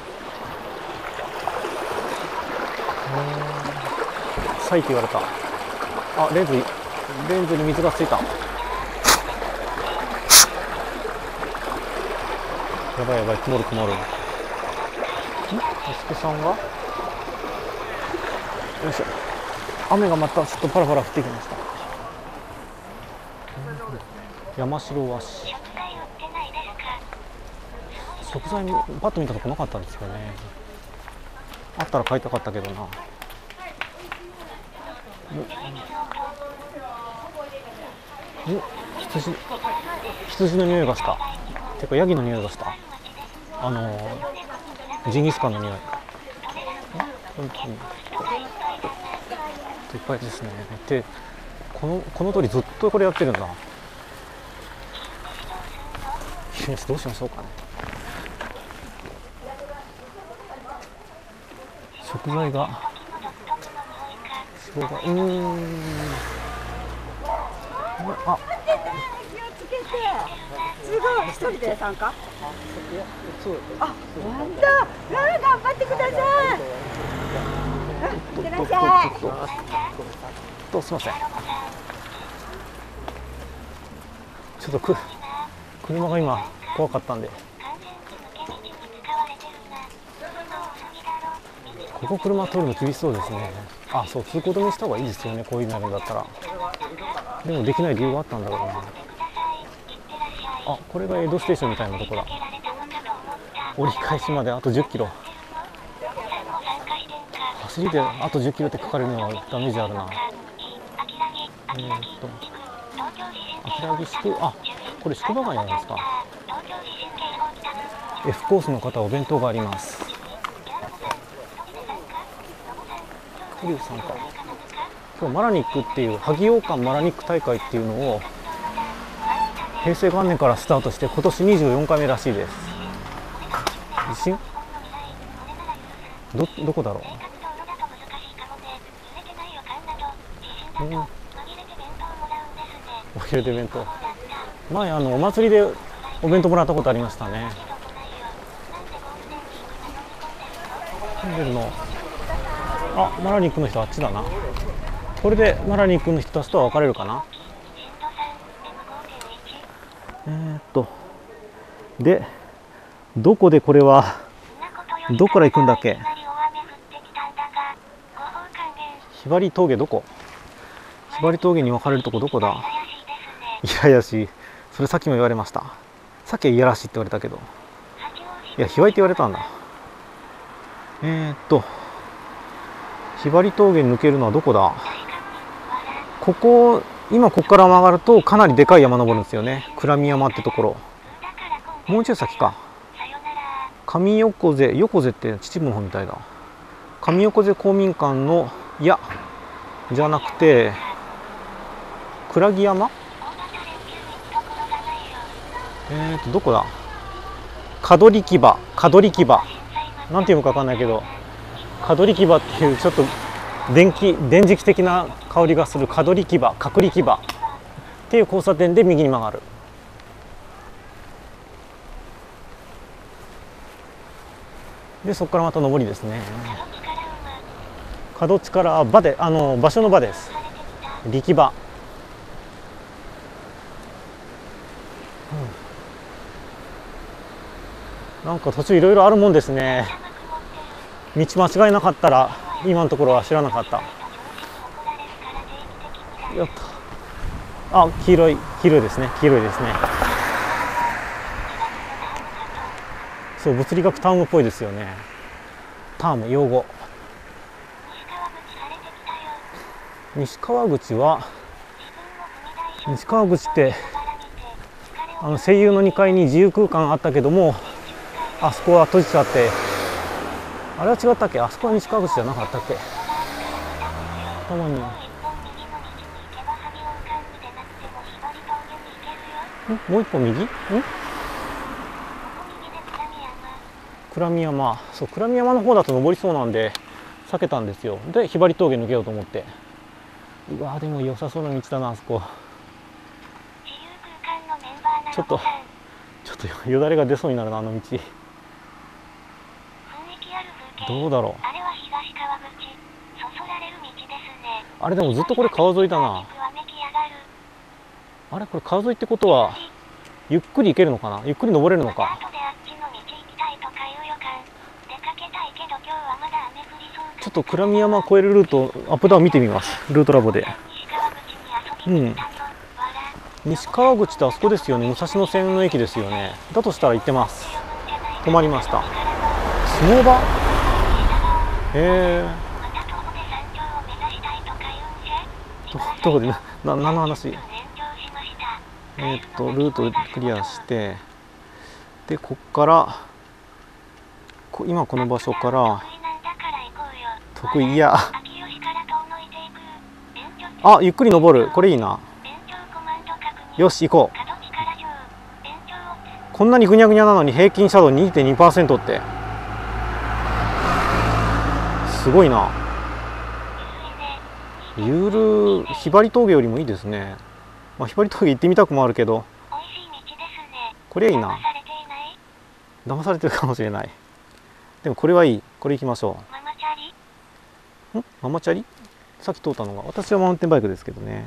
Speaker 1: さいって言われた。あ、レンズに水がついた。やばい曇る。エスケさんがよいしょ。雨がまたちょっとパラパラ降ってきました。山城和紙。食材パッと見たとこなかったんですよね。あったら買いたかったけどな。羊の匂いがした。てかヤギの匂いがした。ジンギスカンの匂い。いっぱいですね。でこの通りずっとこれやってるんだ。どうしましょうかね。食材があ、
Speaker 5: すごい、一人で参加。あ、本当。頑張ってください。いってらっしゃい。
Speaker 1: すいません。ちょっと車が今怖かったんで。ここ車通るの厳しそうですね。あ、そう、通行止めした方がいいですよね。こういうのだったら。でもできない理由があったんだろうな。あ、これが江戸ステーションみたいなとこだ。折り返しまであと10キロ。走りであと10キロって書かれるのはダメージあるな。あ、これ宿場街なんですか。F コースの方はお弁当があります。桐生さんか。今日マラニックっていう萩洋館マラニック大会っていうのを平成元年からスタートして今年24回目らしいです。地震？どこだろう。紛れて弁当。 前お祭りでお弁当もらったことありましたね。住んでるの、あ、マラニックの人あっちだな。これでマラニックの人たちとは分かれるかな。でどこでこれはどこから行くんだっけ。ひばり峠、どこ？ひばり峠に分かれるとこどこだ。いややしい。それさっきも言われました。さっきはいやらしいって言われたけど、いやひばりって言われたんだ。ひばり峠に抜けるのはどこだ。ここ、今ここから曲がるとかなりでかい山登るんですよね。倉見山ってところ。もうちょい先か。上横瀬、横瀬って秩父の方みたいだ。上横瀬公民館の、いやじゃなくて倉木山、どこだ。角力場、角力場なんていうのか分かんないけど、角力場っていうちょっと電磁気的な香りがする角力場、角力場っていう交差点で右に曲がる。でそこからまた上りですね。角地から場で、場所の場です。力場、なんか途中いろいろあるもんですね。道間違いなかったら今のところは知らなかった。やった。あ、黄色いですね。黄色いですね。そう、物理学タームっぽいですよね。ターム、用語。西川口って声優の2階に自由空間あったけども、あそこは閉じちゃって、あれは違ったっけ。あそこは西川口じゃなかったっけ。たまにもう一歩右？倉見山、そう、倉見山の方だと登りそうなんで避けたんですよ。でひばり峠抜けようと思って。うわー、でも良さそうな道だな、あそこ。ちょっとよだれが出そうになるな、あの道。どうだろう。あれでもずっとこれ川沿いだな。あれこれ川沿いってことはゆっくり行けるのかな。ゆっくり登れるのか。ちょっと倉見山を越えるルートアップダウン見てみます、ルートラボで。西川口ってあそこですよね。武蔵野線の駅ですよね。だとしたら行ってます。止まりました。相撲場、どこで何の話。ルートクリアして、でこっから今この場所から得意、いや、あ、ゆっくり登る。これいいな。よし行こう。こんなにぐにゃぐにゃなのに平均斜度 2.2% ってすごいな。ひばり峠よりもいいですね。まあ、ひばり峠行ってみたくもあるけど、これはいいな。騙されてるかもしれない。でもこれはいい。これ行きましょう。ママチャリ、さっき通ったのが、私はマウンテンバイクですけどね。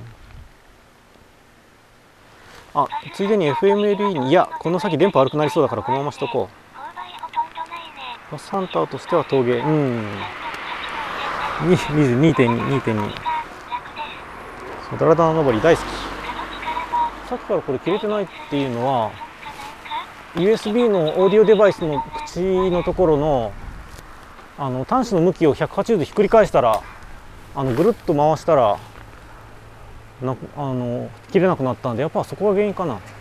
Speaker 1: あ、ついでに FMLE に、いやこの先電波悪くなりそうだからこのまましとこう。バスハンターとしては峠、2.2 そう、ダラダラ登り大好き。さっきからこれ切れてないっていうのは USB のオーディオデバイスの口のところの端子の向きを180度ひっくり返したら、ぐるっと回したら切れなくなったんで、やっぱそこが原因かな。